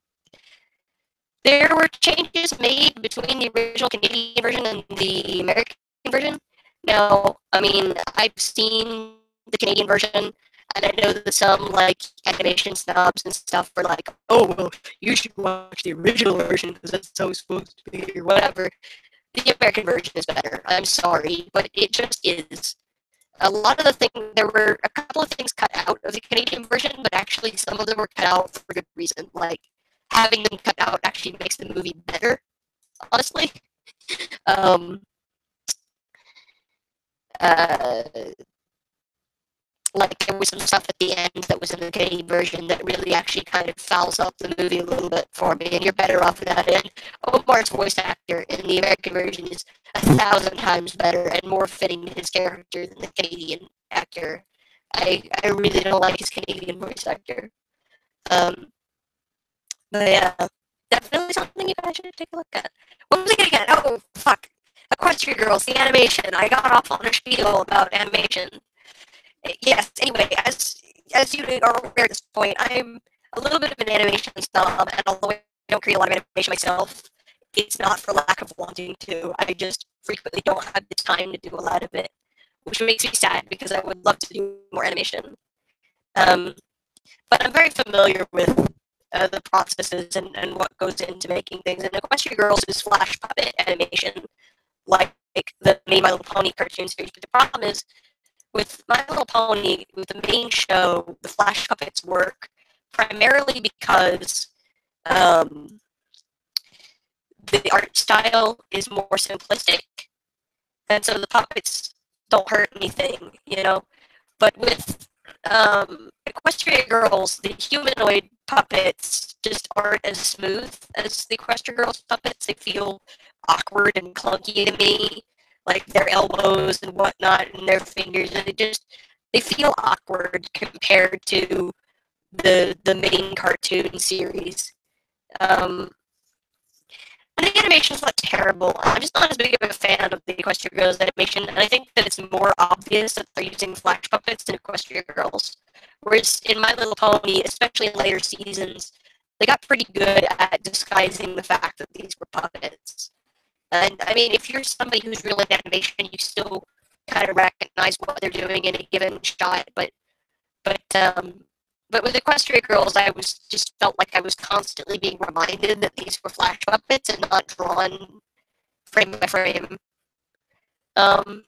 there were changes made between the original Canadian version and the American version. Now, I mean, I've seen the Canadian version, and I know that some like animation snobs and stuff are like, "Oh, well, you should watch the original version because that's how it's supposed to be," or whatever. The American version is better. I'm sorry, but it just is. A lot of the things, there were a couple of things cut out of the Canadian version, but actually some of them were cut out for good reason. Like having them cut out actually makes the movie better, honestly. Um, uh, like there was some stuff at the end that was in the Canadian version that really actually kind of fouls up the movie a little bit for me, and you're better off with that. And Omar's voice actor in the American version is 1,000 times better and more fitting to his character than the Canadian actor. I really don't like his Canadian voice actor. Um, but yeah, definitely something you guys should take a look at. What was I getting at? Oh, fuck. Equestria Girls, the animation. I got off on a spiel about animation. Yes, anyway, as you are aware at this point, I'm a little bit of an animation snob, and although I don't create a lot of animation myself, it's not for lack of wanting to. I just frequently don't have the time to do a lot of it, which makes me sad because I would love to do more animation. Um, but I'm very familiar with the processes and what goes into making things. And Equestria Girls is flash puppet animation, like the main My Little Pony cartoon series. But the problem is, with My Little Pony, with the main show, the flash puppets work primarily because um, the art style is more simplistic, and so the puppets don't hurt anything, you know. But with Equestria Girls, the humanoid puppets just aren't as smooth as the Equestria Girls puppets. They feel awkward and clunky to me, like their elbows and whatnot, and their fingers, and they feel awkward compared to the main cartoon series. Um, and the animation's not terrible. I'm just not as big of a fan of the Equestria Girls animation, and I think that it's more obvious that they're using flash puppets in Equestria Girls. Whereas in My Little Pony, especially in later seasons, they got pretty good at disguising the fact that these were puppets. And I mean, if you're somebody who's real into animation, you still kind of recognize what they're doing in a given shot. But but with Equestria Girls, I was just felt like I was constantly being reminded that these were flash puppets and not drawn frame by frame. Um,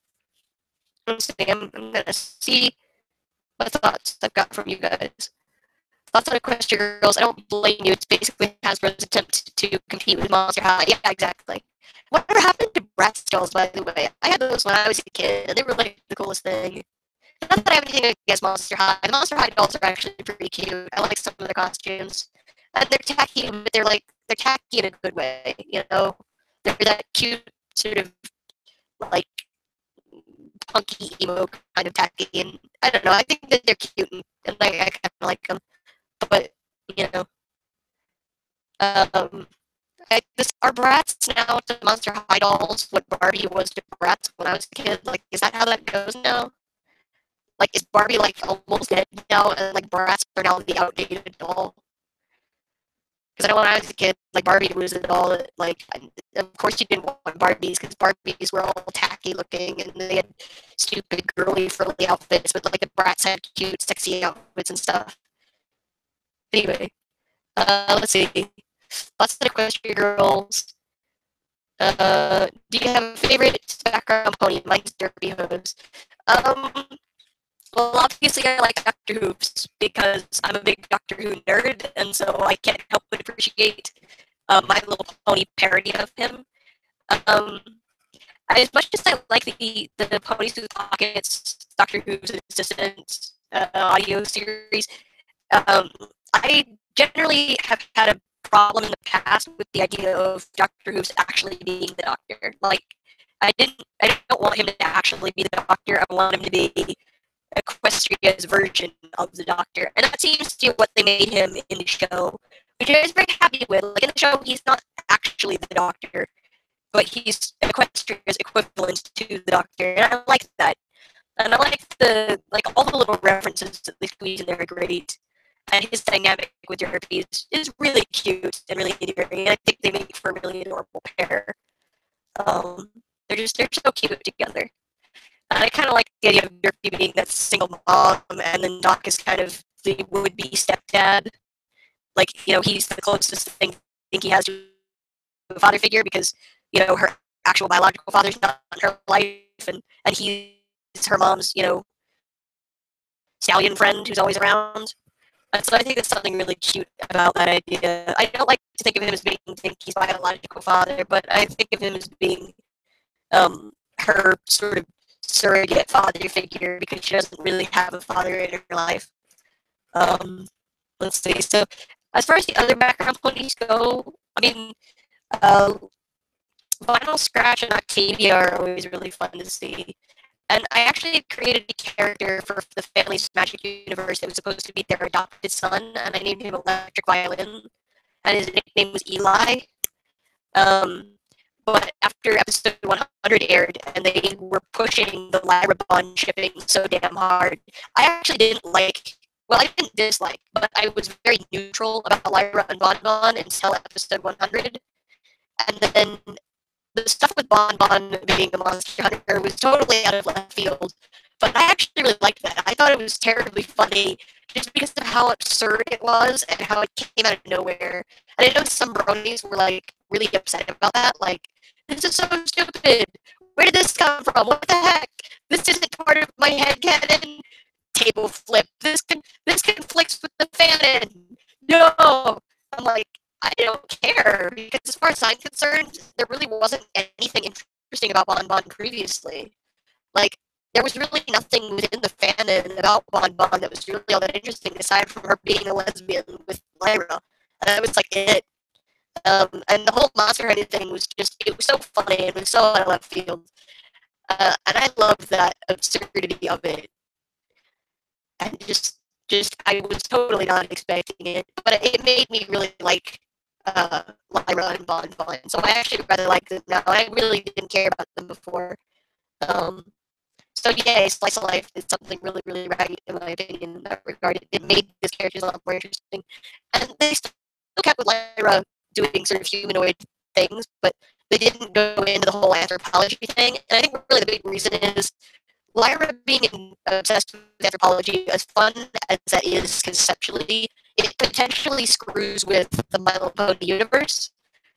I'm gonna see what thoughts I've got from you guys. Thoughts on Equestria Girls? I don't blame you. It's basically Hasbro's attempt to compete with Monster High. Yeah, exactly. Whatever happened to Bratz dolls, by the way? I had those when I was a kid, and they were like the coolest thing. Not that I have anything against Monster High. The Monster High dolls are actually pretty cute. I like some of their costumes, and they're tacky, but they're tacky in a good way. You know, they're that cute sort of like punky emo kind of tacky, and I don't know. I think that they're cute, and I kind of like them. But you know, um, are Bratz now to Monster High dolls what Barbie was to Bratz when I was a kid? Like, is that how that goes now? Like, is Barbie like almost dead now, and like Bratz are now the outdated doll? Because I know when I was a kid, like Barbie was a doll that, like, of course you didn't want Barbies because Barbies were all tacky looking and they had stupid girly frilly outfits, but like the Bratz had cute, sexy outfits and stuff. Anyway, let's see. Lots of Equestria Girls. Do you have a favorite background pony? Mine's Derpy Hose. Well, obviously I like Doctor Hoops because I'm a big Doctor Who nerd, and so I can't help but appreciate My Little Pony parody of him. Um, as much as I like the Ponies with Pockets, Doctor Who's Assistant audio series, I generally have had a problem in the past with the idea of Doctor Who's actually being the Doctor. Like, I don't want him to actually be the Doctor. I want him to be Equestria's version of the Doctor, and that seems to be what they made him in the show, which I was very happy with. Like in the show, he's not actually the Doctor, but he's Equestria's equivalent to the Doctor, and I like that. And I like all the little references that they squeeze in there are great. And his dynamic with Derpy is really cute and really endearing. And I think they make for a really adorable pair. They're so cute together. And I kind of like the idea of Derpy being that single mom, and then Doc is kind of the would-be stepdad. Like, you know, he's the closest thing I think he has to a father figure because, you know, her actual biological father's not in her life, and he's her mom's, you know, stallion friend who's always around. And so I think that's something really cute about that idea. I don't like to think of him as being Dinky's biological father, but I think of him as being her sort of surrogate father figure because she doesn't really have a father in her life. Let's see. So as far as the other background ponies go, I mean, Vinyl Scratch and Octavia are always really fun to see. And I actually created a character for the Family's Magic Universe that was supposed to be their adopted son, and I named him Electric Violin, and his nickname was Eli. But after episode 100 aired, and they were pushing the Lyra Bond shipping so damn hard, I actually didn't like, well, I didn't dislike, but I was very neutral about Lyra and Bon Bon until episode 100. And then the stuff with Bon Bon being the monster hunter was totally out of left field, but I actually really liked that. I thought it was terribly funny just because of how absurd it was and how it came out of nowhere. And I know some bronies were like really upset about that. Like, this is so stupid. Where did this come from? What the heck? This isn't part of my headcanon. Table flip. This conflicts with the fanon. No. I'm like, I don't care, because as far as I'm concerned, there really wasn't anything interesting about Bon Bon previously. Like, there was really nothing within the fanon about Bon Bon that was really all that interesting, aside from her being a lesbian with Lyra. And that was, like, it. And the whole Monster Hunter thing was just, it was so funny, it was so out of left field. And I loved that absurdity of it. And just, I was totally not expecting it, but it made me really like Lyra and Bon Bon. So I actually rather like them now. I really didn't care about them before. So yeah, Slice of Life is something really, really right in my opinion in that regard. It made these characters a lot more interesting. And they still kept with Lyra doing sort of humanoid things, but they didn't go into the whole anthropology thing. And I think really the big reason is Lyra being obsessed with anthropology, as fun as that is conceptually, it potentially screws with the My Little Pony universe,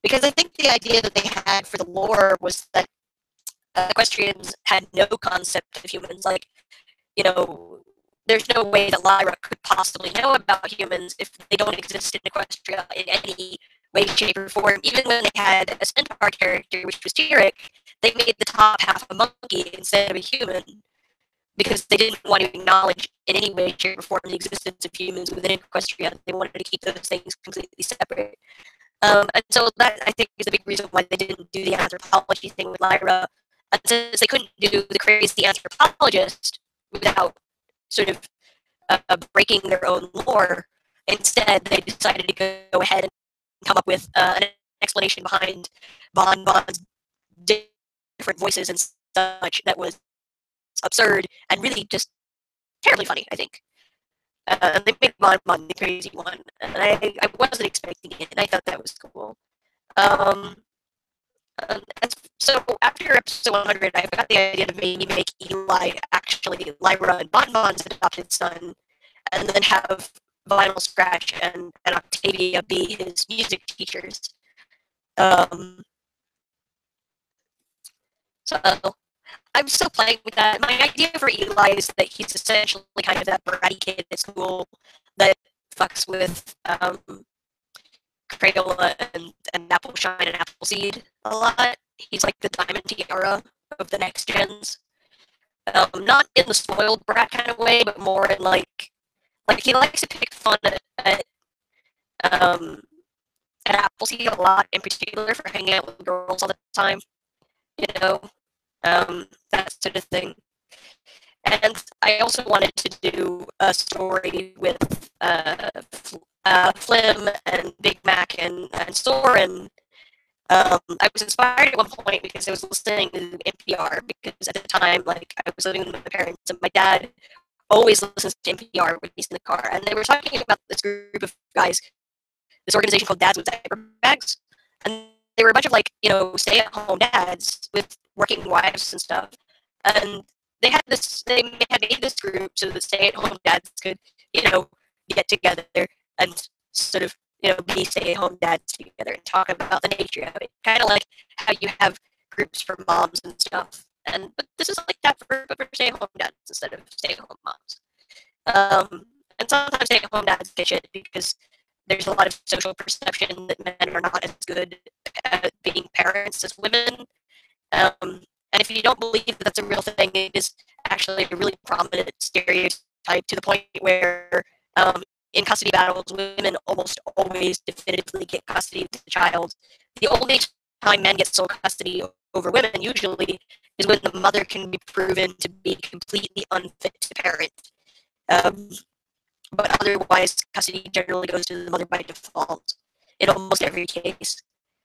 because I think the idea that they had for the lore was that equestrians had no concept of humans. Like, you know, there's no way that Lyra could possibly know about humans if they don't exist in Equestria in any way, shape, or form. Even when they had a centaur character, which was Tyrek, they made the top half a monkey instead of a human because they didn't want to acknowledge in any way, shape, or form the existence of humans within Equestria. They wanted to keep those things completely separate. And so that, I think, is a big reason why they didn't do the anthropology thing with Lyra. And since they couldn't do the crazy anthropologist without sort of breaking their own lore, instead they decided to go ahead and come up with an explanation behind Bon's different voices and such that was absurd and really just terribly funny, I think. They made Bon the crazy one, and I wasn't expecting it, and I thought that was cool. Um, so after episode 100, I got the idea to maybe make Eli actually Lyra and Bon's adopted son, and then have Vinyl Scratch and Octavia be his music teachers. So I'm still playing with that. My idea for Eli is that he's essentially kind of that bratty kid at school that fucks with Crayola and Appleshine and Appleseed a lot. He's like the Diamond Tiara of the next gens. Not in the spoiled brat kind of way, but more in like he likes to pick fun at Appleseed a lot, in particular for hanging out with girls all the time. You know, that sort of thing. And I also wanted to do a story with Flim and Big Mac and Soren. I was inspired at one point because I was listening to NPR, because at the time, like, I was living with my parents, and my dad always listens to NPR when he's in the car, and they were talking about this group of guys, this organization called Dads with Diaper Bags, and they were a bunch of, like, stay-at-home dads with working wives and stuff, and they had made this group so the stay-at-home dads could, get together and sort of, be stay-at-home dads together and talk about the nature of it. Kind of like how you have groups for moms and stuff. But this is like that for stay-at-home dads instead of stay-at-home moms. And sometimes stay-at-home dads get shit because there's a lot of social perception that men are not as good at being parents as women. And if you don't believe that that's a real thing, it is actually a really prominent stereotype, to the point where in custody battles, women almost always definitively get custody of the child. The only time men get sole custody over women usually is when the mother can be proven to be completely unfit to parent. But otherwise, custody generally goes to the mother by default in almost every case.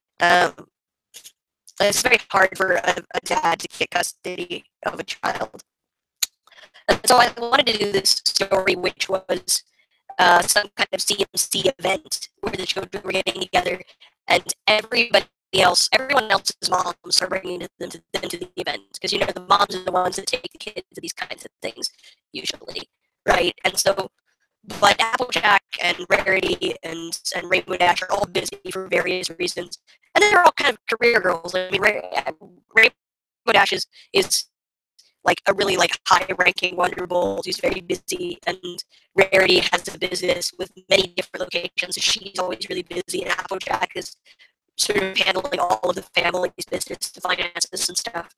It's very hard for a dad to get custody of a child. And so I wanted to do this story, which was some kind of CMC event where the children were getting together, and everyone else's moms are bringing them to the event, because the moms are the ones that take the kids to these kinds of things usually, right? And so, but Applejack and Rarity and Rainbow Dash are all busy for various reasons, and they're all kind of career girls. I mean, Rainbow Dash is like a really high-ranking Wonderbolt who's very busy, and Rarity has a business with many different locations, so she's always really busy, and Applejack is sort of handling all of the family's business, the finances and stuff.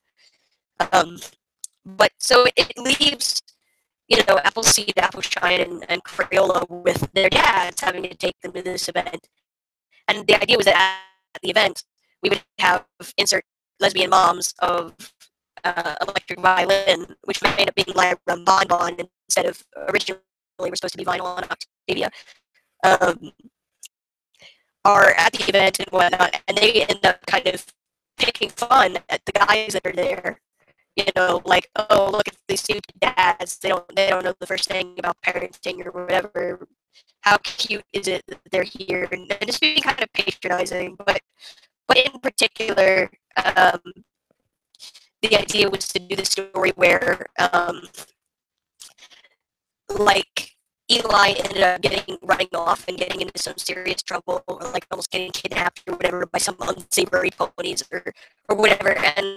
But so it leaves, Appleseed, Appleshine, and Crayola with their dads having to take them to this event. And the idea was that at the event, we would have insert lesbian moms of electric violin, which would end up being Lyra and Bon instead of originally were supposed to be Vinyl and Octavia, are at the event and whatnot, and they end up kind of picking fun at the guys that are there. Like, oh, look at these two dads. They don't know the first thing about parenting or whatever. How cute is it that they're here? And just being kind of patronizing, but in particular, the idea was to do the story where, Eli ended up running off and getting into some serious trouble, or like almost getting kidnapped or whatever by some unsavory ponies or whatever. And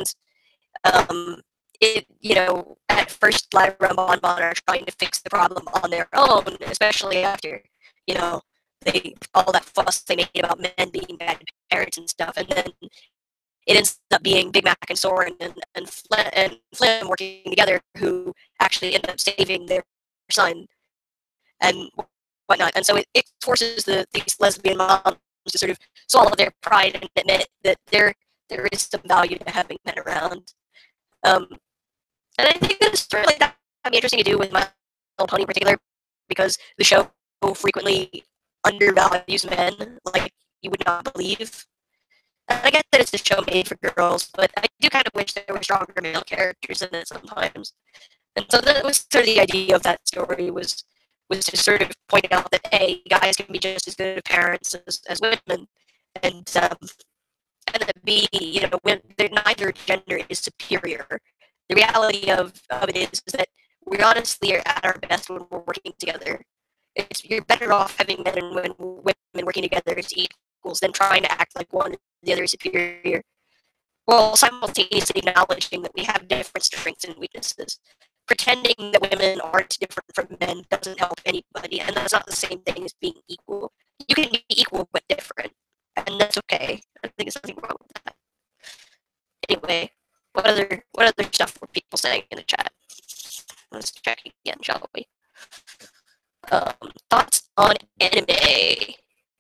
at first Lyra and Bonbon are trying to fix the problem on their own, especially after, they all that fuss they made about men being bad parents and stuff, and then it ends up being Big Mac and Soren and Flynn working together, who actually end up saving their son and whatnot. And so it forces these lesbian moms to sort of swallow their pride and admit that there is some value to having men around. And I think that it's really that interesting to do with My Little Pony in particular, because the show frequently undervalues men like you would not believe. And I get that it's a show made for girls, but I do kind of wish there were stronger male characters in it sometimes. And so that was sort of the idea of that story, was to sort of point out that A, guys can be just as good parents as women, and that B, when neither gender is superior. The reality of it is that we honestly are at our best when we're working together. You're better off having men and women working together as equals than trying to act like one or the other is superior, while simultaneously acknowledging that we have different strengths and weaknesses. Pretending that women aren't different from men doesn't help anybody, and that's not the same thing as being equal. You can be equal but different, and that's okay. I think there's nothing wrong with that. Anyway, what other stuff were people saying in the chat? Let's check again, shall we? Thoughts on anime?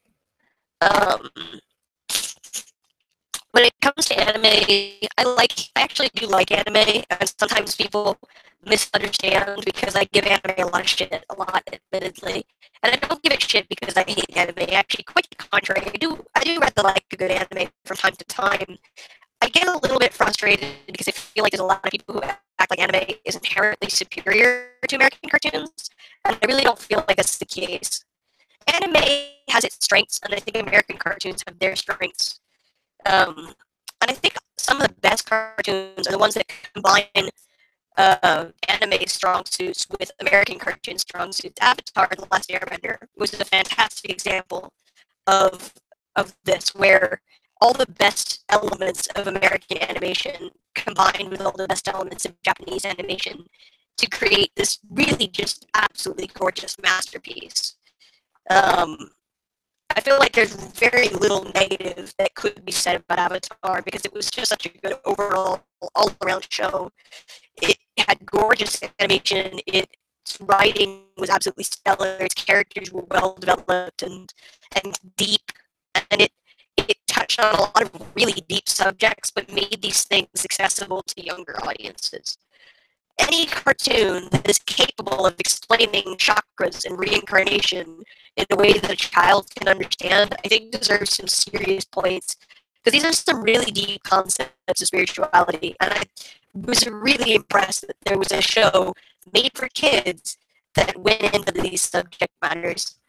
When it comes to anime, I actually do like anime, and sometimes people misunderstand because I give anime a lot of shit, admittedly. And I don't give it shit because I hate anime. Actually, quite the contrary. I do rather like a good anime from time to time. I get a little bit frustrated because I feel like there's a lot of people who act like anime is inherently superior to American cartoons, and I really don't feel like that's the case. Anime has its strengths, and I think American cartoons have their strengths. And I think some of the best cartoons are the ones that combine anime strong suits with American cartoon strong suits. Avatar: The Last Airbender was a fantastic example of this, where all the best elements of American animation combined with all the best elements of Japanese animation to create this really just absolutely gorgeous masterpiece. I feel like there's very little negative that could be said about Avatar because it was just such a good overall, all-around show. It had gorgeous animation. Its writing was absolutely stellar. Its characters were well developed and deep, and it touched on a lot of really deep subjects, but made these things accessible to younger audiences. Any cartoon that is capable of explaining chakras and reincarnation in a way that a child can understand, I think deserves some serious points, because these are some really deep concepts of spirituality, and I was really impressed that there was a show made for kids that went into these subject matters.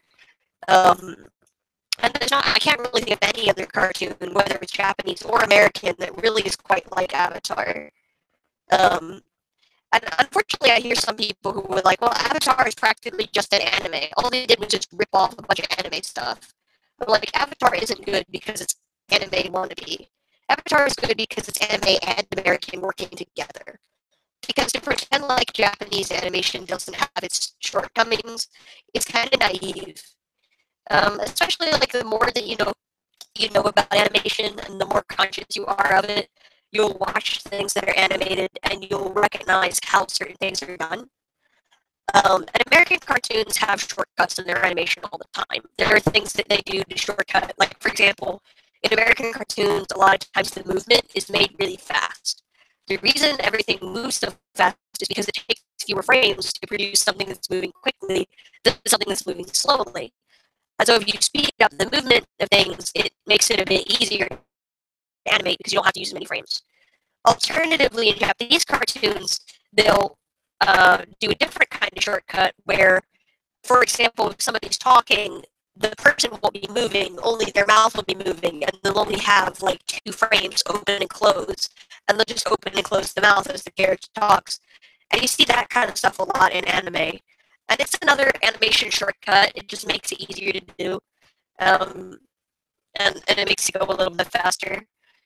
And I can't really think of any other cartoon, whether it's Japanese or American, that really is quite like Avatar. And unfortunately, I hear some people who were like, well, Avatar is practically just an anime. All they did was just rip off a bunch of anime stuff. But, like, Avatar isn't good because it's anime wannabe. Avatar is good because it's anime and American working together. Because to pretend like Japanese animation doesn't have its shortcomings, it's kind of naive. Especially, like, the more that you know about animation and the more conscious you are of it, you'll watch things that are animated and you'll recognize how certain things are done. And American cartoons have shortcuts in their animation all the time. There are things that they do to shortcut. Like, for example, in American cartoons, a lot of times the movement is made really fast. The reason everything moves so fast is because it takes fewer frames to produce something that's moving quickly than something that's moving slowly. And so if you speed up the movement of things, it makes it a bit easier to animate because you don't have to use as many frames. Alternatively, in Japanese cartoons, they'll do a different kind of shortcut where, for example, if somebody's talking, the person won't be moving, only their mouth will be moving, and they'll only have like 2 frames open and close, and they'll just open and close the mouth as the character talks. And you see that kind of stuff a lot in anime. And it's another animation shortcut. It just makes it easier to do. Um, and it makes it go a little bit faster,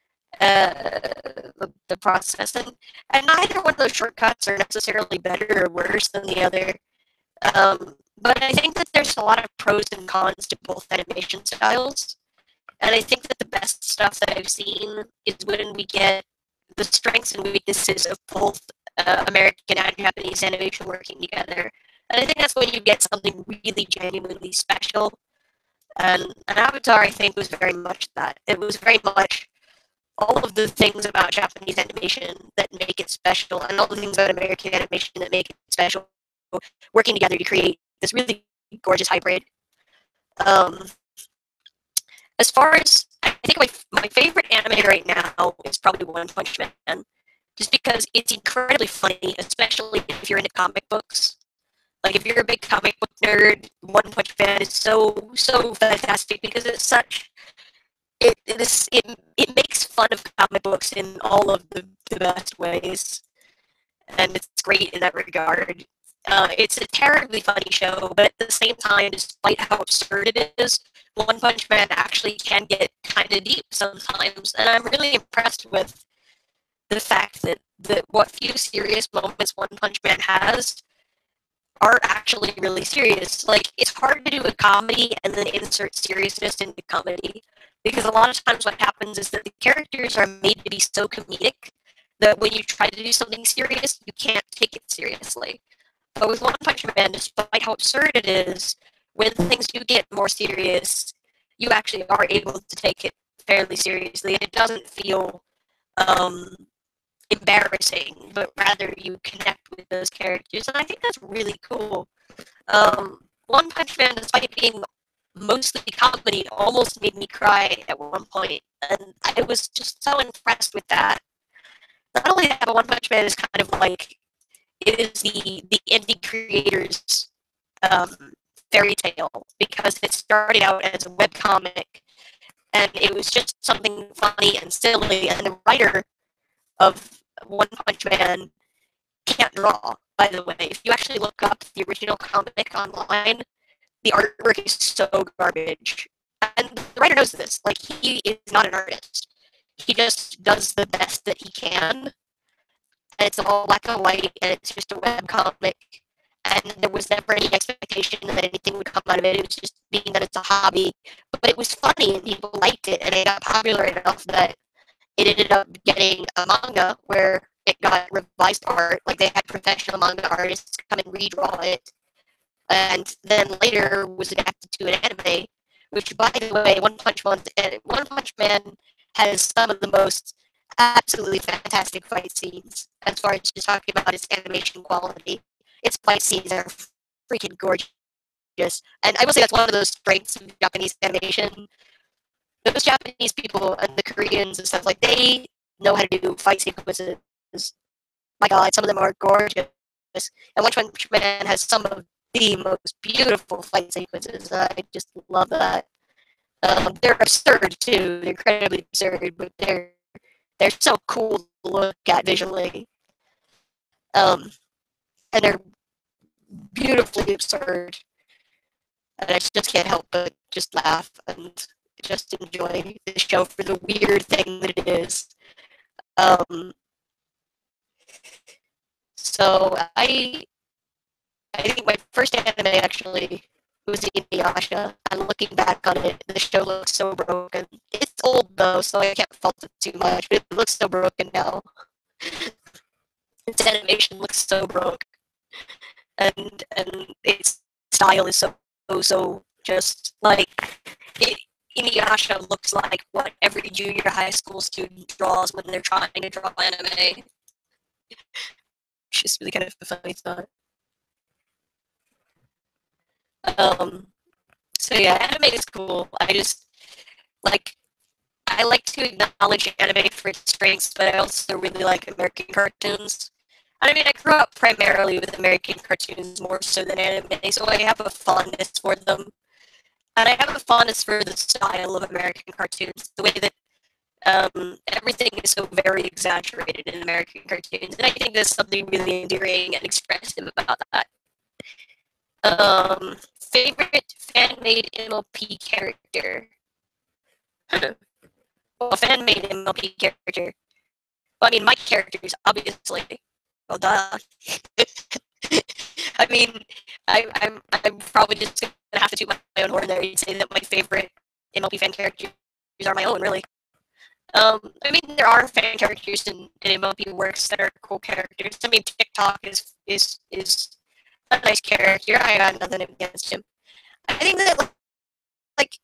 the process. And neither one of those shortcuts are necessarily better or worse than the other. But I think that there's a lot of pros and cons to both animation styles. And I think that the best stuff that I've seen is when we get the strengths and weaknesses of both American and Japanese animation working together. And I think that's when you get something really genuinely special. And Avatar, I think, was very much that. It was very much all of the things about Japanese animation that make it special, and all the things about American animation that make it special, working together to create this really gorgeous hybrid. Um, as far as I think my favorite anime right now is probably One Punch Man, just because it's incredibly funny, especially if you're into comic books. Like if you're a big comic book nerd, One Punch Man is so fantastic because it's such it makes fun of comic books in all of the best ways, and it's great in that regard. It's a terribly funny show, but at the same time, despite how absurd it is, One Punch Man actually can get kind of deep sometimes, and I'm really impressed with the fact that what few serious moments One Punch Man has are actually really serious. Like, it's hard to do a comedy and then insert seriousness into comedy, because a lot of times what happens is that the characters are made to be so comedic that when you try to do something serious, you can't take it seriously. But with One Punch Man, despite how absurd it is, when things do get more serious, you actually are able to take it fairly seriously, and it doesn't feel um, embarrassing, but rather you connect with those characters, and I think that's really cool. One Punch Man, despite being mostly comedy, almost made me cry at one point, and I was just so impressed with that. Not only that, but One Punch Man is kind of like it is the indie creators um, fairy tale, because it started out as a webcomic and it was just something funny and silly, and the writer of One Punch Man can't draw, by the way. If you actually look up the original comic online, the artwork is so garbage. And the writer knows this. Like, he is not an artist. He just does the best that he can. And it's all black and white, and it's just a web comic. And there was never any expectation that anything would come out of it. It was just being that it's a hobby. But it was funny, and people liked it, and it got popular enough that it ended up getting a manga where it got revised art. Like, they had professional manga artists come and redraw it, and then later was adapted to an anime. Which, by the way, One Punch Man has some of the most absolutely fantastic fight scenes. As far as just talking about its animation quality, its fight scenes are freaking gorgeous. And I will say that's one of those strengths of Japanese animation. Those Japanese people and the Koreans and stuff, like, they know how to do fight sequences. My God, some of them are gorgeous. And One Punch Man has some of the most beautiful fight sequences. I just love that. They're absurd too. They're incredibly absurd, but they're so cool to look at visually. And they're beautifully absurd. And I just can't help but just laugh and just enjoy the show for the weird thing that it is. Um, so I think my first anime actually was Inuyasha. And looking back on it, the show looks so broken. It's old though, so I can't fault it too much. But it looks so broken now. Its animation looks so broke, and its style is so just like it, Inuyasha looks like what every junior high school student draws when they're trying to draw anime. Which is really kind of a funny thought. Um, so yeah, anime is cool. Like I like to acknowledge anime for its strengths, but I also really like American cartoons. I mean, I grew up primarily with American cartoons more so than anime, so I have a fondness for them. And I have a fondness for the style of American cartoons, the way that everything is so very exaggerated in American cartoons. And I think there's something really endearing and expressive about that. Favorite fan-made MLP character. Well, fan-made MLP character. Well, I mean, my characters, obviously. Well, duh. I mean, I'm probably just gonna have to toot my own horn there and say that my favorite MLP fan characters are my own, really. I mean, there are fan characters in MLP works that are cool characters. I mean, TikTok is a nice character. I got nothing against him. I think that like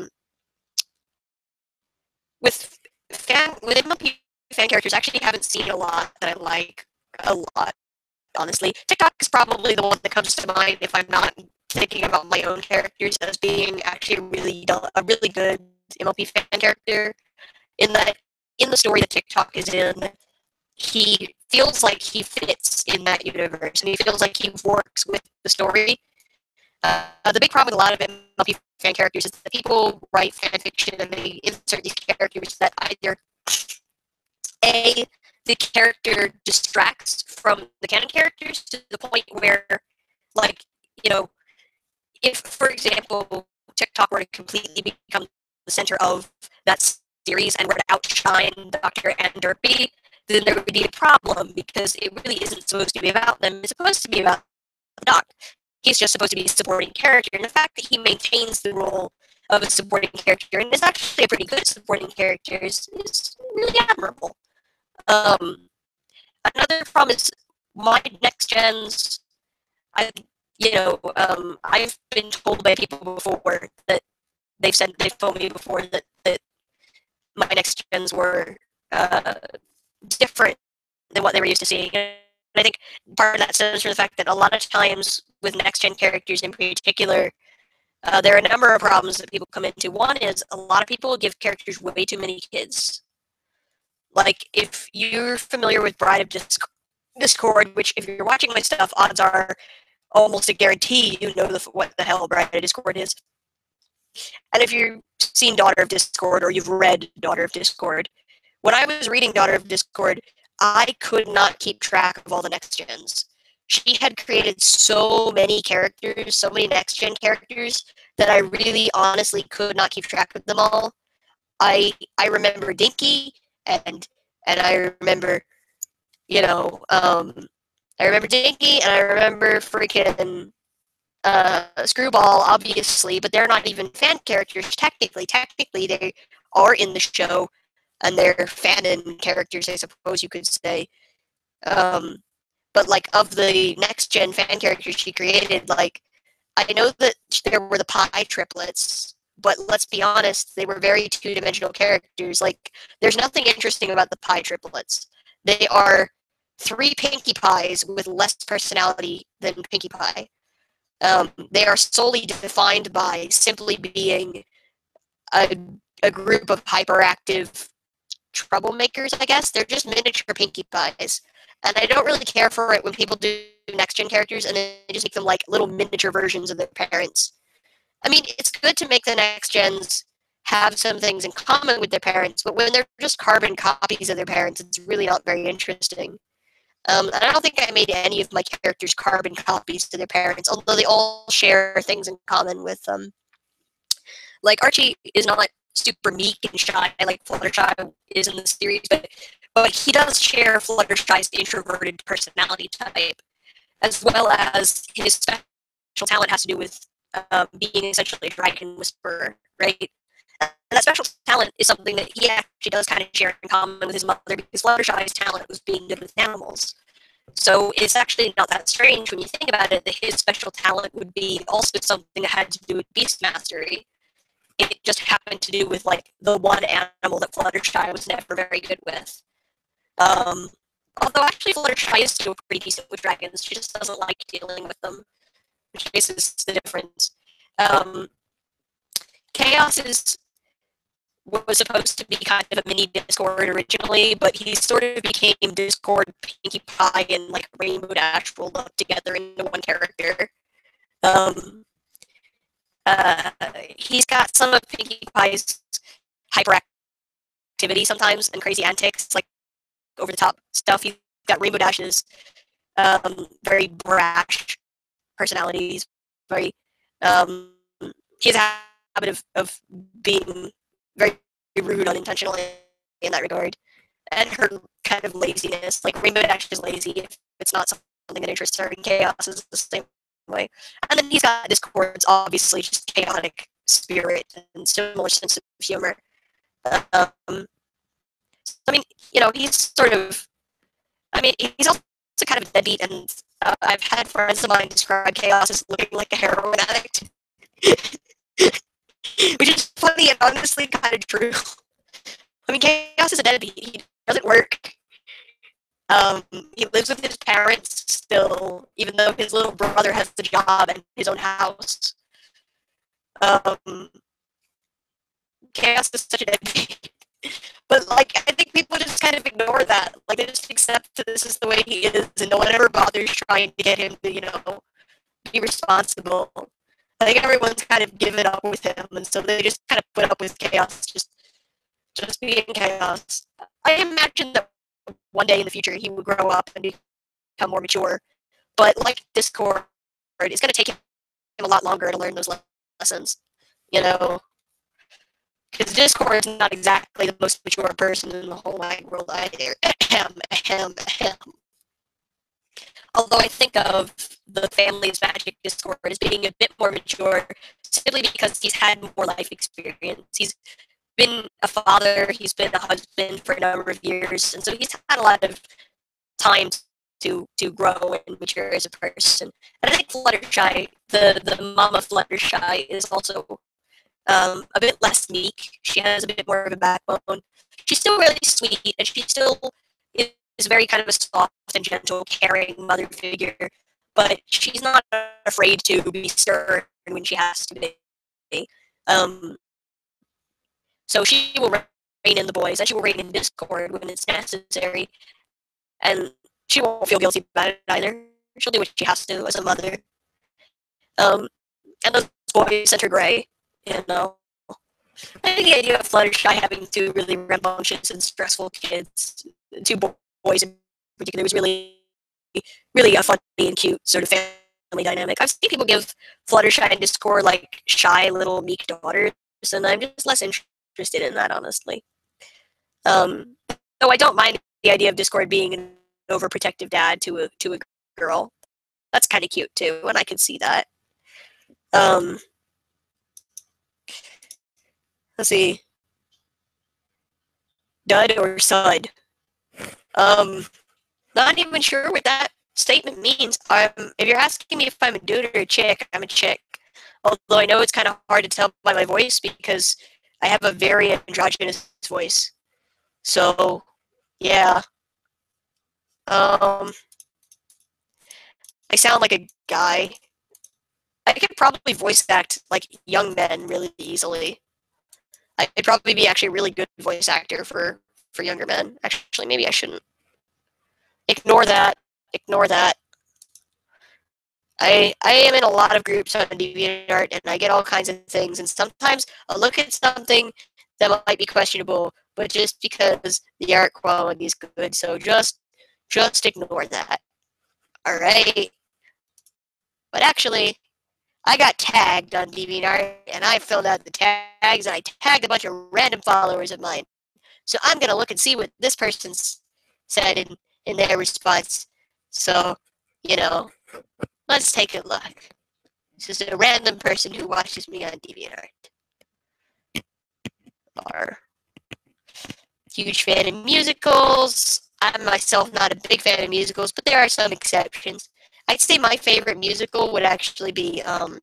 with with MLP fan characters, I actually haven't seen a lot that I like a lot. Honestly, TikTok is probably the one that comes to mind if I'm not thinking about my own characters as being actually a really good MLP fan character. In that, in the story that TikTok is in, he feels like he fits in that universe, and he feels like he works with the story. The big problem with a lot of MLP fan characters is that people write fan fiction and they insert these characters that either A, the character distracts from the canon characters to the point where, like, you know, if, for example, TikTok were to completely become the center of that series and were to outshine Doctor and Derpy, then there would be a problem because it really isn't supposed to be about them. It's supposed to be about the Doc. He's just supposed to be a supporting character, and the fact that he maintains the role of a supporting character and is actually a pretty good supporting character is really admirable. Another problem is my next gens. I, I've been told by people before that they've told me before that my next gens were different than what they were used to seeing. And I think part of that stems from the fact that a lot of times with next gen characters in particular, there are a number of problems that people come into. One is a lot of people give characters way too many kids. Like, if you're familiar with Bride of Discord, which if you're watching my stuff, odds are almost a guarantee you know what the hell Bride of Discord is. And if you've seen Daughter of Discord or you've read Daughter of Discord, when I was reading Daughter of Discord, I could not keep track of all the next gens. She had created so many characters, so many next gen characters, that I really honestly could not keep track of them all. I remember Dinky and I remember, I remember Dinky and I remember freaking Screwball, obviously, but they're not even fan characters technically. Technically, they are in the show, and they're fanon characters, I suppose you could say. But like, of the next gen fan characters she created, like, I know that there were the Pie triplets, but let's be honest, they were very two-dimensional characters. Like, there's nothing interesting about the Pie triplets. They are three Pinkie Pies with less personality than Pinkie Pie. They are solely defined by simply being a group of hyperactive troublemakers, I guess. They're just miniature Pinkie Pies. And I don't really care for it when people do next-gen characters and they just make them like little miniature versions of their parents. I mean, it's good to make the next gens have some things in common with their parents, but when they're just carbon copies of their parents, it's really not very interesting. And I don't think I made any of my characters carbon copies to their parents, although they all share things in common with them. Like, Archie is not super meek and shy like Fluttershy is in the series, but he does share Fluttershy's introverted personality type, as well as his special talent has to do with being essentially a dragon whisperer, right? And that special talent is something that he actually does kind of share in common with his mother, because Fluttershy's talent was being good with animals. So it's actually not that strange when you think about it that his special talent would be also something that had to do with beast mastery. It just happened to do with like the one animal that Fluttershy was never very good with. Although actually Fluttershy is still pretty decent with dragons, she just doesn't like dealing with them, which is the difference. Chaos was supposed to be kind of a mini Discord originally, but he sort of became Discord, Pinkie Pie, and like Rainbow Dash rolled up together into one character. He's got some of Pinkie Pie's hyperactivity sometimes and crazy antics, like over the top stuff. He's got Rainbow Dash's very brash personalities, very he has a habit of being very rude unintentionally in that regard. And her kind of laziness, like Rainbow Dash is lazy if it's not something that interests her, and Chaos is the same way. And then he's got Discord's obviously just chaotic spirit and similar sense of humor. I mean, he's sort of, I mean, he's also kind of a deadbeat, and I've had friends of mine describe Chaos as looking like a heroin addict, which is funny and honestly kind of true. I mean, Chaos is a deadbeat. He doesn't work. He lives with his parents still, even though his little brother has the job and his own house. Chaos is such a deadbeat. But, like, I think people just kind of ignore that. Like, they just accept that this is the way he is, and no one ever bothers trying to get him to, be responsible. I think everyone's kind of given up with him, and so they just kind of put up with Chaos, just being Chaos. I imagine that one day in the future he would grow up and become more mature, but like Discord, it's going to take him a lot longer to learn those lessons, you know? Because Discord is not exactly the most mature person in the whole wide world either. Although I think of the Family's Magic Discord as being a bit more mature, simply because he's had more life experience. He's been a father, he's been a husband for a number of years, and so he's had a lot of time to grow and mature as a person. And I think Fluttershy, the mama Fluttershy, is also a bit less meek. She has a bit more of a backbone. She's still really sweet, and she still is very kind of a soft and gentle, caring mother figure, but she's not afraid to be stern when she has to be. So she will rein in the boys, and she will rein in Discord when it's necessary, and she won't feel guilty about it either. She'll do what she has to as a mother. And those boys sent her gray, I think the idea of Fluttershy having two really rambunctious and stressful kids, two boys in particular, was really, really a funny and cute sort of family dynamic. I've seen people give Fluttershy and Discord like shy little meek daughters, and I'm just less interested in that, honestly. Though I don't mind the idea of Discord being an overprotective dad to a girl. That's kind of cute too, and I can see that. Let's see. Dud or sud? Not even sure what that statement means. If you're asking me if I'm a dude or a chick, I'm a chick. Although I know it's kind of hard to tell by my voice because I have a very androgynous voice. So, yeah. I sound like a guy. I could probably voice act like young men really easily. I'd probably be actually a really good voice actor for younger men. Actually, maybe I shouldn't. Ignore that. Ignore that. I am in a lot of groups on DeviantArt, and I get all kinds of things, and sometimes I'll look at something that might be questionable, but just because the art quality is good, so just ignore that. Alright? But actually, I got tagged on DeviantArt, and I filled out the tags, and I tagged a bunch of random followers of mine. So I'm going to look and see what this person's said in their response. So, let's take a look. This is a random person who watches me on DeviantArt. Are huge fan of musicals. I'm myself not a big fan of musicals, but there are some exceptions. I'd say my favorite musical would actually be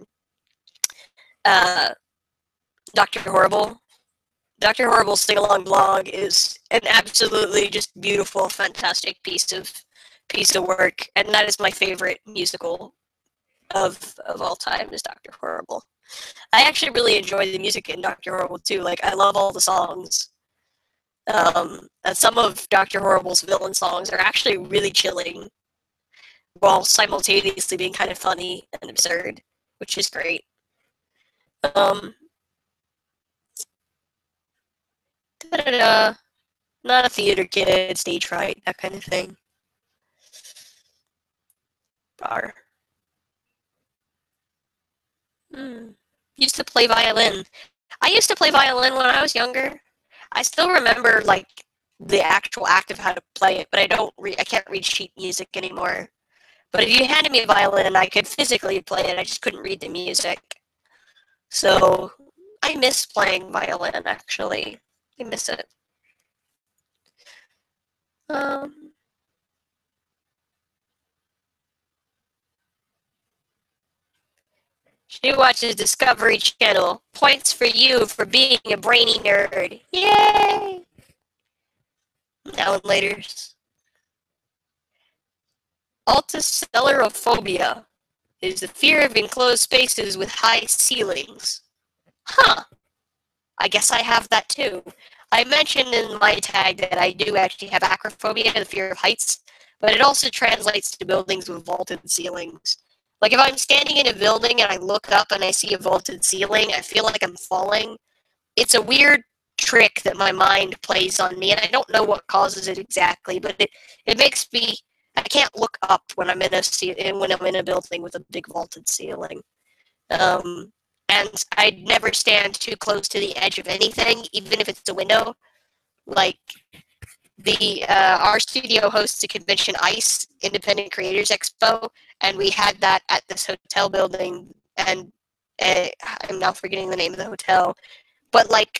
Dr. Horrible. Dr. Horrible's sing-along blog is an absolutely just beautiful, fantastic piece of work, and that is my favorite musical of all time is Dr. Horrible. I actually really enjoy the music in Dr. Horrible too. Like, I love all the songs. And some of Dr. Horrible's villain songs are actually really chilling, while simultaneously being kind of funny and absurd, which is great. Not a theater kid, stage fright, that kind of thing. Bar. Hmm. Used to play violin. I used to play violin when I was younger. I still remember like the actual act of how to play it, but I can't read sheet music anymore. But if you handed me a violin, I could physically play it. I just couldn't read the music. So I miss playing violin actually. I miss it. Um, she watches Discovery Channel. Points for you for being a brainy nerd. Yay! Now and later's. Alticelerophobia is the fear of enclosed spaces with high ceilings. Huh. I guess I have that too. I mentioned in my tag that I do actually have acrophobia, the fear of heights, but it also translates to buildings with vaulted ceilings. Like if I'm standing in a building and I look up and I see a vaulted ceiling, I feel like I'm falling. It's a weird trick that my mind plays on me, and I don't know what causes it exactly, but it makes me. I can't look up when I'm in a building with a big vaulted ceiling. And I'd never stand too close to the edge of anything, even if it's a window. Like the our studio hosts a convention, ICE Independent Creators Expo, and we had that at this hotel building. And I'm now forgetting the name of the hotel, but like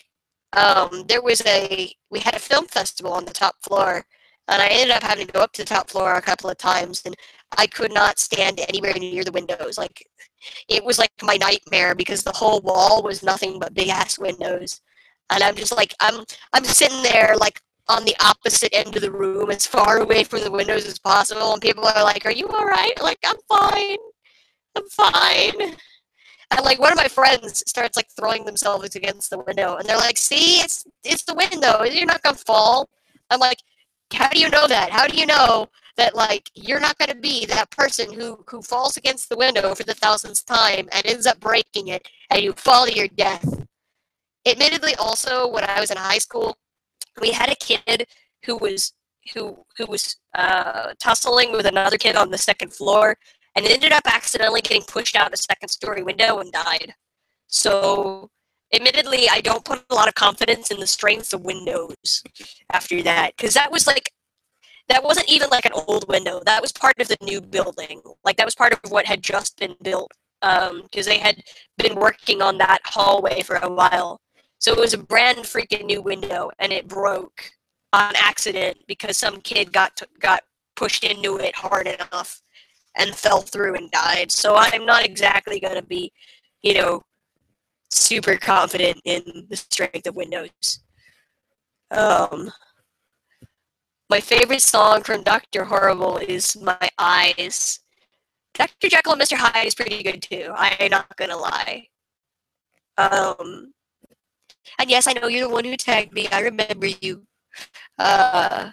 we had a film festival on the top floor, and I ended up having to go up to the top floor a couple of times, and I could not stand anywhere near the windows. Like it was like my nightmare because the whole wall was nothing but big ass windows, and I'm just like I'm sitting there like on the opposite end of the room, as far away from the windows as possible, and people are like, "Are you all right?" Like I'm fine, I'm fine. And like one of my friends starts like throwing themselves against the window, and they're like, "See, it's the window. You're not gonna fall." I'm like, "How do you know that? How do you know that like you're not gonna be that person who falls against the window for the thousandth time and ends up breaking it, and you fall to your death?" Admittedly, also when I was in high school, we had a kid who was who was tussling with another kid on the second floor, and ended up accidentally getting pushed out a second story window and died. So, admittedly, I don't put a lot of confidence in the strength of windows after that, because that wasn't even like an old window. That was part of the new building. Like that was part of what had just been built, because they had been working on that hallway for a while. So it was a brand freaking new window, and it broke on accident because some kid got pushed into it hard enough and fell through and died. So I'm not exactly gonna be, you know, super confident in the strength of windows. Um, my favorite song from Dr. Horrible is My Eyes. Dr. Jekyll and Mr. Hyde is pretty good too. I'm not gonna lie. Um, and yes, I know you're the one who tagged me. I remember you. Uh,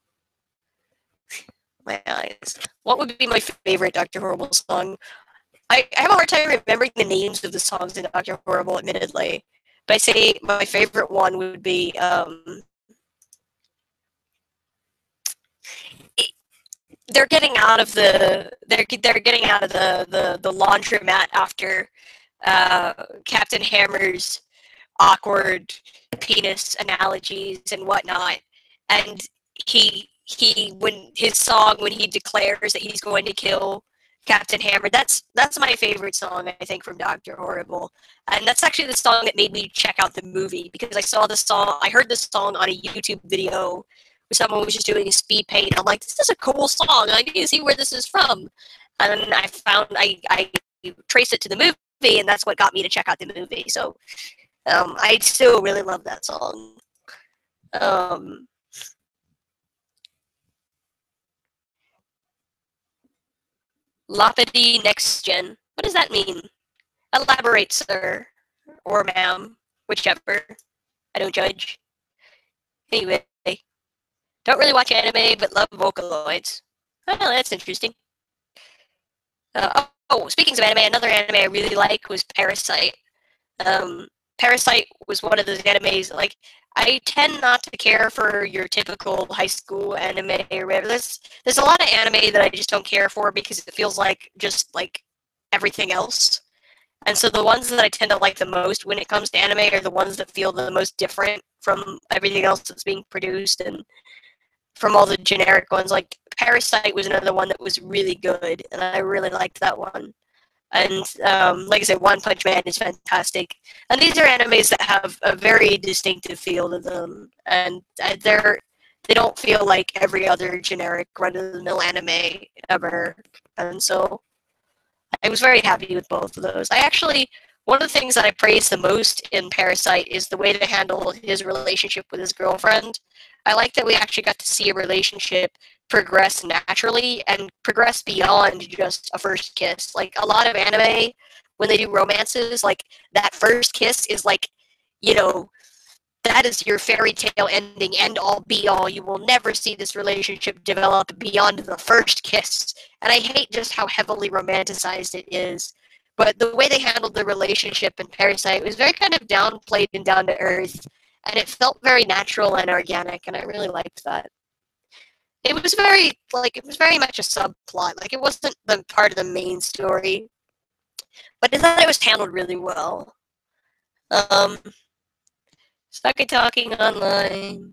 my eyes. What would be my favorite Dr. Horrible song? I have a hard time remembering the names of the songs in Dr. Horrible, admittedly. But I say my favorite one would be they're getting out of they're getting out of the laundromat after Captain Hammer's awkward penis analogies and whatnot, and he when his song when he declares that he's going to kill Captain Hammer. That's my favorite song, I think, from Doctor Horrible, and that's actually the song that made me check out the movie because I heard this song on a YouTube video where someone was just doing a speed paint. I'm like, this is a cool song. I need to see where this is from, and then I traced it to the movie, and that's what got me to check out the movie. So I still really love that song. Um, Loppity Next Gen. What does that mean? Elaborate, sir. Or ma'am. Whichever. I don't judge. Anyway, don't really watch anime, but love Vocaloids. Oh, that's interesting. Speaking of anime, another anime I really like was Parasite. Um, Parasite was one of those animes, like, I tend not to care for your typical high school anime or whatever. There's a lot of anime that I just don't care for because it feels like just like everything else. And so the ones that I tend to like the most when it comes to anime are the ones that feel the most different from everything else that's being produced and from all the generic ones. Like Parasite was another one that was really good, and I really liked that one. And like I said, One Punch Man is fantastic. And these are animes that have a very distinctive feel to them, and they don't feel like every other generic run-of-the-mill anime ever. And so I was very happy with both of those. I actually, one of the things that I praise the most in Parasite is the way they handle his relationship with his girlfriend. I like that we actually got to see a relationship progress naturally and progress beyond just a first kiss. Like a lot of anime, when they do romances, like that first kiss is like, you know, that is your fairy tale ending, end all be all. You will never see this relationship develop beyond the first kiss. And I hate just how heavily romanticized it is. But the way they handled the relationship in Parasite was very kind of downplayed and down to earth. And it felt very natural and organic, and I really liked that. It was very much a subplot. Like it wasn't the part of the main story. But I thought it was handled really well. Um Stuck at talking online.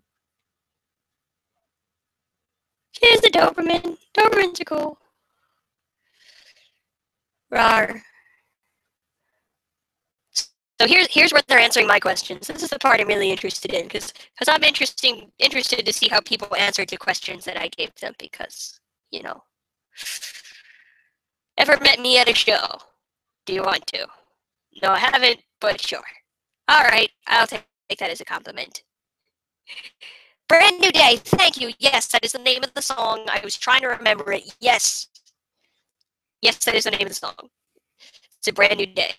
Here's the Doberman. Dobermans are cool. Rawr. So here's where they're answering my questions. This is the part I'm really interested in because I'm interested to see how people answer to questions that I gave them because, you know. Ever met me at a show? Do you want to? No, I haven't, but sure. All right, I'll take that as a compliment. Brand New Day, thank you. Yes, that is the name of the song. I was trying to remember it. Yes. Yes, that is the name of the song. It's a brand new day.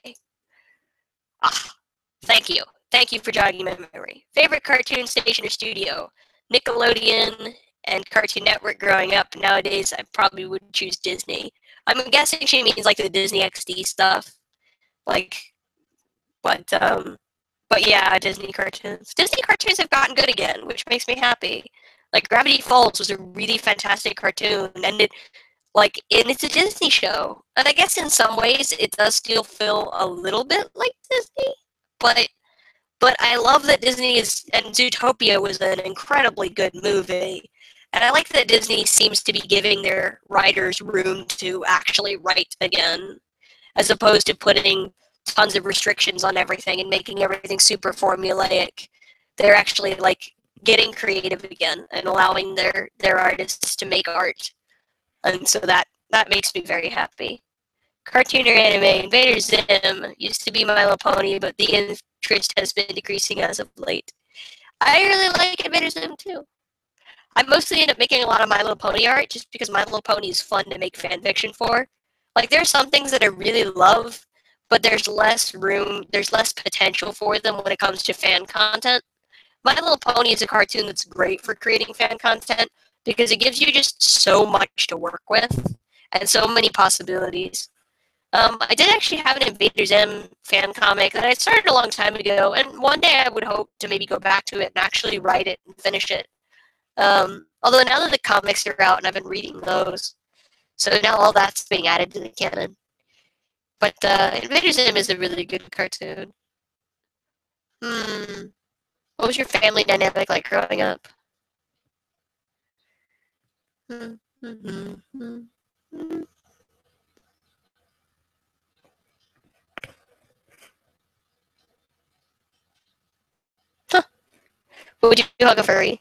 Ah, thank you. Thank you for jogging my memory. Favorite cartoon station or studio? Nickelodeon and Cartoon Network growing up. Nowadays, I probably would choose Disney. I'm guessing she means like the Disney XD stuff. Like, but, um, but yeah, Disney cartoons. Disney cartoons have gotten good again, which makes me happy. Like, Gravity Falls was a really fantastic cartoon, and it's a Disney show. And I guess in some ways it does still feel a little bit like Disney, but I love that Disney and Zootopia was an incredibly good movie. And I like that Disney seems to be giving their writers room to actually write again, as opposed to putting tons of restrictions on everything and making everything super formulaic. They're actually like getting creative again and allowing their artists to make art. And so that makes me very happy. Cartoon or anime, Invader Zim used to be My Little Pony, but the interest has been decreasing as of late. I really like Invader Zim too. I mostly end up making a lot of My Little Pony art just because My Little Pony is fun to make fan fiction for. Like there are some things that I really love, but there's less room, there's less potential for them when it comes to fan content. My Little Pony is a cartoon that's great for creating fan content because it gives you just so much to work with and so many possibilities. I did actually have an Invader Zim fan comic that I started a long time ago, and one day I would hope to maybe go back to it and actually write it and finish it. Although now that the comics are out and I've been reading those, so now all that's being added to the canon. But Invader Zim is a really good cartoon. Hmm. What was your family dynamic like growing up? Hmm. Hmm. Hmm. Hmm. Huh. Would you hug a furry?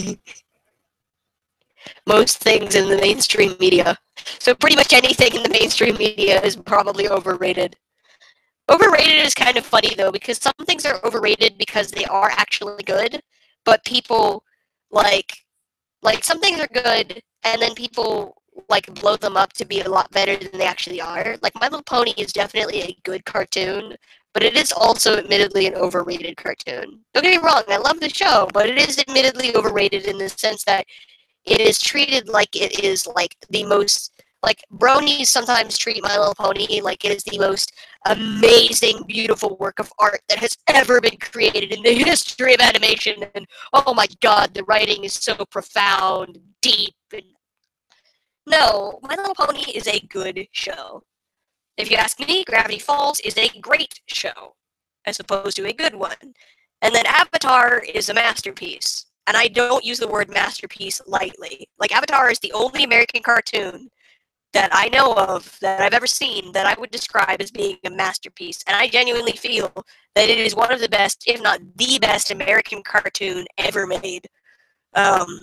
Most things in the mainstream media. So pretty much anything in the mainstream media is probably overrated. Overrated is kind of funny though because some things are overrated because they are actually good, but people like some things are good and then people like blow them up to be a lot better than they actually are. Like My Little Pony is definitely a good cartoon, but it is also admittedly an overrated cartoon. Don't get me wrong, I love the show, but it is admittedly overrated in the sense that it is treated like it is like the most like bronies sometimes treat My Little Pony like it is the most amazing, beautiful work of art that has ever been created in the history of animation. And oh my god, the writing is so profound, deep, and no, My Little Pony is a good show. If you ask me, Gravity Falls is a great show, as opposed to a good one. And then Avatar is a masterpiece. And I don't use the word masterpiece lightly. Like, Avatar is the only American cartoon that I know of, that I've ever seen, that I would describe as being a masterpiece. And I genuinely feel that it is one of the best, if not the best, American cartoon ever made. Um,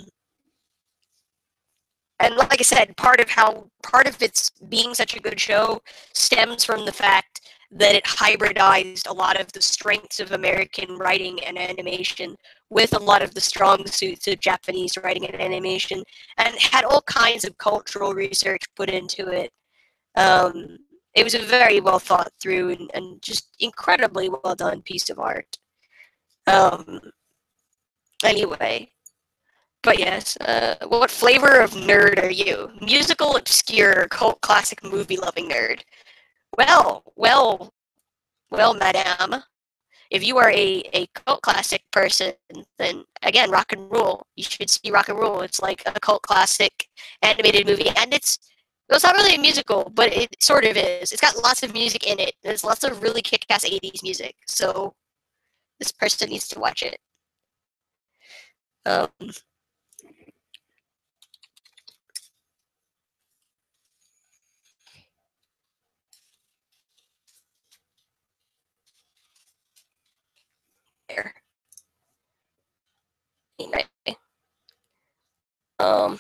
and like I said, part of its being such a good show stems from the fact that it hybridized a lot of the strengths of American writing and animation with a lot of the strong suits of Japanese writing and animation, and had all kinds of cultural research put into it. Um, it was a very well thought through and just incredibly well done piece of art. Um, anyway, but yes, what flavor of nerd are you? Musical, obscure, cult classic movie loving nerd. Well, well, well, madame. If you are a cult classic person, then again, rock and roll. You should see rock and roll. It's like a cult classic animated movie, and it's not really a musical, but it sort of is. It's got lots of music in it. There's lots of really kick-ass 80s music, so this person needs to watch it. Um, there. Anyway. Um,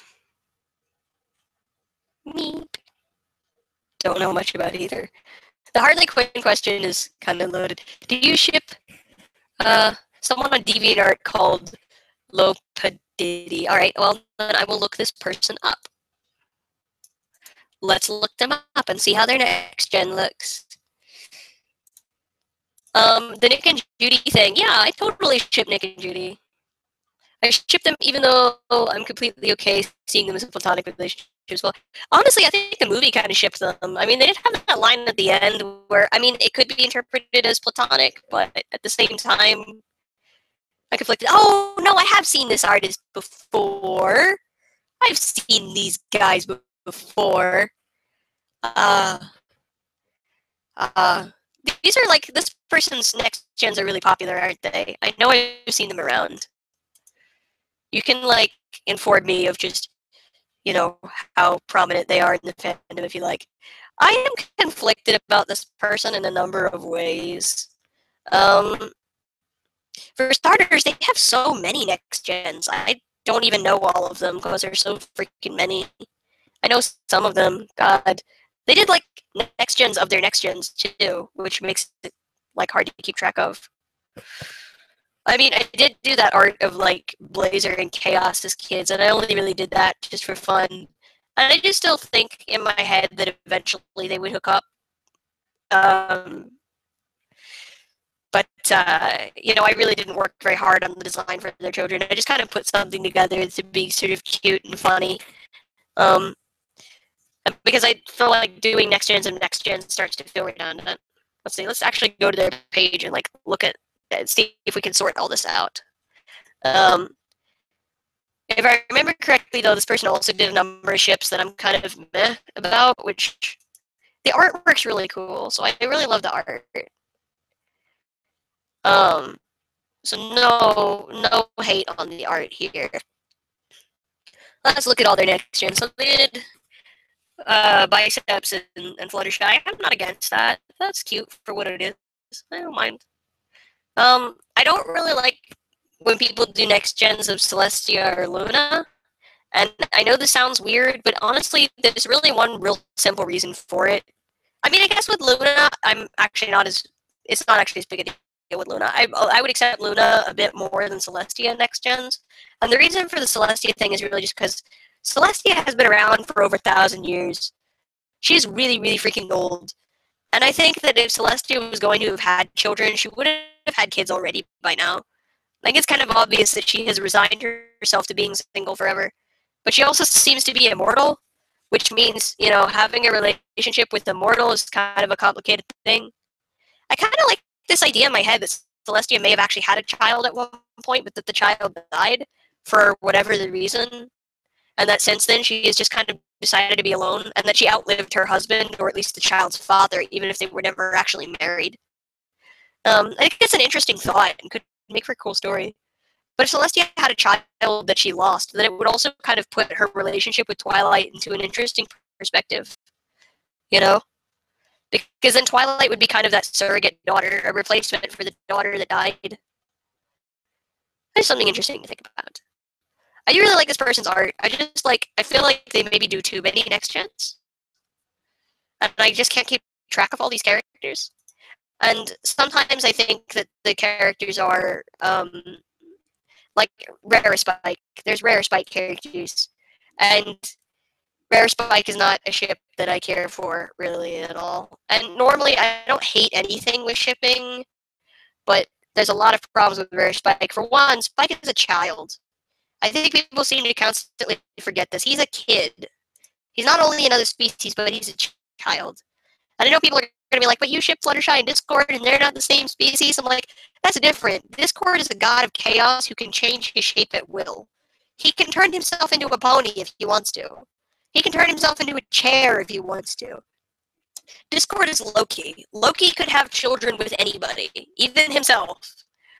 me. Don't know much about either. The Harley Quinn question is kind of loaded. Do you ship someone on DeviantArt called Lopediddy? All right, well, then I will look this person up. Let's look them up and see how their next gen looks. The Nick and Judy thing. Yeah, I totally ship Nick and Judy. I ship them even though I'm completely okay seeing them as a platonic relationship as well. Honestly, I think the movie kind of shipped them. I mean, they did have that line at the end where, I mean, it could be interpreted as platonic, but at the same time, I conflicted. Oh, no, I have seen this artist before. I've seen these guys before. Uh, these are like, this person's next gens are really popular, aren't they? I know I've seen them around. You can, like, inform me of just, you know, how prominent they are in the fandom if you like. I am conflicted about this person in a number of ways. For starters, they have so many next gens. I don't even know all of them because there's so freaking many. I know some of them. God, they did like next gens of their next gens too, which makes it like hard to keep track of. I mean, I did do that art of like Blazer and Chaos as kids, and I only really did that just for fun. And I do still think in my head that eventually they would hook up. But you know, I really didn't work very hard on the design for their children. I just kind of put something together to be sort of cute and funny. Because I feel like doing next gens and next gens starts to feel redundant. Let's see. Let's actually go to their page and like look at see if we can sort all this out. If I remember correctly, though, this person also did a number of ships that I'm kind of meh about, which the artwork's really cool. So I really love the art. So no hate on the art here. Let's look at all their next gens. So they did biceps and Fluttershy. I'm not against that. That's cute for what it is. I don't mind. I don't really like when people do next gens of Celestia or Luna. And I know this sounds weird, but honestly, there's really one real simple reason for it. I mean, I guess with Luna, I'm actually not as, it's not actually as big a deal with Luna. I would accept Luna a bit more than Celestia next gens. And the reason for the Celestia thing is really just because Celestia has been around for over 1,000 years. She's really, really freaking old. And I think that if Celestia was going to have had children, she would have had kids already by now. Like, it's kind of obvious that she has resigned herself to being single forever. But she also seems to be immortal, which means, you know, having a relationship with the mortal is kind of a complicated thing. I kind of like this idea in my head that Celestia may have actually had a child at one point, but that the child died for whatever the reason. and that since then she has just kind of decided to be alone, and that she outlived her husband, or at least the child's father, even if they were never actually married. I think it's an interesting thought and could make for a cool story. But if Celestia had a child that she lost, then it would also kind of put her relationship with Twilight into an interesting perspective, you know? Because then Twilight would be kind of that surrogate daughter, a replacement for the daughter that died. There's something interesting to think about. I do really like this person's art. I feel like they maybe do too many next gens. And I just can't keep track of all these characters. And sometimes I think that the characters are, like Rare Spike. There's Rare Spike characters. And Rare Spike is not a ship that I care for really at all. And normally I don't hate anything with shipping, but there's a lot of problems with Rare Spike. For one, Spike is a child. I think people seem to constantly forget this. He's a kid. He's not only another species, but he's a child. And I know people are going to be like, but you ship Fluttershy and Discord, and they're not the same species. I'm like, that's different. Discord is a god of chaos who can change his shape at will. He can turn himself into a pony if he wants to. He can turn himself into a chair if he wants to. Discord is Loki. Loki could have children with anybody, even himself.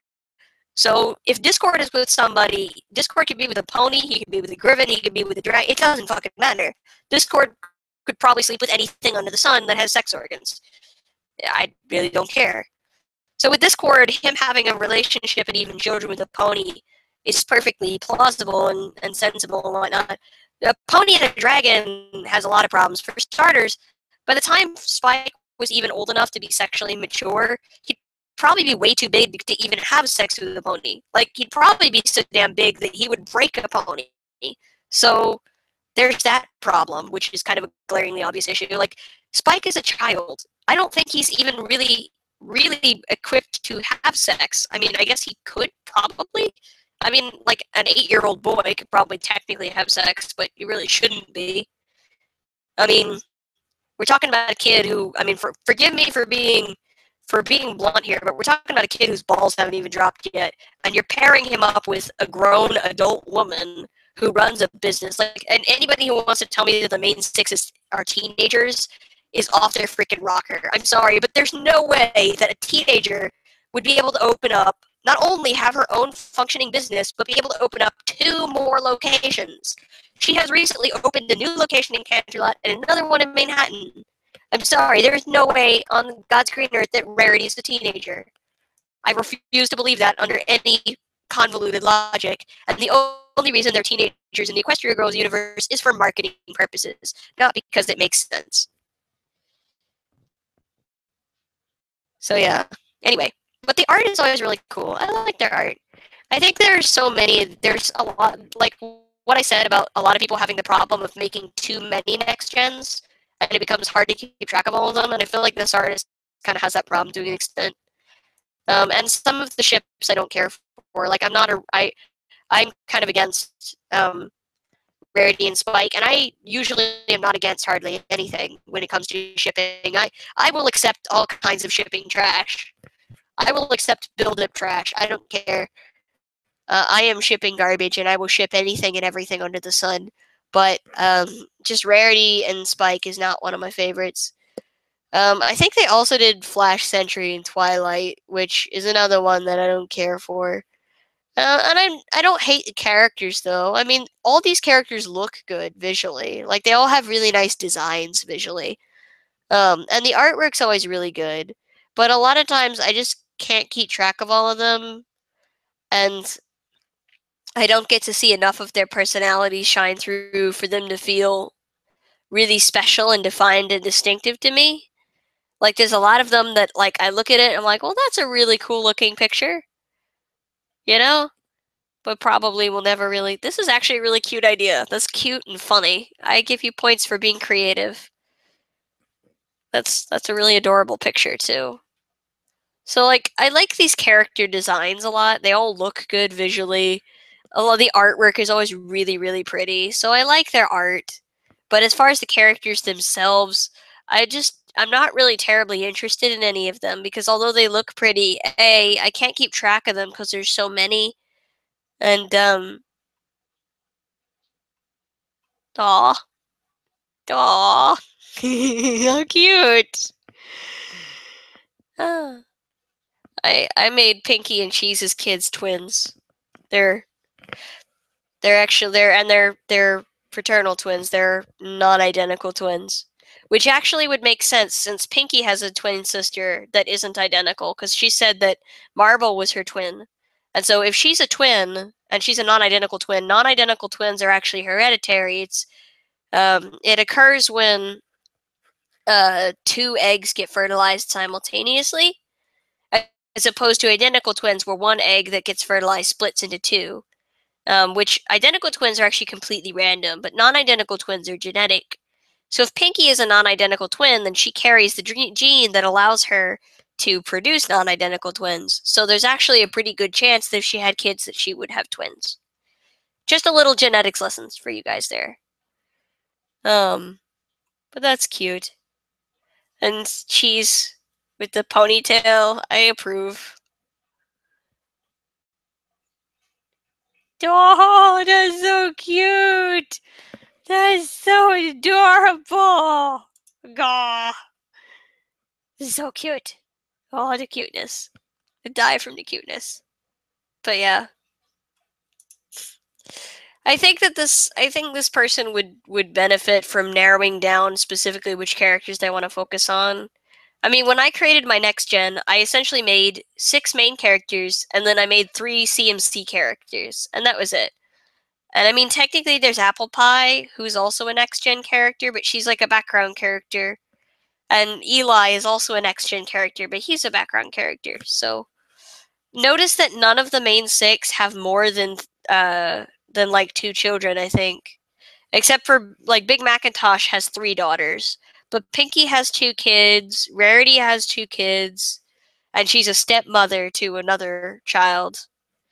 So if Discord is with somebody, Discord could be with a pony, he could be with a griffin, he could be with a dragon. It doesn't fucking matter. Discord could probably sleep with anything under the sun that has sex organs. I really don't care. So with Discord, him having a relationship and even children with a pony is perfectly plausible and sensible and whatnot. A pony and a dragon has a lot of problems. For starters, by the time Spike was even old enough to be sexually mature, he'd probably be way too big to even have sex with a pony. Like, he'd probably be so damn big that he would break a pony. So there's that problem, which is kind of a glaringly obvious issue. Like, Spike is a child. I don't think he's even really equipped to have sex. I mean, I guess he could probably. I mean, like, an 8-year-old boy could probably technically have sex, but he really shouldn't be. I mean, we're talking about a kid who, I mean, forgive me for being blunt here, but we're talking about a kid whose balls haven't even dropped yet, and you're pairing him up with a grown adult woman who runs a business. Like, and anybody who wants to tell me that the main six are teenagers is off their freaking rocker. I'm sorry, but there's no way that a teenager would be able to open up, not only have her own functioning business, but be able to open up 2 more locations. She has recently opened a new location in Canterlot and another one in Manhattan. I'm sorry, there is no way on God's green earth that Rarity is a teenager. I refuse to believe that under any convoluted logic, and the only reason they're teenagers in the Equestria Girls universe is for marketing purposes, not because it makes sense. So yeah, anyway, but the art is always really cool. I like their art. I think there's a lot, like what I said about a lot of people having the problem of making too many next gens, and it becomes hard to keep track of all of them, and I feel like this artist kind of has that problem to an extent. And some of the ships I don't care for. Like, I'm kind of against Rarity and Spike, and I usually am not against hardly anything when it comes to shipping. I will accept all kinds of shipping trash. I will accept build-up trash. I don't care. I am shipping garbage, and I will ship anything and everything under the sun. But just Rarity and Spike is not one of my favorites. I think they also did Flash Sentry and Twilight, which is another one that I don't care for. And I don't hate the characters, though. I mean, all these characters look good visually. Like, they all have really nice designs visually. And the artwork's always really good. But a lot of times, I just can't keep track of all of them. And I don't get to see enough of their personalities shine through for them to feel really special and defined and distinctive to me. Like, there's a lot of them that, like, I look at it and I'm like, well, that's a really cool looking picture. You know? But probably will never really. This is actually a really cute idea. That's cute and funny. I give you points for being creative. That's a really adorable picture too. So, like, I like these character designs a lot. They all look good visually. A lot of the artwork is always really pretty. So I like their art. But as far as the characters themselves, I'm not really terribly interested in any of them because although they look pretty, I can't keep track of them because there's so many. And Aw. Aw. How cute. Ah. I made Pinky and Cheese's kids twins. They're they're fraternal twins. They're non-identical twins, which actually would make sense since Pinky has a twin sister that isn't identical because she said that Marble was her twin, and so if she's a twin and she's a non-identical twin, non-identical twins are actually hereditary. It occurs when two eggs get fertilized simultaneously, as opposed to identical twins where one egg that gets fertilized splits into two. Which identical twins are actually completely random, but non-identical twins are genetic. So if Pinky is a non-identical twin, then she carries the gene that allows her to produce non-identical twins. So there's actually a pretty good chance that if she had kids that she would have twins. Just a little genetics lessons for you guys there. But that's cute. And Cheese with the ponytail, I approve. Oh, that's so cute! That's so adorable! Gah! So cute. Oh, the cuteness. I die from the cuteness. But yeah. I think this person would benefit from narrowing down specifically which characters they want to focus on. I mean, when I created my next gen, I essentially made 6 main characters and then I made 3 CMC characters, and that was it. And I mean, technically there's Apple Pie, who's also a next gen character, but she's like a background character. And Eli is also a next gen character, but he's a background character. So notice that none of the main 6 have more than like 2 children, I think. Except for like Big Macintosh has 3 daughters. But Pinky has 2 kids, Rarity has 2 kids, and she's a stepmother to another child.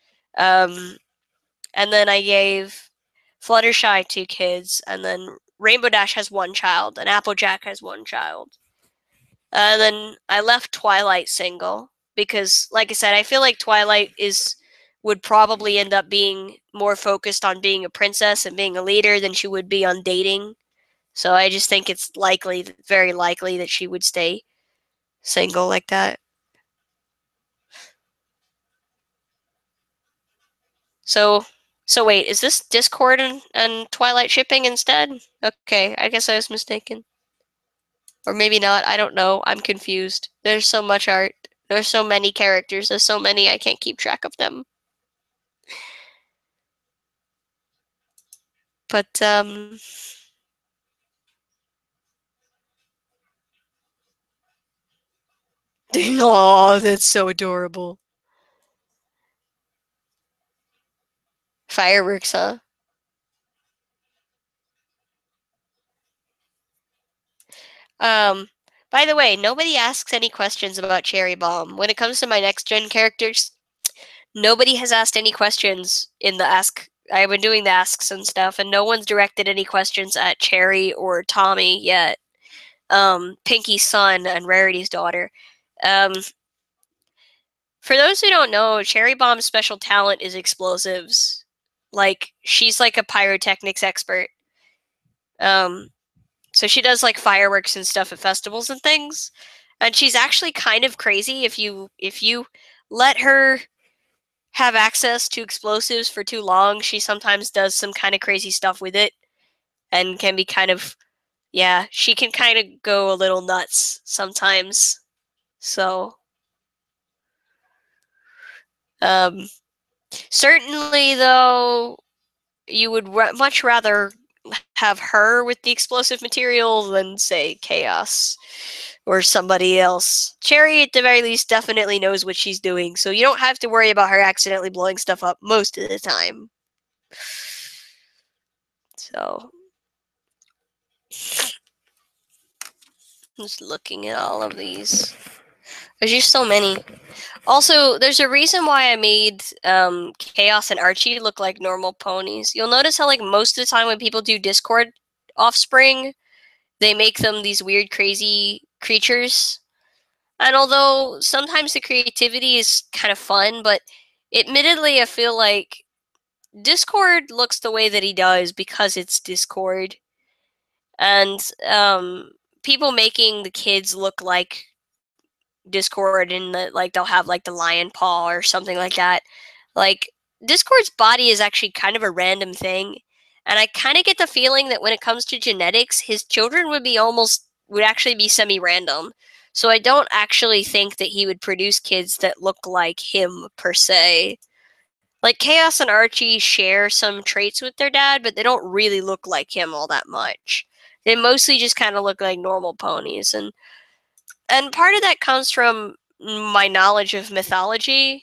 And then I gave Fluttershy 2 kids, and then Rainbow Dash has 1 child, and Applejack has 1 child. And then I left Twilight single because, like I said, I feel like Twilight would probably end up being more focused on being a princess and being a leader than she would be on dating. So I just think it's very likely that she would stay single like that. So, so wait, is this Discord and Twilight shipping instead? Okay, I guess I was mistaken. Or maybe not, I don't know. I'm confused. There's so much art. There's so many characters. There's so many I can't keep track of them. But oh, that's so adorable. Fireworks, huh? Um, by the way, nobody asks any questions about Cherry Bomb. When it comes to my next gen characters, nobody has asked any questions in the ask. I've been doing the asks and stuff, and no one's directed any questions at Cherry or Tommy yet. Pinky's son and Rarity's daughter. Um, for those who don't know, Cherry Bomb's special talent is explosives. Like, she's like a pyrotechnics expert. Um, so she does like fireworks and stuff at festivals and things. And she's actually kind of crazy if you let her have access to explosives for too long, she sometimes does some kind of crazy stuff with it and can be kind of yeah, she can kind of go a little nuts sometimes. So, um certainly though you would much rather have her with the explosive material than say Chaos or somebody else. Cherry, at the very least, definitely knows what she's doing, so you don't have to worry about her accidentally blowing stuff up most of the time. So, just looking at all of these. There's just so many. Also, there's a reason why I made Chaos and Archie look like normal ponies. You'll notice how, like, most of the time when people do Discord offspring, they make them these weird, crazy creatures. And although sometimes the creativity is kind of fun, but admittedly, I feel like Discord looks the way that he does because it's Discord. And people making the kids look like Discord and like they'll have like the lion paw or something like that. Like Discord's body is actually kind of a random thing. And I kind of get the feeling that when it comes to genetics, his children would actually be semi-random. So I don't actually think that he would produce kids that look like him per se. Like Chaos and Archie share some traits with their dad, but they don't really look like him all that much. They mostly just kind of look like normal ponies, and part of that comes from my knowledge of mythology.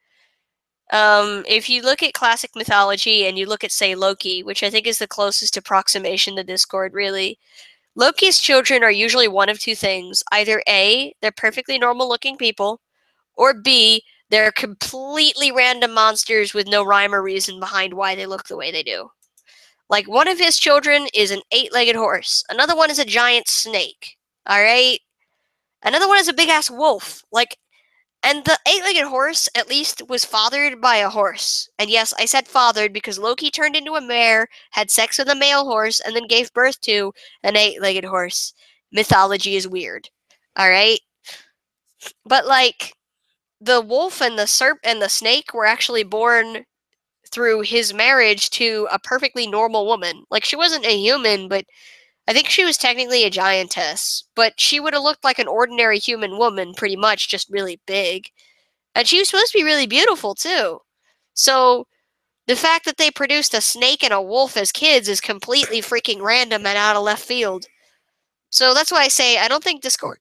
If you look at classic mythology and you look at, say, Loki, which I think is the closest approximation to Discord, really, Loki's children are usually one of two things. Either A, they're perfectly normal looking people, or B, they're completely random monsters with no rhyme or reason behind why they look the way they do. Like, one of his children is an 8-legged horse. Another one is a giant snake. Alright? Another one is a big-ass wolf. Like, and the 8-legged horse, at least, was fathered by a horse. And yes, I said fathered because Loki turned into a mare, had sex with a male horse, and then gave birth to an 8-legged horse. Mythology is weird. Alright? But, like, the wolf and the snake were actually born through his marriage to a perfectly normal woman. Like, she wasn't a human, but I think she was technically a giantess. But she would have looked like an ordinary human woman, pretty much, just really big. And she was supposed to be really beautiful, too. So, the fact that they produced a snake and a wolf as kids is completely freaking random and out of left field. So that's why I say I don't think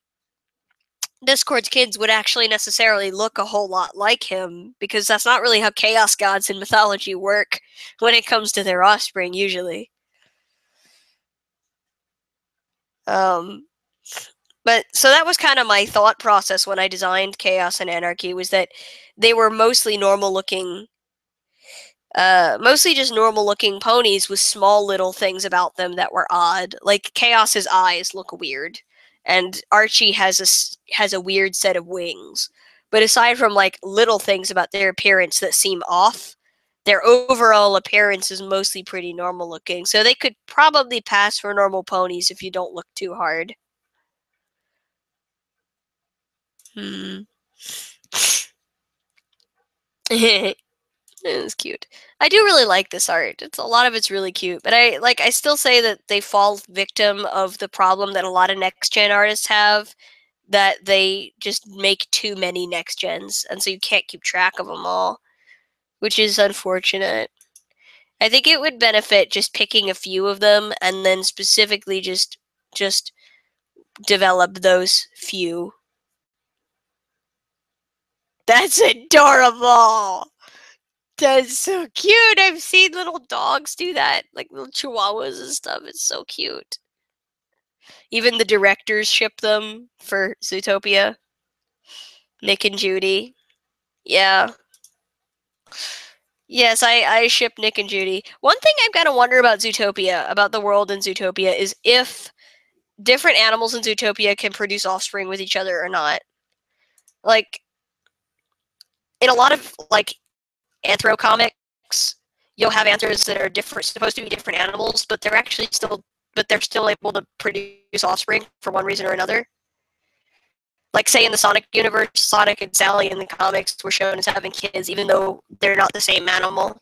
Discord's kids would actually necessarily look a whole lot like him, because that's not really how chaos gods in mythology work when it comes to their offspring, usually. But so that was kind of my thought process when I designed Chaos and Anarchy, was that they were mostly mostly just normal looking ponies with small little things about them that were odd. Like Chaos's eyes look weird, and Archie has a weird set of wings. But aside from like little things about their appearance that seem off, their overall appearance is mostly pretty normal looking. So they could probably pass for normal ponies if you don't look too hard. It was cute. I do really like this art. A lot of it's really cute, but I still say that they fall victim of the problem that a lot of next gen artists have, that they just make too many next gens, and so you can't keep track of them all, which is unfortunate. I think it would benefit just picking a few of them and then specifically just develop those few. That's adorable. That's so cute. I've seen little dogs do that, like little chihuahuas and stuff. It's so cute. Even the directors ship them for Zootopia. Nick and Judy. Yeah. Yes, I ship Nick and Judy. One thing I've got to wonder about Zootopia, about the world in Zootopia, is if different animals in Zootopia can produce offspring with each other or not. Like, in a lot of, like, anthro comics, you'll have anthros that are supposed to be different animals, but they're still able to produce offspring for one reason or another. Like, say, in the Sonic universe, Sonic and Sally in the comics were shown as having kids, even though they're not the same animal.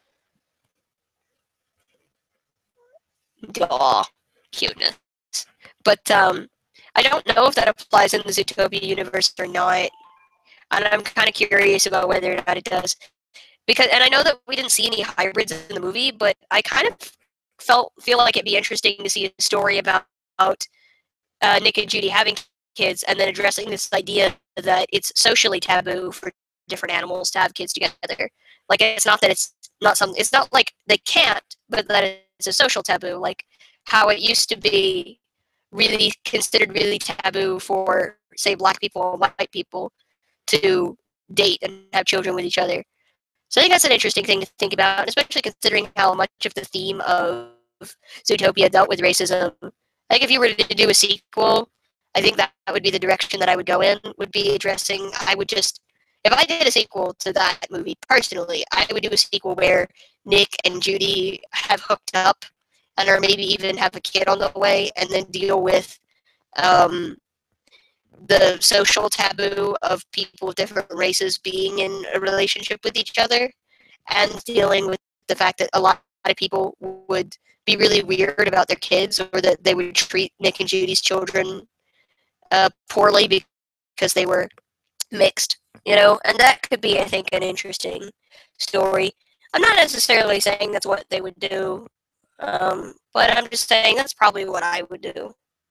Aw, cuteness. But I don't know if that applies in the Zootopia universe or not, and I'm kind of curious about whether or not it does. And I know that we didn't see any hybrids in the movie, but I kind of feel like it'd be interesting to see a story about Nick and Judy having kids, and then addressing this idea that it's socially taboo for different animals to have kids together. Like, it's not that it's not like they can't, but that it's a social taboo. Like how it used to be really considered really taboo for, say, black people or white people to date and have children with each other. So I think that's an interesting thing to think about, especially considering how much of the theme of Zootopia dealt with racism. I think if you were to do a sequel, I think that would be the direction that I would go in, would be addressing, if I did a sequel to that movie, personally, I would do a sequel where Nick and Judy have hooked up and or maybe even have a kid on the way, and then deal with um, the social taboo of people of different races being in a relationship with each other, and dealing with the fact that a lot of people would be really weird about their kids, or that they would treat Nick and Judy's children poorly because they were mixed, and that could be, I think, an interesting story. I'm not necessarily saying that's what they would do, but I'm just saying that's probably what I would do.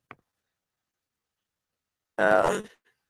Um,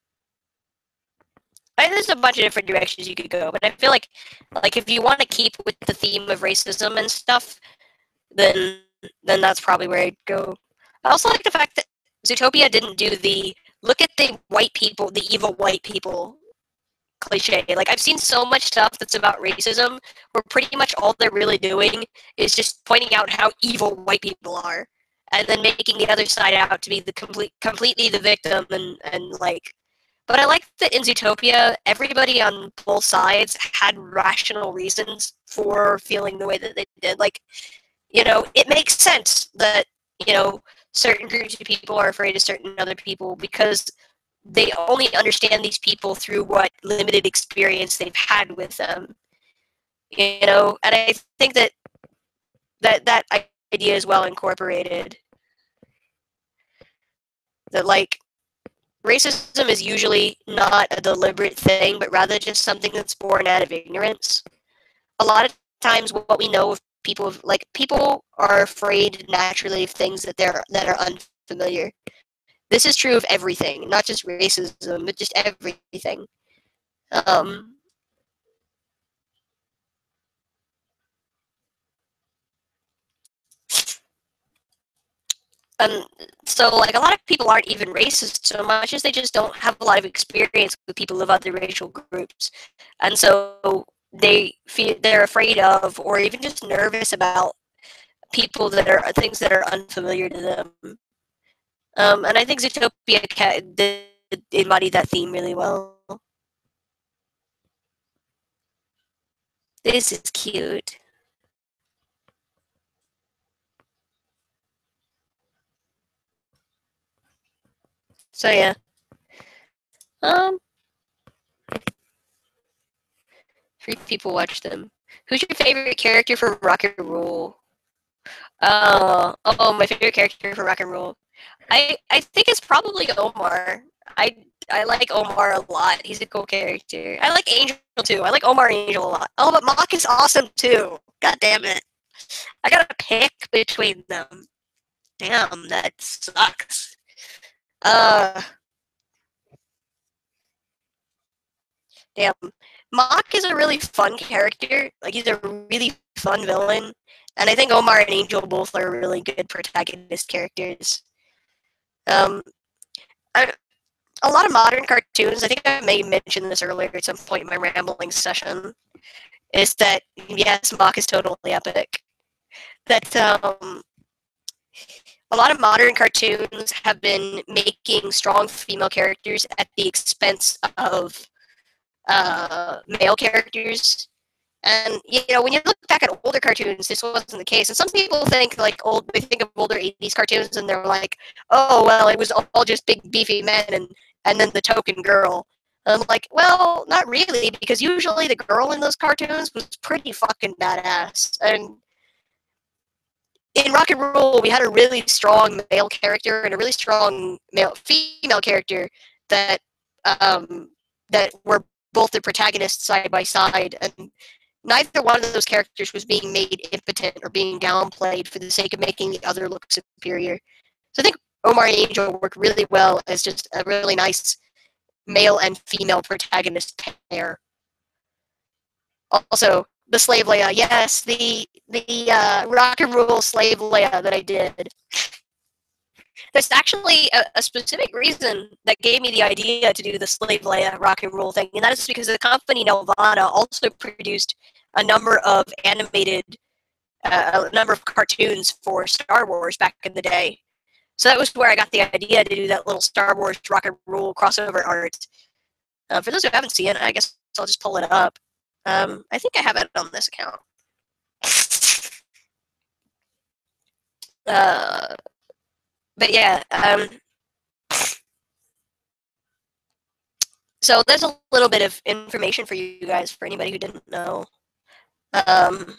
there's a bunch of different directions you could go, but I feel like if you want to keep with the theme of racism and stuff, then that's probably where I'd go. I also like the fact that Zootopia didn't do the look at the white people, the evil white people cliche. Like, I've seen so much stuff that's about racism where pretty much all they're really doing is just pointing out how evil white people are, and then making the other side out to be the completely the victim, and like. But I like that in Zootopia, everybody on both sides had rational reasons for feeling the way that they did. Like, it makes sense that, certain groups of people are afraid of certain other people because they only understand these people through what limited experience they've had with them. And I think that idea is well incorporated. That, like, racism is usually not a deliberate thing, but rather just something that's born out of ignorance. A lot of times, what we know of people are afraid naturally of things that are unfamiliar. This is true of everything, not just racism, but just everything. Um, Um, so, like, a lot of people aren't even racist so much as they just don't have a lot of experience with people of other racial groups, and so they're afraid of, or even just nervous about, people that are things that are unfamiliar to them. And I think Zootopia did embody that theme really well. This is cute. So yeah. Um, Three people watch them. Who's your favorite character for Rock and Roll? My favorite character for Rock and Roll. I think it's probably Omar. I I like Omar a lot. He's a cool character. I like Angel too. I like Omar and Angel a lot. Oh, but Mock is awesome too. God damn it. I gotta pick between them. Damn, that sucks. Uh, Damn. Mock is a really fun character. Like, he's a really fun villain. And I think Omar and Angel both are really good protagonist characters. Um, I, a lot of modern cartoons, I think I may mention this earlier at some point in my rambling session, is that, yes, Mock is totally epic. That a lot of modern cartoons have been making strong female characters at the expense of male characters. And when you look back at older cartoons, this wasn't the case. And some people think they think of older '80s cartoons, and they're like, oh well, it was all just big beefy men and then the token girl. And I'm like, well, not really, because usually the girl in those cartoons was pretty fucking badass. And in Rock and Roll, we had a really strong male character and a really strong female character that were both the protagonists side by side, and neither one of those characters was being made impotent or being downplayed for the sake of making the other look superior. So I think Omar and Angel work really well as just a really nice male and female protagonist pair. Also, the Slave Leia, yes, the Rock and Roll Slave Leia that I did. There's actually a specific reason that gave me the idea to do the Slave Leia Rock and Roll thing, and that is because the company Nelvana also produced a number of a number of cartoons for Star Wars back in the day. So that was where I got the idea to do that little Star Wars Rock and Roll crossover art. For those who haven't seen it, I guess I'll just pull it up. I think I have it on this account. Uh, but yeah, so there's a little bit of information for you guys, for anybody who didn't know. Um,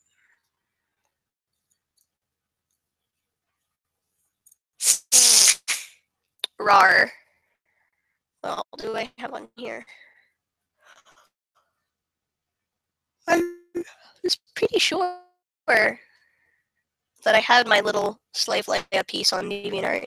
RAR. Well, do I have one here? I'm just pretty sure that I had my little Slave Leia piece on DeviantArt.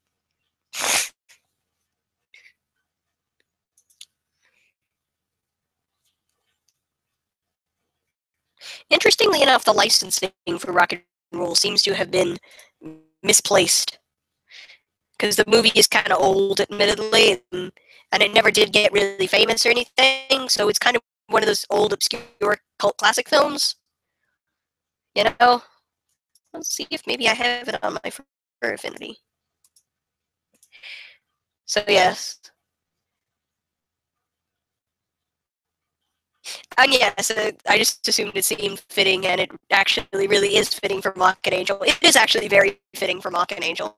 Interestingly enough, the licensing for Rock and Roll seems to have been misplaced, because the movie is kind of old, admittedly, and it never did get really famous or anything. So it's kind of one of those old, obscure cult classic films. You know, let's see if maybe I have it on my Fur Affinity. So yes, and yes, I just assumed it seemed fitting, and it actually really is fitting for Mock and Angel. It is actually very fitting for Mock and Angel.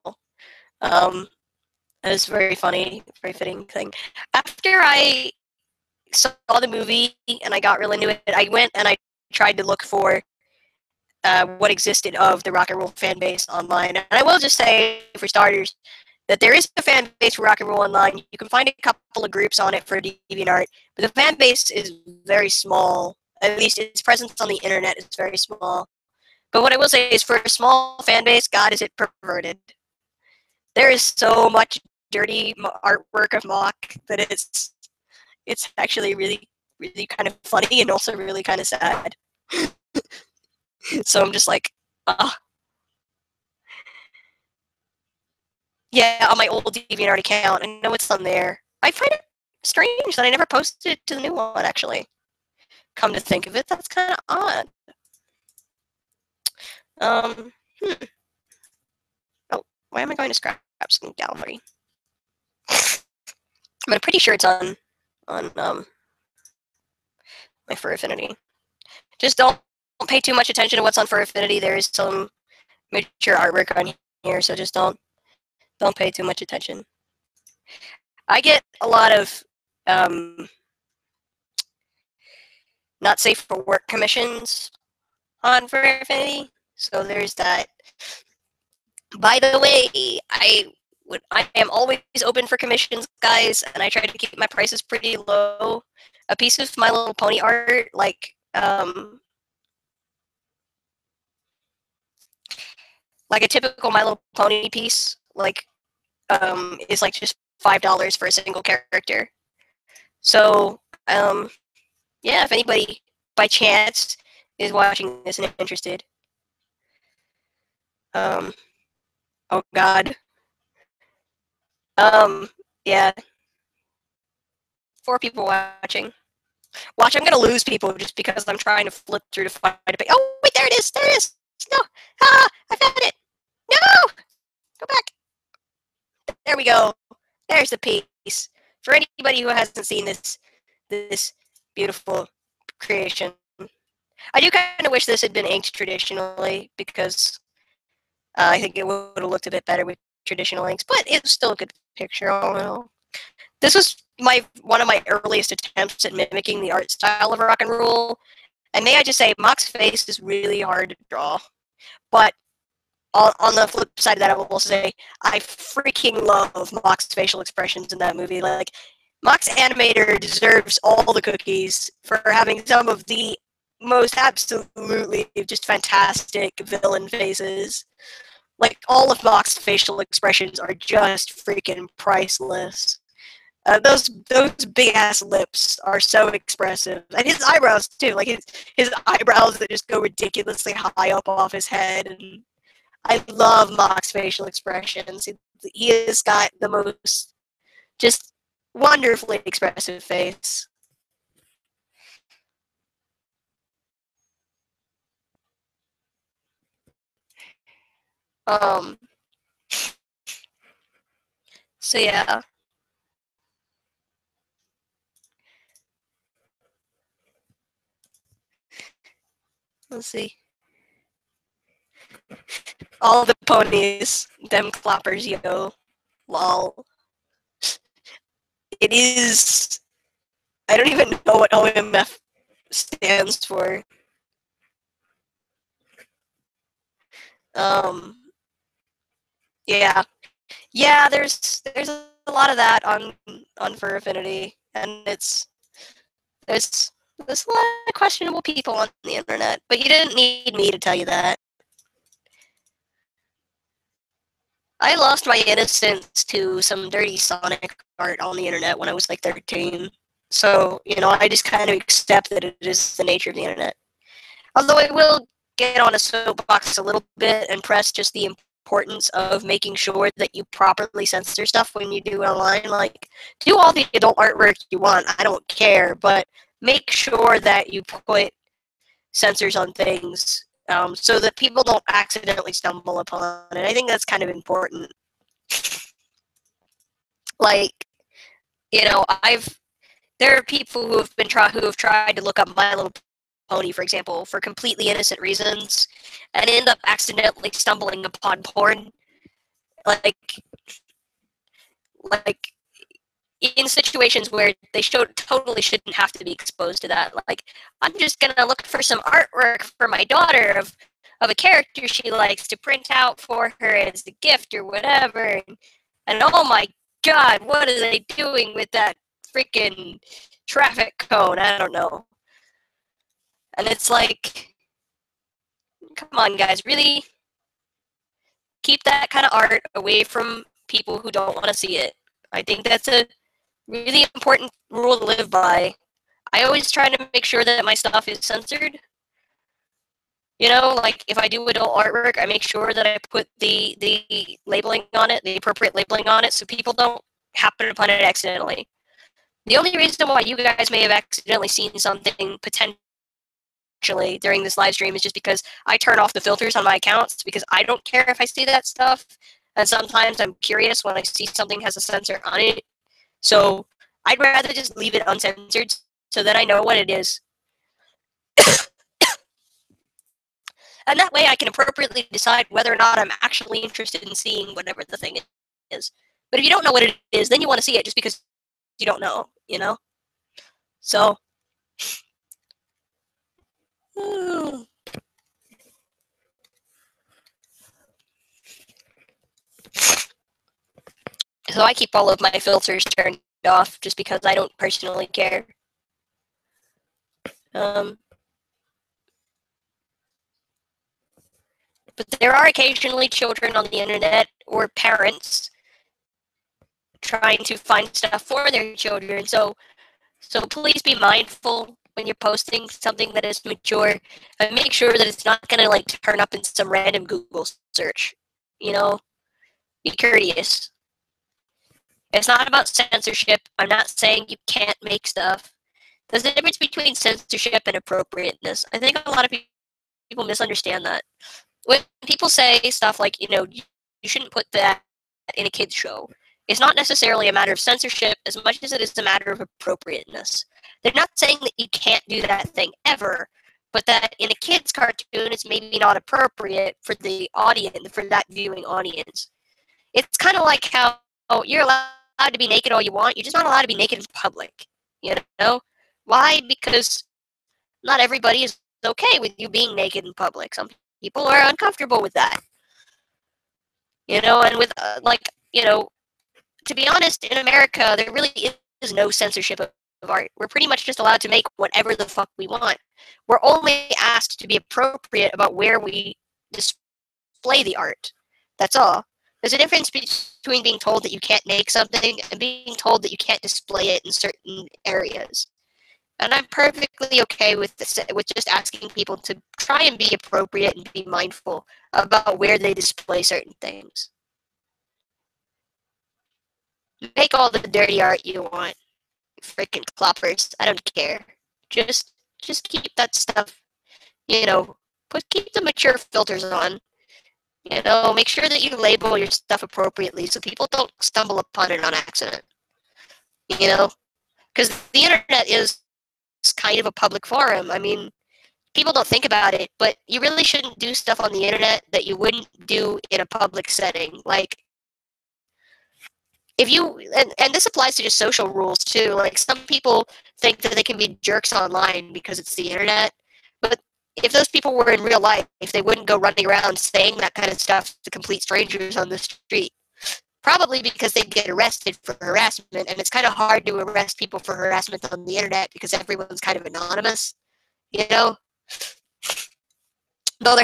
It's very funny, very fitting thing. After I saw the movie and I got really into it, I went and I tried to look for what existed of the Rock and Roll fan base online. And I will just say, for starters, that there is a fan base for Rock and Roll online. You can find a couple of groups on it for DeviantArt, but the fan base is very small. At least its presence on the internet is very small. But what I will say is, for a small fan base, God, is it perverted. There is so much dirty artwork of Mock that it's actually really, really kind of funny and also really kind of sad. So I'm just like, yeah, on my old DeviantArt account. I know it's on there. I find it strange that I never posted it to the new one, actually. Come to think of it, that's kind of odd. Um, hmm. Oh, why am I going to Scraps and Gallery? I'm pretty sure it's on my Fur Affinity. Just don't pay too much attention to what's on Fur Affinity. There is some mature artwork on here, so just don't pay too much attention. I get a lot of not safe for work commissions on Fur Affinity, so there's that. By the way, I am always open for commissions, guys, and I try to keep my prices pretty low. A piece of My Little Pony art, like a typical My Little Pony piece, is like just $5 for a single character. So, yeah, if anybody by chance is watching this and interested, oh God, yeah, 4 people watching. Watch, I'm gonna lose people just because I'm trying to flip through to find a page. Oh wait, there it is. There it is. No, I found it. No, go back. There we go. There's the piece. For anybody who hasn't seen this beautiful creation, I do kind of wish this had been inked traditionally, because I think it would have looked a bit better with traditional inks, but it's still a good picture. All in all. This was one of my earliest attempts at mimicking the art style of Rock and Roll. And may I just say, Mock's face is really hard to draw. But on the flip side of that, I will also say I freaking love Mock's facial expressions in that movie. Like, Mock's animator deserves all the cookies for having some of the most absolutely just fantastic villain faces. Like, all of Mock's facial expressions are just freaking priceless. Those big ass lips are so expressive, and his eyebrows too. Like his eyebrows that just go ridiculously high up off his head. And I love Mock's facial expressions. He has got the most just wonderfully expressive face. Um. So yeah. Let's see. All the ponies, them clappers, yo. Lol. It is. I don't even know what OMF stands for. Um. Yeah. Yeah. There's a lot of that on Fur Affinity, and there's there's a lot of questionable people on the internet. But you didn't need me to tell you that. I lost my innocence to some dirty Sonic art on the internet when I was like 13. So, I just kind of accept that it is the nature of the internet. Although I will get on a soapbox a little bit and press just the importance of making sure that you properly censor stuff when you do it online. Like, do all the adult artwork you want. I don't care. But make sure that you put censors on things so that people don't accidentally stumble upon it. I think that's kind of important. Like, there are people who have tried to look up My Little Pony, for example, for completely innocent reasons, and end up accidentally stumbling upon porn. Like, like in situations where they totally shouldn't have to be exposed to that. Like, I'm just gonna look for some artwork for my daughter of a character she likes to print out for her as a gift or whatever, and oh my god, what are they doing with that freaking traffic cone? I don't know. And it's like, come on, guys, really keep that kind of art away from people who don't want to see it. I think that's a really important rule to live by. I always try to make sure that my stuff is censored. Like if I do adult artwork, I make sure that I put the labeling on it, the appropriate labeling on it, so people don't happen upon it accidentally. The only reason why you guys may have accidentally seen something potentially during this live stream is just because I turn off the filters on my accounts because I don't care if I see that stuff. And sometimes I'm curious when I see something has a censor on it. So I'd rather just leave it uncensored so that I know what it is. And that way I can appropriately decide whether or not I'm actually interested in seeing whatever the thing is. But if you don't know what it is, then you want to see it just because you don't know? So. So I keep all of my filters turned off just because I don't personally care. But there are occasionally children on the internet or parents trying to find stuff for their children. So please be mindful when you're posting something that is mature, and make sure that it's not going to like turn up in some random Google search. Be courteous. It's not about censorship. I'm not saying you can't make stuff. There's a difference between censorship and appropriateness. I think a lot of people misunderstand that. When people say stuff like, you shouldn't put that in a kid's show, it's not necessarily a matter of censorship as much as it is a matter of appropriateness. They're not saying that you can't do that thing ever, but that in a kid's cartoon, it's maybe not appropriate for the audience, for that viewing audience. It's kind of like how you're allowed to be naked all you want, you're just not allowed to be naked in public. Why? Because not everybody is okay with you being naked in public. Some people are uncomfortable with that. And with, to be honest, in America, there really is no censorship of art. We're pretty much just allowed to make whatever the fuck we want. We're only asked to be appropriate about where we display the art. That's all. There's a difference between being told that you can't make something and being told that you can't display it in certain areas. And I'm perfectly okay with just asking people to try and be appropriate and be mindful about where they display certain things. Make all the dirty art you want, freaking cloppers. I don't care. Just keep that stuff. Keep the mature filters on. Make sure that you label your stuff appropriately so people don't stumble upon it on accident. Because the internet is kind of a public forum. I mean, people don't think about it, but you really shouldn't do stuff on the internet that you wouldn't do in a public setting. Like, if you, and this applies to just social rules too. Like, some people think that they can be jerks online because it's the internet, but if those people were in real life, they wouldn't go running around saying that kind of stuff to complete strangers on the street. Probably because they get arrested for harassment, and it's kind of hard to arrest people for harassment on the internet because everyone's kind of anonymous, you know? Though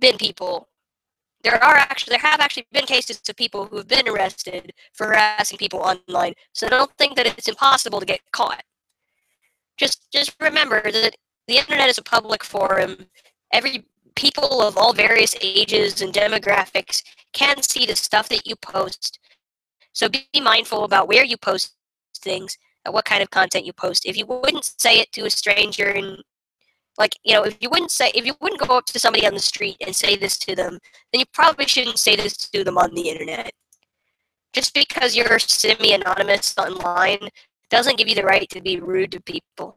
there have actually been cases of people who have been arrested for harassing people online. So don't think that it's impossible to get caught. Just remember that the internet is a public forum. Every people of all various ages and demographics can see the stuff that you post. So be mindful about where you post things and what kind of content you post. If you wouldn't say it to a stranger, and if you wouldn't go up to somebody on the street and say this to them, then you probably shouldn't say this to them on the internet. Just because you're semi-anonymous online doesn't give you the right to be rude to people.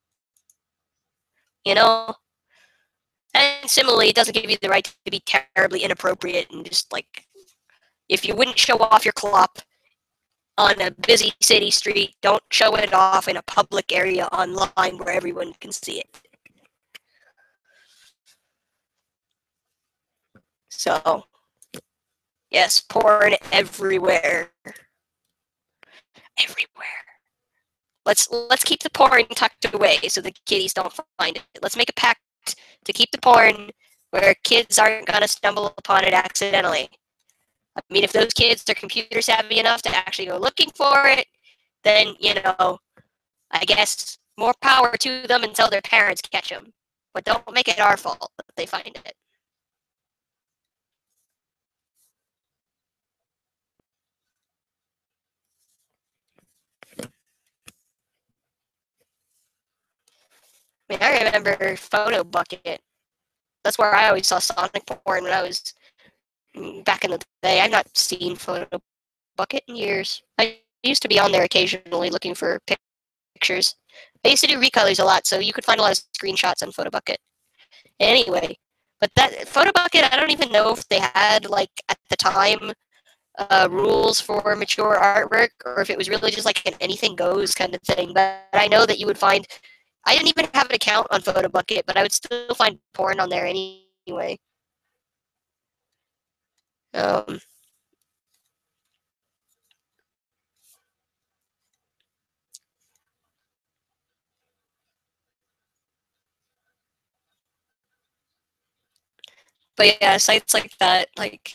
You know? And similarly, it doesn't give you the right to be terribly inappropriate and just if you wouldn't show off your clop on a busy city street, don't show it off in a public area online where everyone can see it. So, yes, porn everywhere. Everywhere. Let's keep the porn tucked away so the kiddies don't find it. Let's make a pact to keep the porn where kids aren't gonna stumble upon it accidentally. I mean, if those kids are computer savvy enough to actually go looking for it, then, I guess more power to them until their parents catch them. But don't make it our fault that they find it. I mean, I remember Photo Bucket. That's where I always saw Sonic porn when I was back in the day. I've not seen Photo Bucket in years. I used to be on there occasionally looking for pictures. I used to do recolors a lot, so you could find a lot of screenshots on Photo Bucket. Anyway, but that Photo Bucket, I don't even know if they had, at the time, rules for mature artwork, or if it was really just an anything goes kind of thing. But I know that you would find, I didn't even have an account on Photo Bucket, but I would still find porn on there anyway. Um, but yeah, sites like that,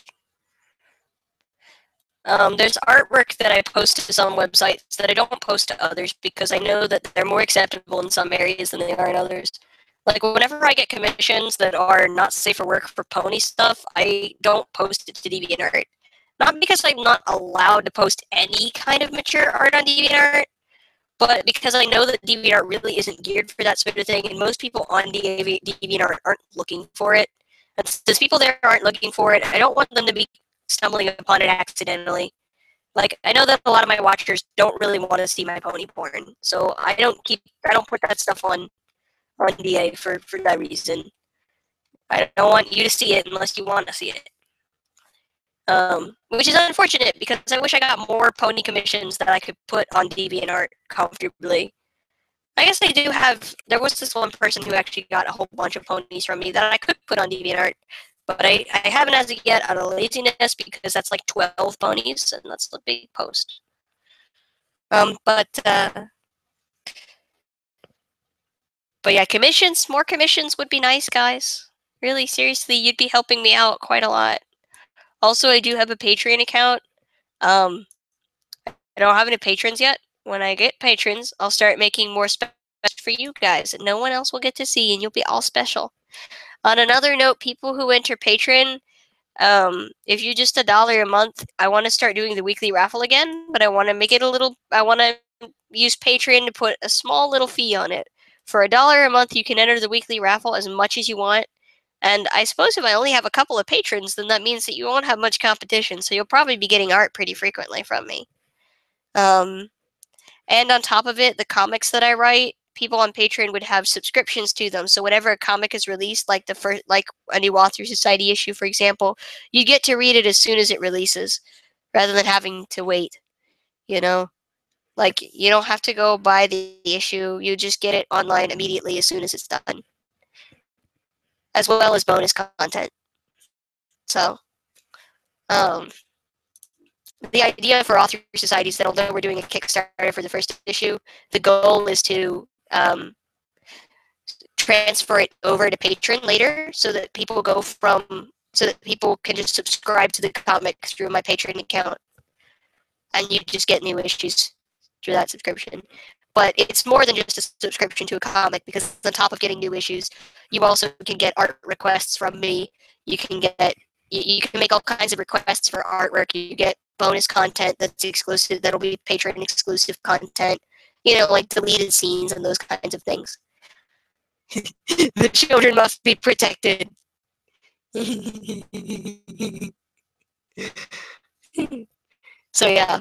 there's artwork that I post to some websites that I don't post to others because I know that they're more acceptable in some areas than they are in others. Like, whenever I get commissions that are not safe for work for pony stuff, I don't post it to DeviantArt. Not because I'm not allowed to post any kind of mature art on DeviantArt, but because I know that DeviantArt really isn't geared for that sort of thing, and most people on DeviantArt aren't looking for it. And since people there aren't looking for it, I don't want them to be stumbling upon it accidentally. I know that a lot of my watchers don't really want to see my pony porn, so I don't put that stuff on DA for that reason. I don't want you to see it unless you want to see it. Which is unfortunate because I wish I got more pony commissions that I could put on DeviantArt comfortably. I guess I do have. There was this one person who actually got a whole bunch of ponies from me that I could put on DeviantArt, but I haven't as of yet out of laziness because that's 12 ponies and that's a big post. But yeah, more commissions would be nice, guys. Really, seriously, you'd be helping me out quite a lot. Also, I do have a Patreon account. I don't have any patrons yet. When I get patrons, I'll start making more special for you guys that no one else will get to see, and you'll be all special. On another note, people who enter Patreon, if you just $1 a month, I want to start doing the weekly raffle again, but I want to make it I want to use Patreon to put a small little fee on it. For $1 a month, you can enter the weekly raffle as much as you want. And I suppose if I only have a couple of patrons, then that means that you won't have much competition, so you'll probably be getting art pretty frequently from me. And on top of it, the comics that I write, people on Patreon would have subscriptions to them. So whenever a comic is released, like a new Author Society issue, for example, you get to read it as soon as it releases, rather than having to wait. You know, like you don't have to go buy the issue; you just get it online immediately as soon as it's done, as well as bonus content. So, um, the idea for Author Society is that although we're doing a Kickstarter for the first issue, the goal is to transfer it over to Patreon later, so that people can just subscribe to the comic through my Patreon account, and you just get new issues through that subscription. But it's more than just a subscription to a comic, because on top of getting new issues, you also can get art requests from me. You can make all kinds of requests for artwork. You get bonus content that's exclusive, that'll be Patreon exclusive content. Like deleted scenes and those kinds of things. The children must be protected. So yeah,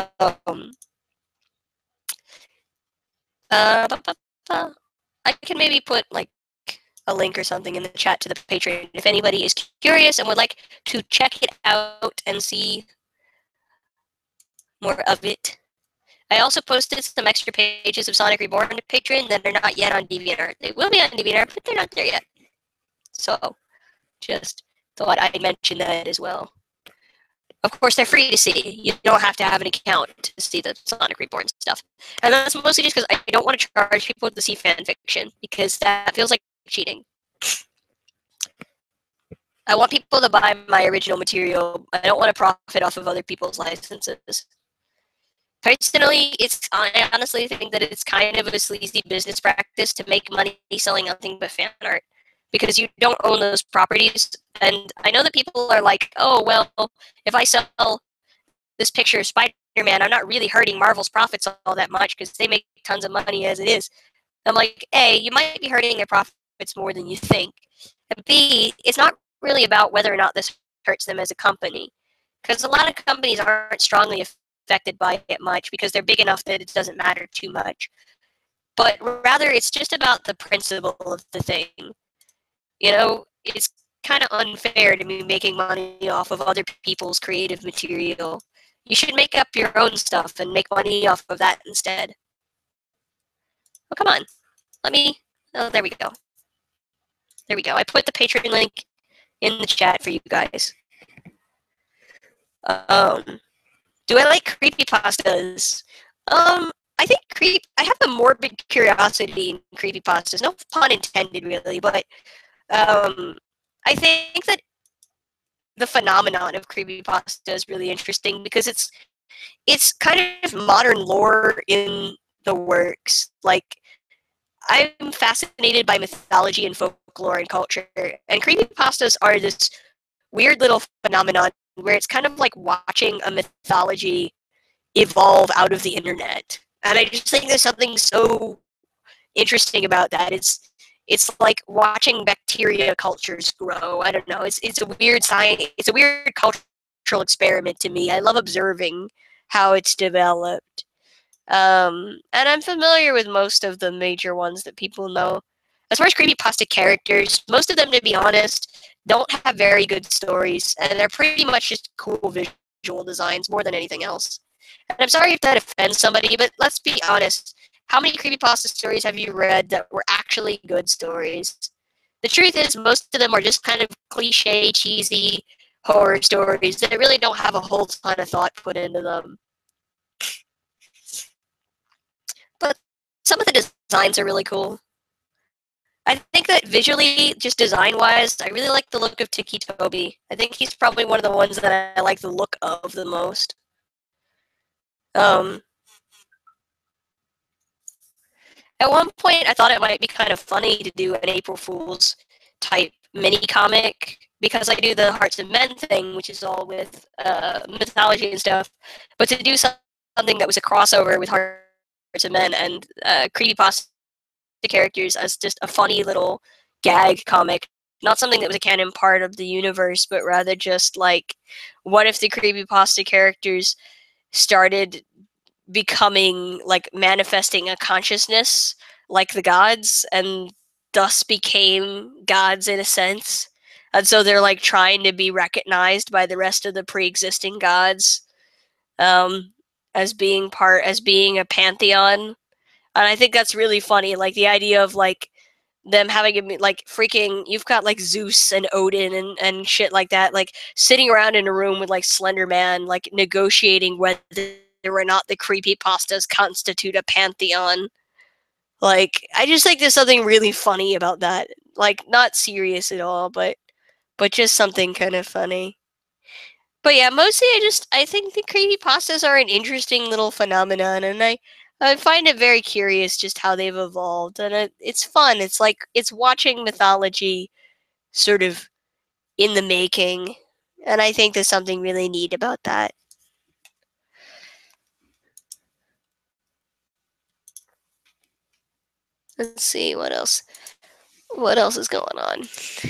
I can maybe put like a link or something in the chat to the Patreon if anybody is curious and would like to check it out and see more of it. I also posted some extra pages of Sonic Reborn to Patreon that are not yet on DeviantArt. They will be on DeviantArt, but they're not there yet. So, just thought I'd mention that as well. Of course, they're free to see. You don't have to have an account to see the Sonic Reborn stuff. And that's mostly just because I don't want to charge people to see fan fiction, because that feels like cheating. I want people to buy my original material. I don't want to profit off of other people's licenses. Personally, I honestly think that it's kind of a sleazy business practice to make money selling nothing but fan art, because you don't own those properties. And I know that people are like, oh, well, if I sell this picture of Spider-Man, I'm not really hurting Marvel's profits all that much because they make tons of money as it is. I'm like, A, you might be hurting their profits more than you think. And B, it's not really about whether or not this hurts them as a company, because a lot of companies aren't strongly affected by it much because they're big enough that it doesn't matter too much. But rather, it's just about the principle of the thing. It's kind of unfair to be making money off of other people's creative material. You should make up your own stuff and make money off of that instead. Oh, come on. Oh, there we go. There we go. I put the Patreon link in the chat for you guys. Do I like creepypastas? I think I have a morbid curiosity in creepypastas. No pun intended, really, but I think that the phenomenon of creepypasta is really interesting because it's kind of modern lore in the works. Like, I'm fascinated by mythology and folklore and culture, and creepypastas are this weird little phenomenon where it's kind of like watching a mythology evolve out of the internet. And I just think there's something so interesting about that. It's like watching bacteria cultures grow. I don't know. It's a weird science. It's a weird cultural experiment to me. I love observing how it's developed. And I'm familiar with most of the major ones that people know. As far as creepypasta characters, most of them, to be honest, don't have very good stories, and they're pretty much just cool visual designs more than anything else. And I'm sorry if that offends somebody, but let's be honest. How many creepypasta stories have you read that were actually good stories? The truth is, most of them are just kind of cliche, cheesy horror stories that really don't have a whole ton of thought put into them. But some of the designs are really cool. I think that visually, just design-wise, I really like the look of Tiki Toby. I think he's probably one of the ones that I like the look of the most. At one point, I thought it might be kind of funny to do an April Fool's type mini comic, because I do the Hearts of Men thing, which is all with mythology and stuff. But to do something that was a crossover with Hearts of Men and creepypasta characters as just a funny little gag comic, not something that was a canon part of the universe, but rather just like, what if the creepypasta characters started becoming like manifesting a consciousness like the gods and thus became gods in a sense. And so they're like trying to be recognized by the rest of the pre-existing gods, um, as being a pantheon. And I think that's really funny. Like the idea of like them having a, like freaking, you've got like Zeus and Odin and shit like that, like sitting around in a room with like Slender Man, like negotiating whether or not the creepy pastas constitute a pantheon. Like I just think there's something really funny about that. Like not serious at all, but just something kind of funny. But yeah, mostly I think the creepypastas are an interesting little phenomenon, and I find it very curious just how they've evolved, and it's fun. It's like it's watching mythology sort of in the making, and I think there's something really neat about that. Let's see what else. What else is going on?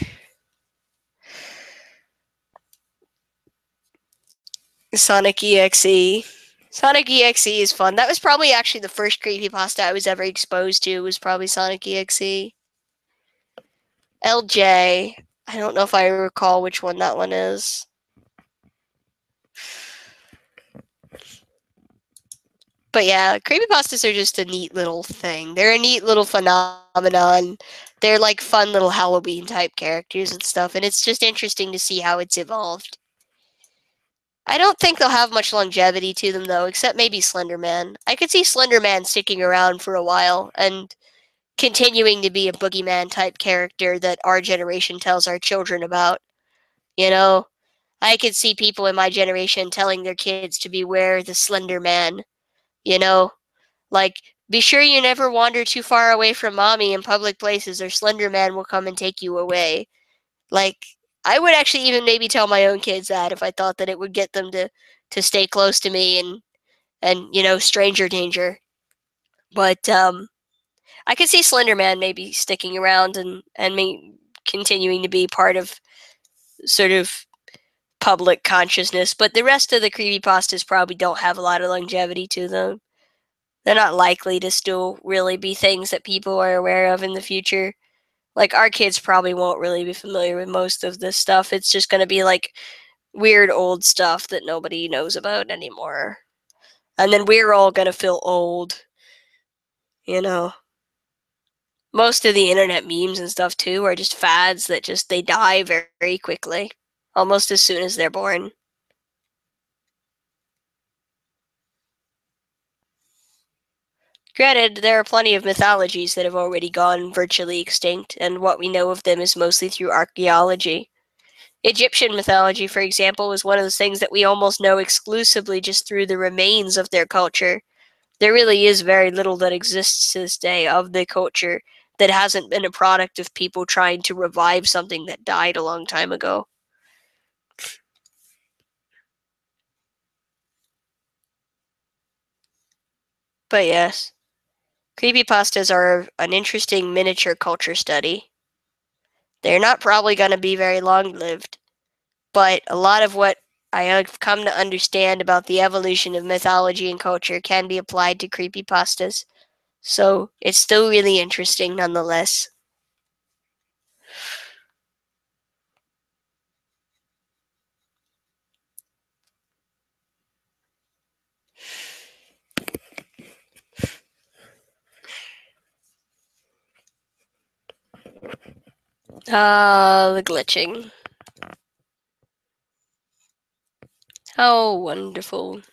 Sonic EXE. Sonic EXE is fun. That was probably actually the first creepypasta I was ever exposed to. Was probably Sonic EXE. LJ. I don't know if I recall which one that one is. But yeah, creepypastas are just a neat little thing. They're a neat little phenomenon. They're like fun little Halloween type characters and stuff, and it's just interesting to see how it's evolved. I don't think they'll have much longevity to them though, except maybe Slender Man. I could see Slender Man sticking around for a while and continuing to be a boogeyman type character that our generation tells our children about. You know, I could see people in my generation telling their kids to beware the Slender Man. You know, like be sure you never wander too far away from mommy in public places, or Slender Man will come and take you away. Like I would actually even maybe tell my own kids that if I thought that it would get them to stay close to me and stranger danger. But I could see Slender Man maybe sticking around and me continuing to be part of sort of public consciousness, but the rest of the creepypastas probably don't have a lot of longevity to them. They're not likely to still really be things that people are aware of in the future. Like our kids probably won't really be familiar with most of this stuff. It's just going to be like weird old stuff that nobody knows about anymore. And then we're all going to feel old, you know. Most of the internet memes and stuff too are just fads that just they die very, very quickly, almost as soon as they're born. Granted, there are plenty of mythologies that have already gone virtually extinct, and what we know of them is mostly through archaeology. Egyptian mythology, for example, is one of those things that we almost know exclusively just through the remains of their culture. There really is very little that exists to this day of the culture that hasn't been a product of people trying to revive something that died a long time ago. But yes, creepypastas are an interesting miniature culture study. They're not probably going to be very long lived, but a lot of what I have come to understand about the evolution of mythology and culture can be applied to creepypastas. So it's still really interesting nonetheless. Ah, the glitching. How wonderful.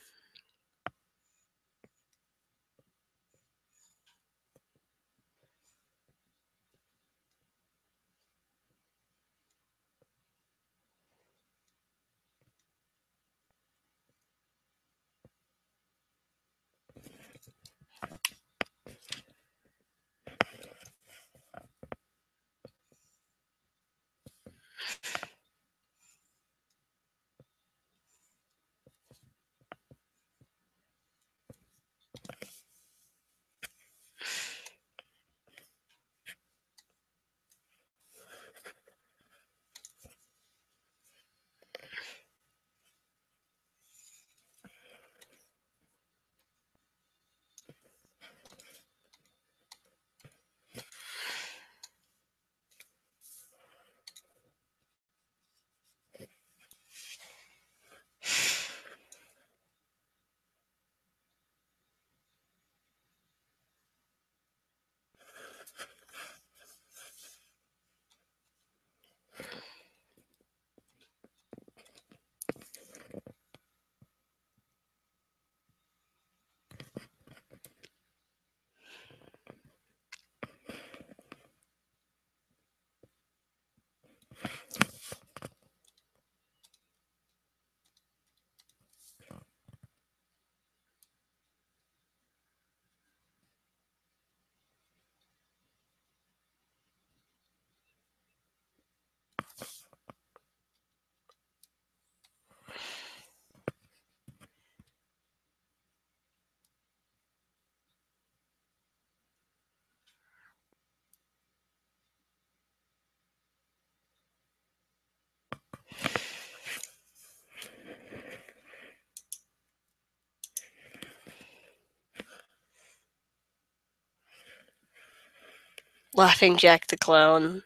Laughing Jack the Clown.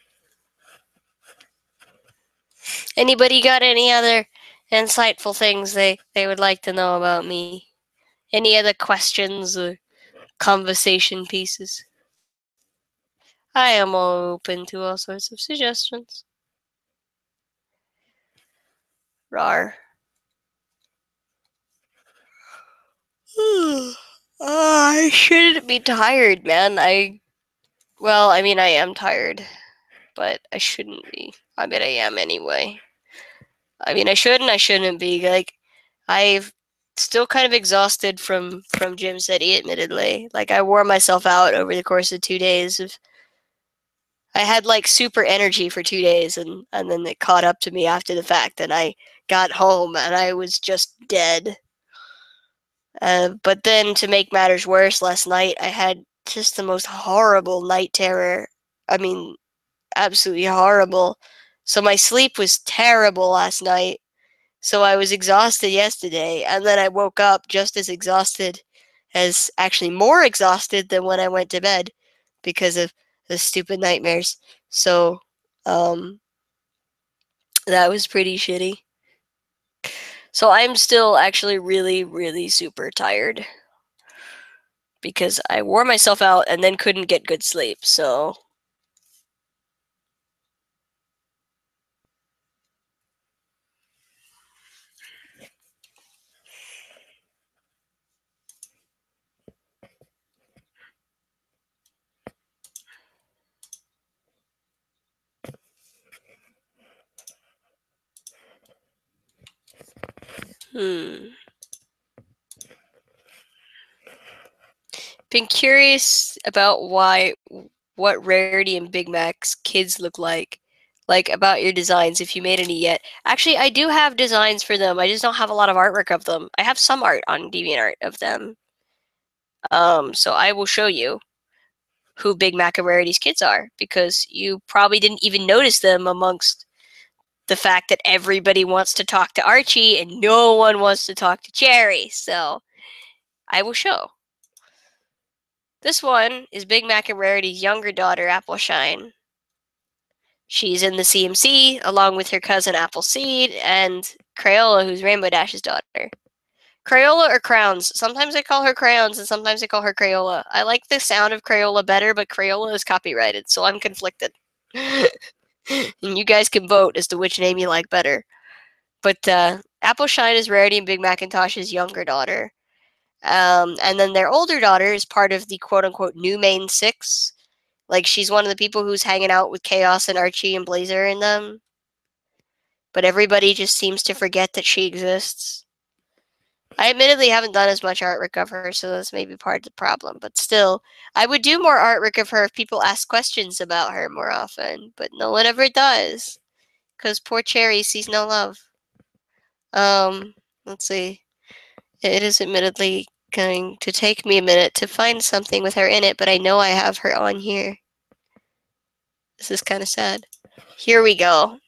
Anybody got any other insightful things they would like to know about me? Any other questions or conversation pieces? I am open to all sorts of suggestions. Rar. I shouldn't be tired, man. Well, I mean, I am tired, but I shouldn't be. I mean, I am anyway. I mean, I should and I shouldn't be. Like, I've still kind of exhausted from Gym City, admittedly. Like, I wore myself out over the course of 2 days. I had like super energy for 2 days, and then it caught up to me after the fact, and I got home and I was just dead. But then, to make matters worse, last night I had just the most horrible night terror. I mean, absolutely horrible. So my sleep was terrible last night. So I was exhausted yesterday, and then I woke up just as exhausted, as actually more exhausted than when I went to bed because of the stupid nightmares. So, um, that was pretty shitty. So I'm still actually really, really super tired because I wore myself out and then couldn't get good sleep. So, been curious about what Rarity and Big Mac's kids look like about your designs, if you made any yet. Actually, I do have designs for them. I just don't have a lot of artwork of them. I have some art on DeviantArt of them. So I will show you who Big Mac and Rarity's kids are, because you probably didn't even notice them amongst the fact that everybody wants to talk to Archie and no one wants to talk to Cherry. So I will show. This one is Big Mac and Rarity's younger daughter, Appleshine. She's in the CMC along with her cousin Appleseed and Crayola, who's Rainbow Dash's daughter. Crayola or Crowns? Sometimes I call her Crayons and sometimes I call her Crayola. I like the sound of Crayola better, but Crayola is copyrighted, so I'm conflicted. And you guys can vote as to which name you like better. But Appleshine is Rarity and Big Macintosh's younger daughter. And then their older daughter is part of the quote-unquote new main six. Like, she's one of the people who's hanging out with Chaos and Archie and Blazer and them. But everybody just seems to forget that she exists. I admittedly haven't done as much artwork of her, so that's maybe part of the problem. But still, I would do more artwork of her if people ask questions about her more often. But no one ever does. Because poor Cherry sees no love. Let's see. It is admittedly going to take me a minute to find something with her in it, but I know I have her on here. This is kind of sad. Here we go.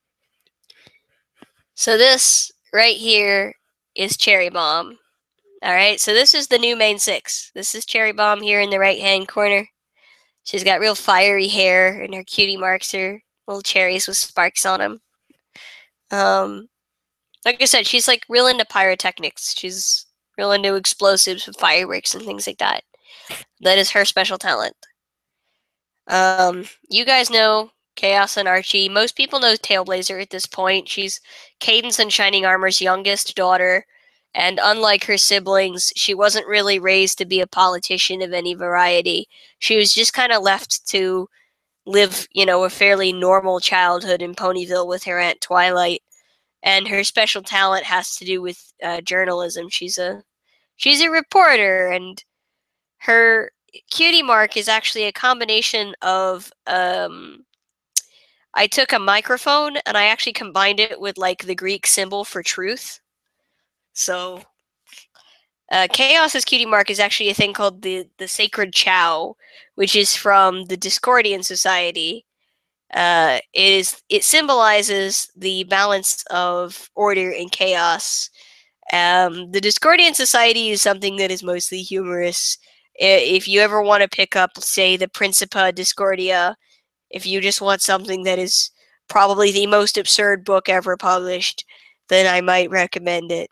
So this right here is Cherry Bomb. Alright, so this is the new main six. This is Cherry Bomb here in the right-hand corner. She's got real fiery hair, and her cutie marks are little cherries with sparks on them. Like I said, she's like real into pyrotechnics. She's real into explosives with fireworks and things like that. That is her special talent. You guys know Chaos and Archie. Most people know Tailblazer at this point. She's Cadence and Shining Armor's youngest daughter, and unlike her siblings, she wasn't really raised to be a politician of any variety. She was just kind of left to live, a fairly normal childhood in Ponyville with her Aunt Twilight. And her special talent has to do with journalism. She's a reporter, and her cutie mark is actually a combination of I took a microphone and I actually combined it with like the Greek symbol for truth. So Chaos's cutie mark is actually a thing called the sacred chow, which is from the Discordian Society. It symbolizes the balance of order and chaos. The Discordian Society is something that is mostly humorous If you ever want to pick up, say, the Principia Discordia, if you just want something that is probably the most absurd book ever published, then I might recommend it.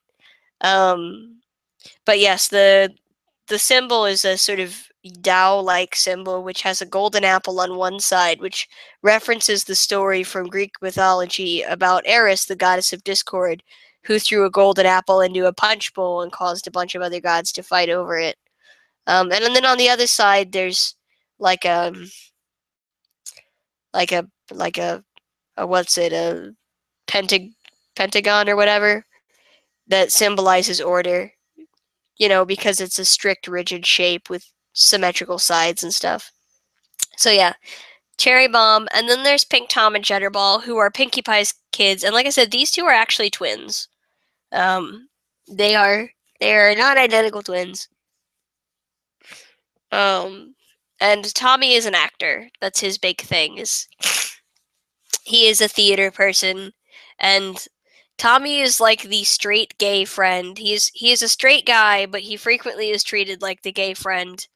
But yes, the symbol is a sort of Tao-like symbol, which has a golden apple on one side, which references the story from Greek mythology about Eris, the goddess of discord, who threw a golden apple into a punch bowl and caused a bunch of other gods to fight over it. And then on the other side, there's like a like a like a what's it, a pentagon or whatever, that symbolizes order. Because it's a strict, rigid shape with symmetrical sides and stuff. So yeah, Cherry Bomb, and then there's Pink Tom and Jitterball, who are Pinkie Pie's kids. And like I said, these two are actually twins. Um, they are not identical twins. And Tommy is an actor. That's his big thing. Is he is a theater person, and Tommy is like the straight gay friend. He is a straight guy, but he frequently is treated like the gay friend.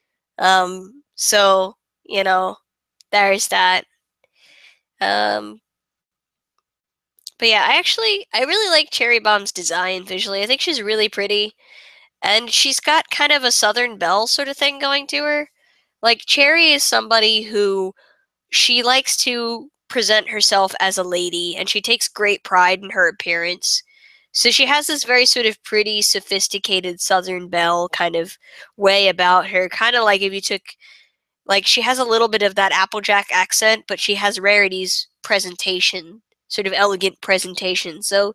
So there's that. Um, but yeah, I really like Cherry Bomb's design visually. I think she's really pretty, and she's got kind of a Southern Belle sort of thing going to her. Like Cherry is somebody who she likes to present herself as a lady, and she takes great pride in her appearance. So she has this very sort of pretty, sophisticated Southern Belle kind of way about her. Kind of like if you took, like, she has a little bit of that Applejack accent, but she has Rarity's presentation, sort of elegant presentation. So,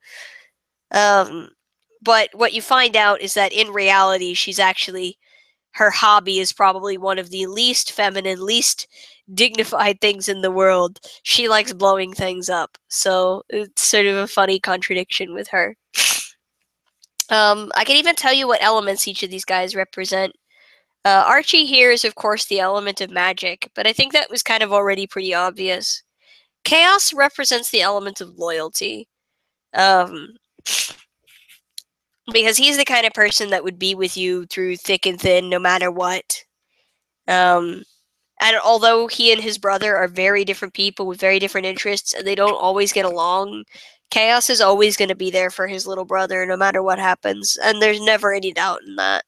but what you find out is that in reality, she's actually, her hobby is probably one of the least feminine, least dignified things in the world. She likes blowing things up. So it's sort of a funny contradiction with her. I can even tell you what elements each of these guys represent. Archie here is, of course, the element of magic, but I think that was kind of already pretty obvious. Chaos represents the element of loyalty. Um, because he's the kind of person that would be with you through thick and thin, no matter what. Um, and although he and his brother are very different people with very different interests, and they don't always get along, Chaos is always going to be there for his little brother, no matter what happens, and there's never any doubt in that.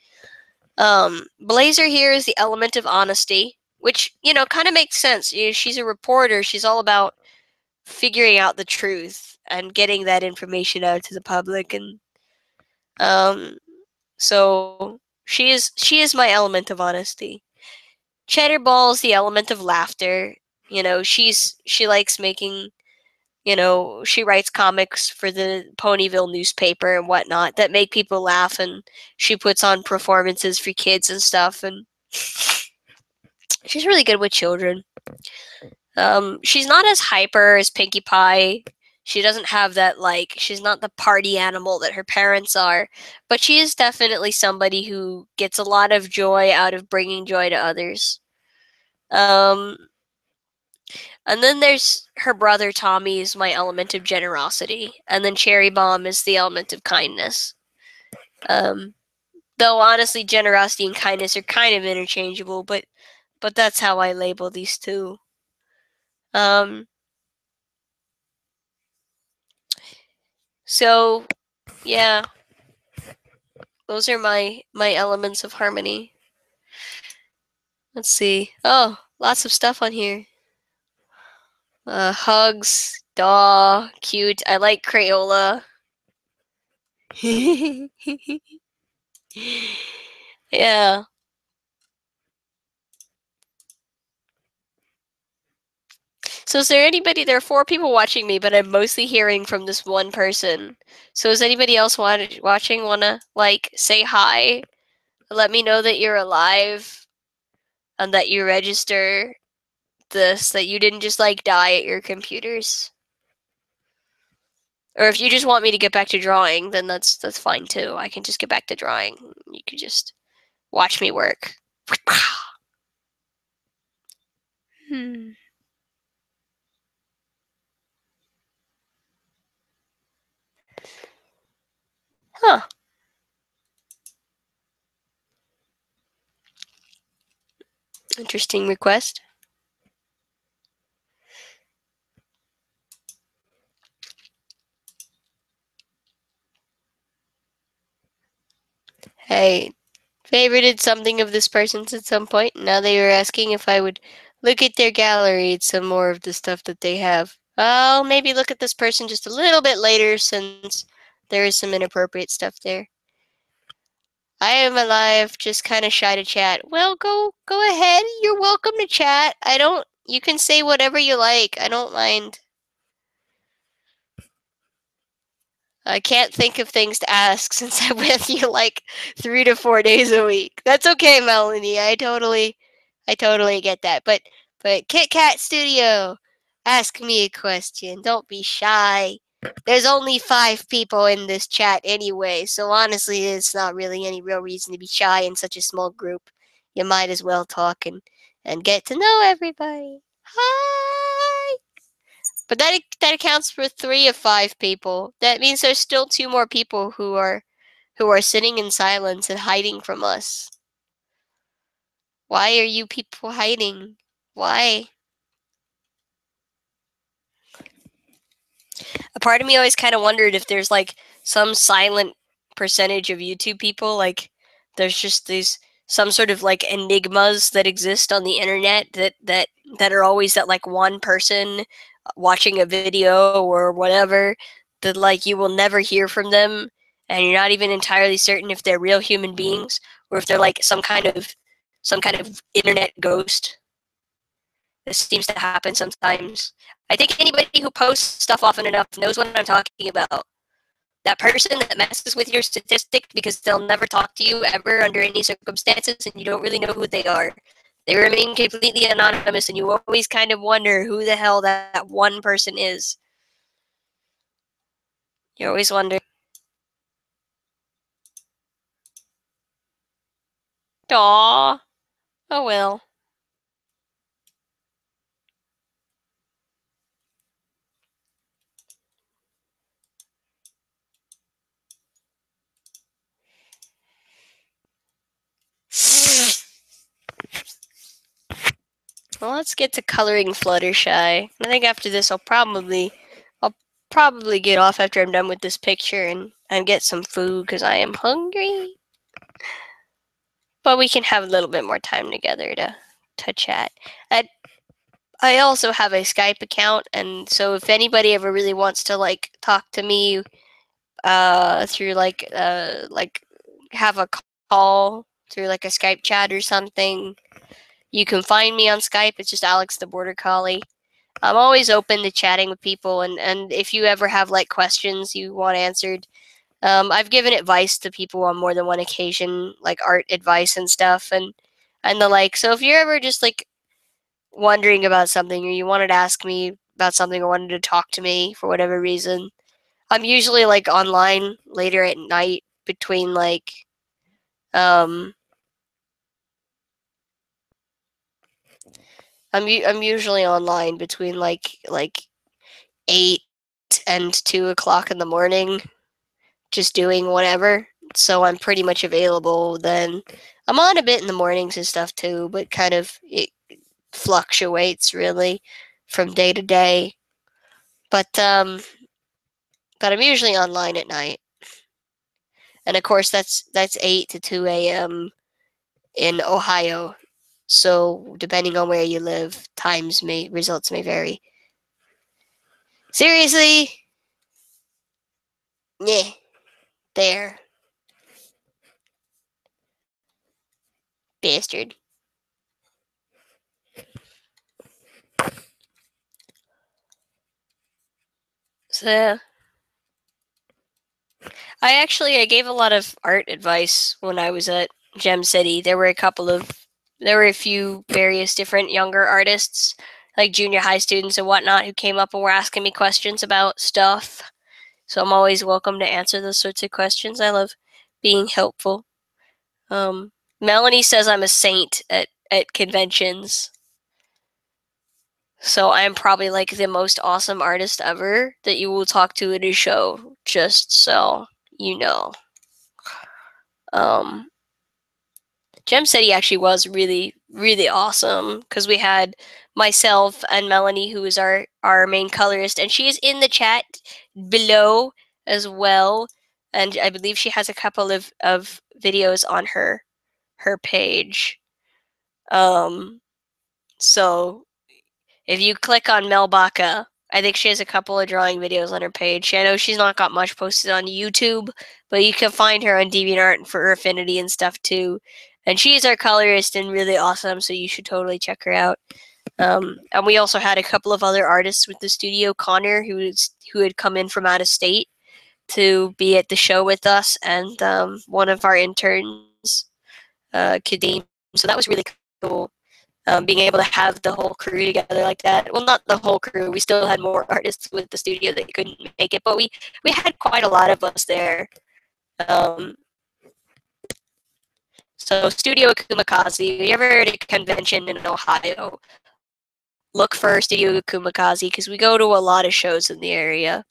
Blazer here is the element of honesty, which, kind of makes sense. She's a reporter. She's all about figuring out the truth and getting that information out to the public, and so she is my element of honesty. Cheddar Ball is the element of laughter. She likes making. She writes comics for the Ponyville newspaper and whatnot that make people laugh, and she puts on performances for kids and stuff, and she's really good with children. She's not as hyper as Pinkie Pie. She doesn't have that, like, she's not the party animal that her parents are, but she is definitely somebody who gets a lot of joy out of bringing joy to others. Um, and then there's her brother Tommy is my element of generosity, and then Cherry Bomb is the element of kindness. Um, though honestly, generosity and kindness are kind of interchangeable, but that's how I label these two. Um, so yeah, those are my elements of harmony. Let's see. Oh, lots of stuff on here. Hugs, daw, cute. I like Crayola. Yeah. So is there anybody? There are four people watching me, but I'm mostly hearing from this one person. So is anybody else watching? Wanna, like, say hi? Let me know that you're alive and that you register this. That you didn't just, like, die at your computers. Or if you just want me to get back to drawing, then that's fine too. I can just get back to drawing. You could just watch me work. Hmm. Huh. Interesting request. Hey, favorited something of this person's at some point. Now they were asking if I would look at their gallery at some more of the stuff that they have. I'll maybe look at this person just a little bit later since there is some inappropriate stuff there. I am alive, just kind of shy to chat. Well, go ahead. You're welcome to chat. I don't. You can say whatever you like. I don't mind. I can't think of things to ask since I'm with you like 3 to 4 days a week. That's okay, Melanie. I totally get that. But Kit Kat Studio, ask me a question. Don't be shy. There's only 5 people in this chat anyway, so honestly, it's not really any real reason to be shy in such a small group. You might as well talk and get to know everybody. Hi. But that accounts for 3 of 5 people. That means there's still 2 more people who are sitting in silence and hiding from us. Why are you people hiding? Why? A part of me always kind of wondered if there's like some silent percentage of YouTube people, like there's just these some sort of like enigmas that exist on the internet that are always that like one person watching a video or whatever that like you will never hear from them, and you're not even entirely certain if they're real human beings or if they're like some kind of internet ghost. This seems to happen sometimes. I think anybody who posts stuff often enough knows what I'm talking about. That person that messes with your statistic because they'll never talk to you ever under any circumstances and you don't really know who they are. They remain completely anonymous and you always kind of wonder who the hell that one person is. You always wonder. Aww. Oh well. Well, let's get to coloring Fluttershy. I think after this I'll probably get off after I'm done with this picture and get some food because I am hungry. But we can have a little bit more time together to chat. I also have a Skype account, and so if anybody ever really wants to like talk to me through like have a call through like a Skype chat or something, you can find me on Skype. It's just Alex the Border Collie. I'm always open to chatting with people, and if you ever have like questions you want answered, I've given advice to people on more than one occasion, like art advice and stuff, and the like. So if you're ever just like wondering about something or you wanted to ask me about something or wanted to talk to me for whatever reason, I'm usually like online later at night between like um I'm usually online between like 8 and 2 o'clock in the morning, just doing whatever. So I'm pretty much available then. I'm on a bit in the mornings and stuff too, but kind of it fluctuates really from day to day. But um but I'm usually online at night. And of course that's 8 to 2 a.m. in Ohio. So depending on where you live, results may vary. Seriously? Yeah, there. Bastard. So I gave a lot of art advice when I was at Gem City. There were a few various different younger artists, like junior high students and whatnot, who came up and were asking me questions about stuff. So I'm always welcome to answer those sorts of questions. I love being helpful. Um, Melanie says I'm a saint at conventions. So I'm probably like the most awesome artist ever that you will talk to at a show, just so you know. Um, Gem City actually was really, really awesome because we had myself and Melanie, who is our main colorist, and she is in the chat below as well. And I believe she has a couple of videos on her page. So if you click on Mel Baca, I think she has a couple of drawing videos on her page. I know she's not got much posted on YouTube, but you can find her on DeviantArt for her affinity and stuff too. And she's our colorist and really awesome, so you should totally check her out. And we also had a couple of other artists with the studio. Connor, who had come in from out of state to be at the show with us, and one of our interns, Kadeem. So that was really cool. Being able to have the whole crew together like that. Well, not the whole crew. We still had more artists with the studio that couldn't make it, but we had quite a lot of us there. Um, so Studio Kumakaze, if you ever at a convention in Ohio, look for Studio Kumakaze because we go to a lot of shows in the area.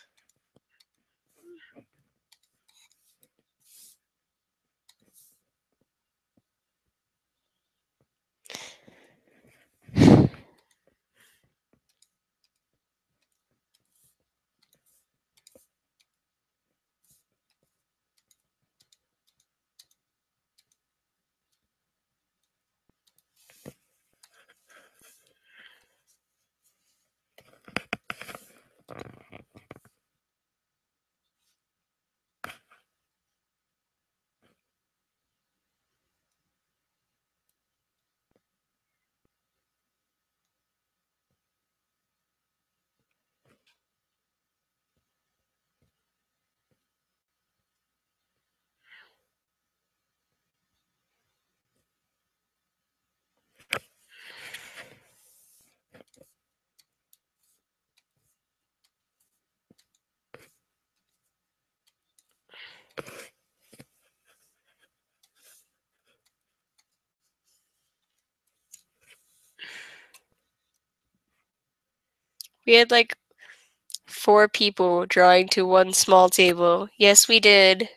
We had like 4 people drawing to one small table. Yes, we did.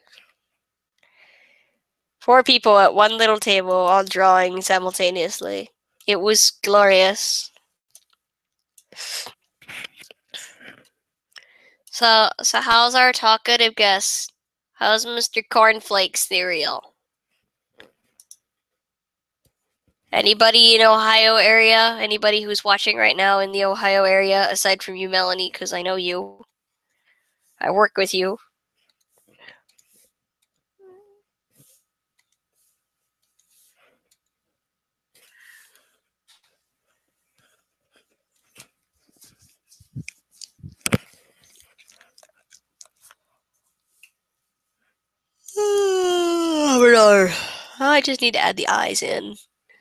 4 people at one little table, all drawing simultaneously. It was glorious. So how's our talkative guest? How's Mr. Cornflake cereal? Anybody in Ohio area? Anybody who's watching right now in the Ohio area, aside from you, Melanie, because I know you. I work with you. I just need to add the eyes in.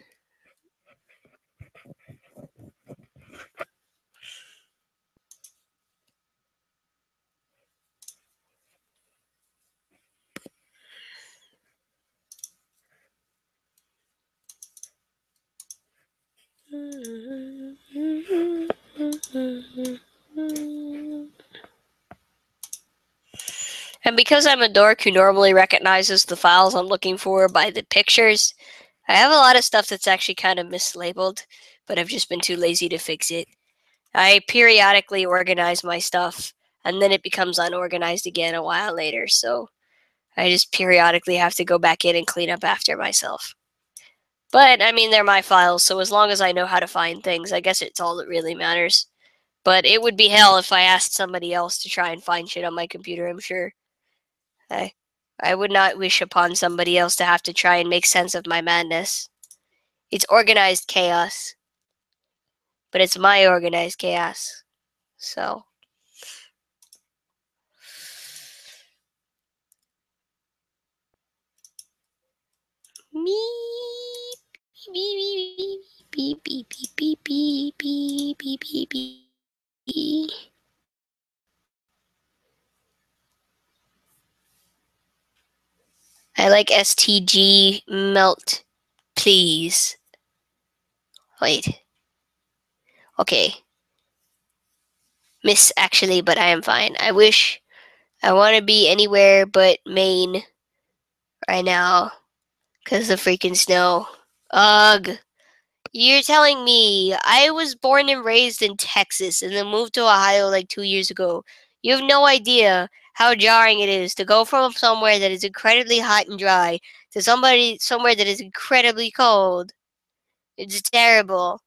And because I'm a dork who normally recognizes the files I'm looking for by the pictures, I have a lot of stuff that's actually kind of mislabeled, but I've just been too lazy to fix it. I periodically organize my stuff, and then it becomes unorganized again a while later, so I just periodically have to go back in and clean up after myself. But, I mean, they're my files, so as long as I know how to find things, I guess it's all that really matters. But it would be hell if I asked somebody else to try and find shit on my computer, I'm sure. I, I would not wish upon somebody else to have to try and make sense of my madness. It's organized chaos, but it's my organized chaos. So. Meep, beep, beep, beep, beep, beep, beep, beep, beep, beep, beep. I like STG melt, please. Wait. Okay. Miss, actually, but I am fine. I wish I want to be anywhere but Maine right now. Because of freaking snow. Ugh. You're telling me I was born and raised in Texas and then moved to Ohio like 2 years ago. You have no idea how jarring it is to go from somewhere that is incredibly hot and dry to somewhere that is incredibly cold. It's terrible.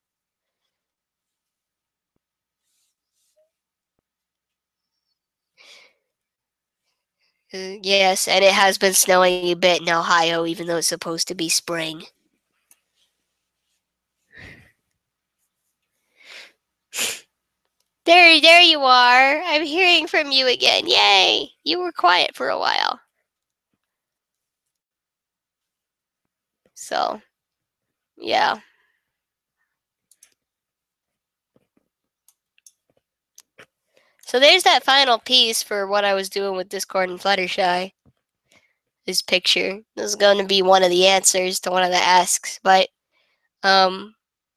Yes, and it has been snowing a bit in Ohio, even though it's supposed to be spring. There you are. I'm hearing from you again. Yay! You were quiet for a while. So, yeah. So there's that final piece for what I was doing with Discord and Fluttershy. This picture. This is going to be one of the answers to one of the asks, but um,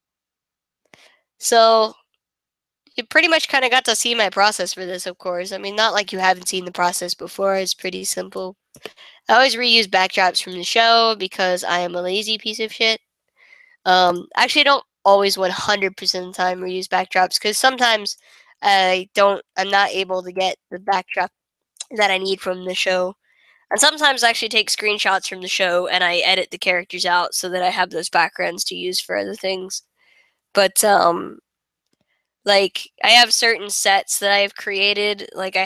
so you pretty much kind of got to see my process for this, of course. I mean, not like you haven't seen the process before. It's pretty simple. I always reuse backdrops from the show because I am a lazy piece of shit. Actually, I don't always 100% of the time reuse backdrops because sometimes I'm not able to get the backdrop that I need from the show. And sometimes I actually take screenshots from the show and I edit the characters out so that I have those backgrounds to use for other things. But like I have certain sets that I've created. Like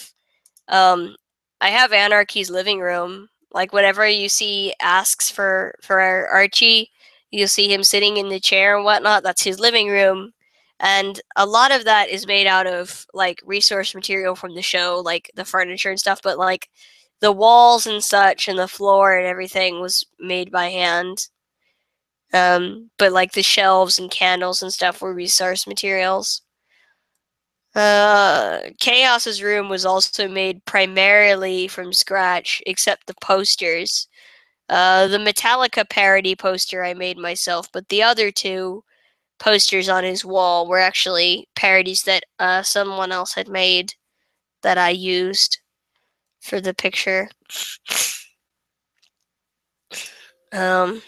I have Anarchy's living room. Like whenever you see asks for Archie, you'll see him sitting in the chair and whatnot. That's his living room, and a lot of that is made out of like resource material from the show, like the furniture and stuff. But like the walls and such, and the floor and everything was made by hand. But like the shelves and candles and stuff were resource materials. Chaos's room was also made primarily from scratch, except the posters. The Metallica parody poster I made myself, but the other two posters on his wall were actually parodies that someone else had made that I used for the picture. Um,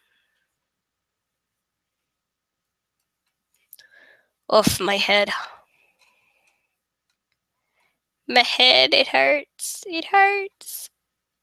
Oof, my head. My head, it hurts. It hurts.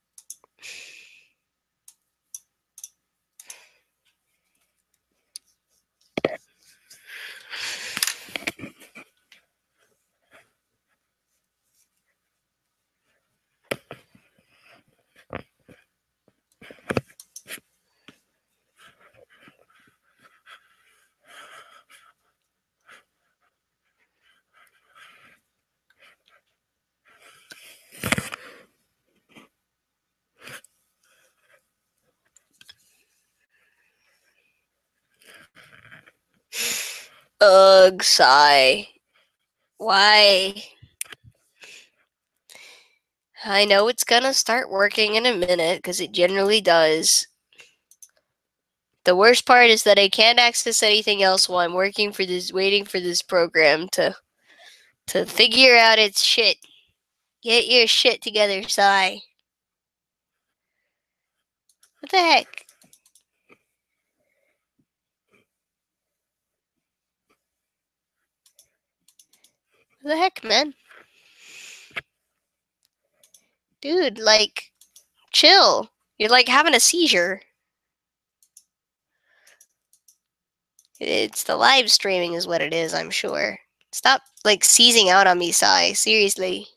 Ugh, sigh. Why? I know it's gonna start working in a minute, because it generally does. The worst part is that I can't access anything else while I'm waiting for this program to figure out its shit. Get your shit together, Sai. What the heck? What the heck, man? Dude, like, chill. You're like having a seizure. It's the live streaming is what it is, I'm sure. Stop, like, seizing out on me, Sai. Seriously.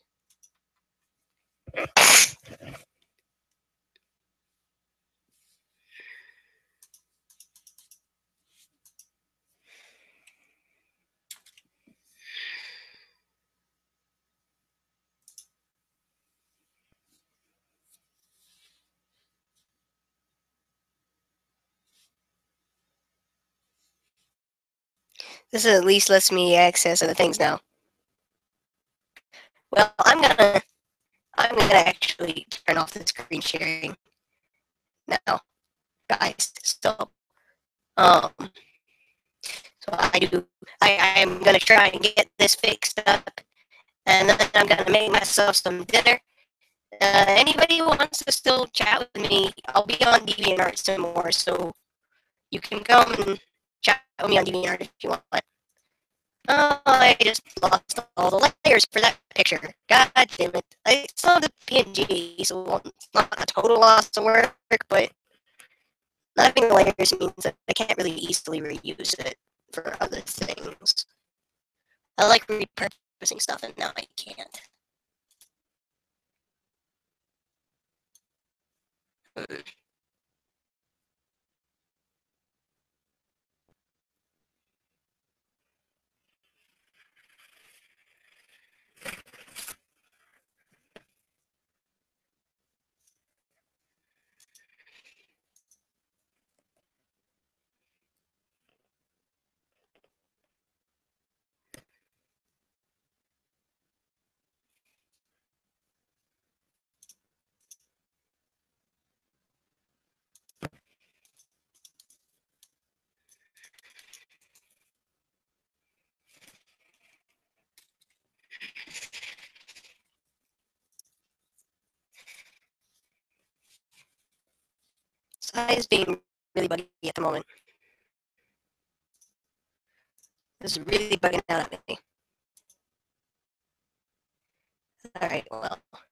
This at least lets me access other things now. Well, I'm gonna actually turn off the screen sharing now, guys. Um, so I am gonna try and get this fixed up, and then I'm gonna make myself some dinner, Anybody who wants to still chat with me, I'll be on DeviantArt some more, so you can come and chat with me on DeviantArt if you want. Oh, I just lost all the layers for that picture. God damn it. I saw the PNG, so it's not a total loss of work, but not having the layers means that I can't really easily reuse it for other things. I like repurposing stuff, and now I can't. Size being really buggy at the moment. This is really bugging out at me. Alright, well.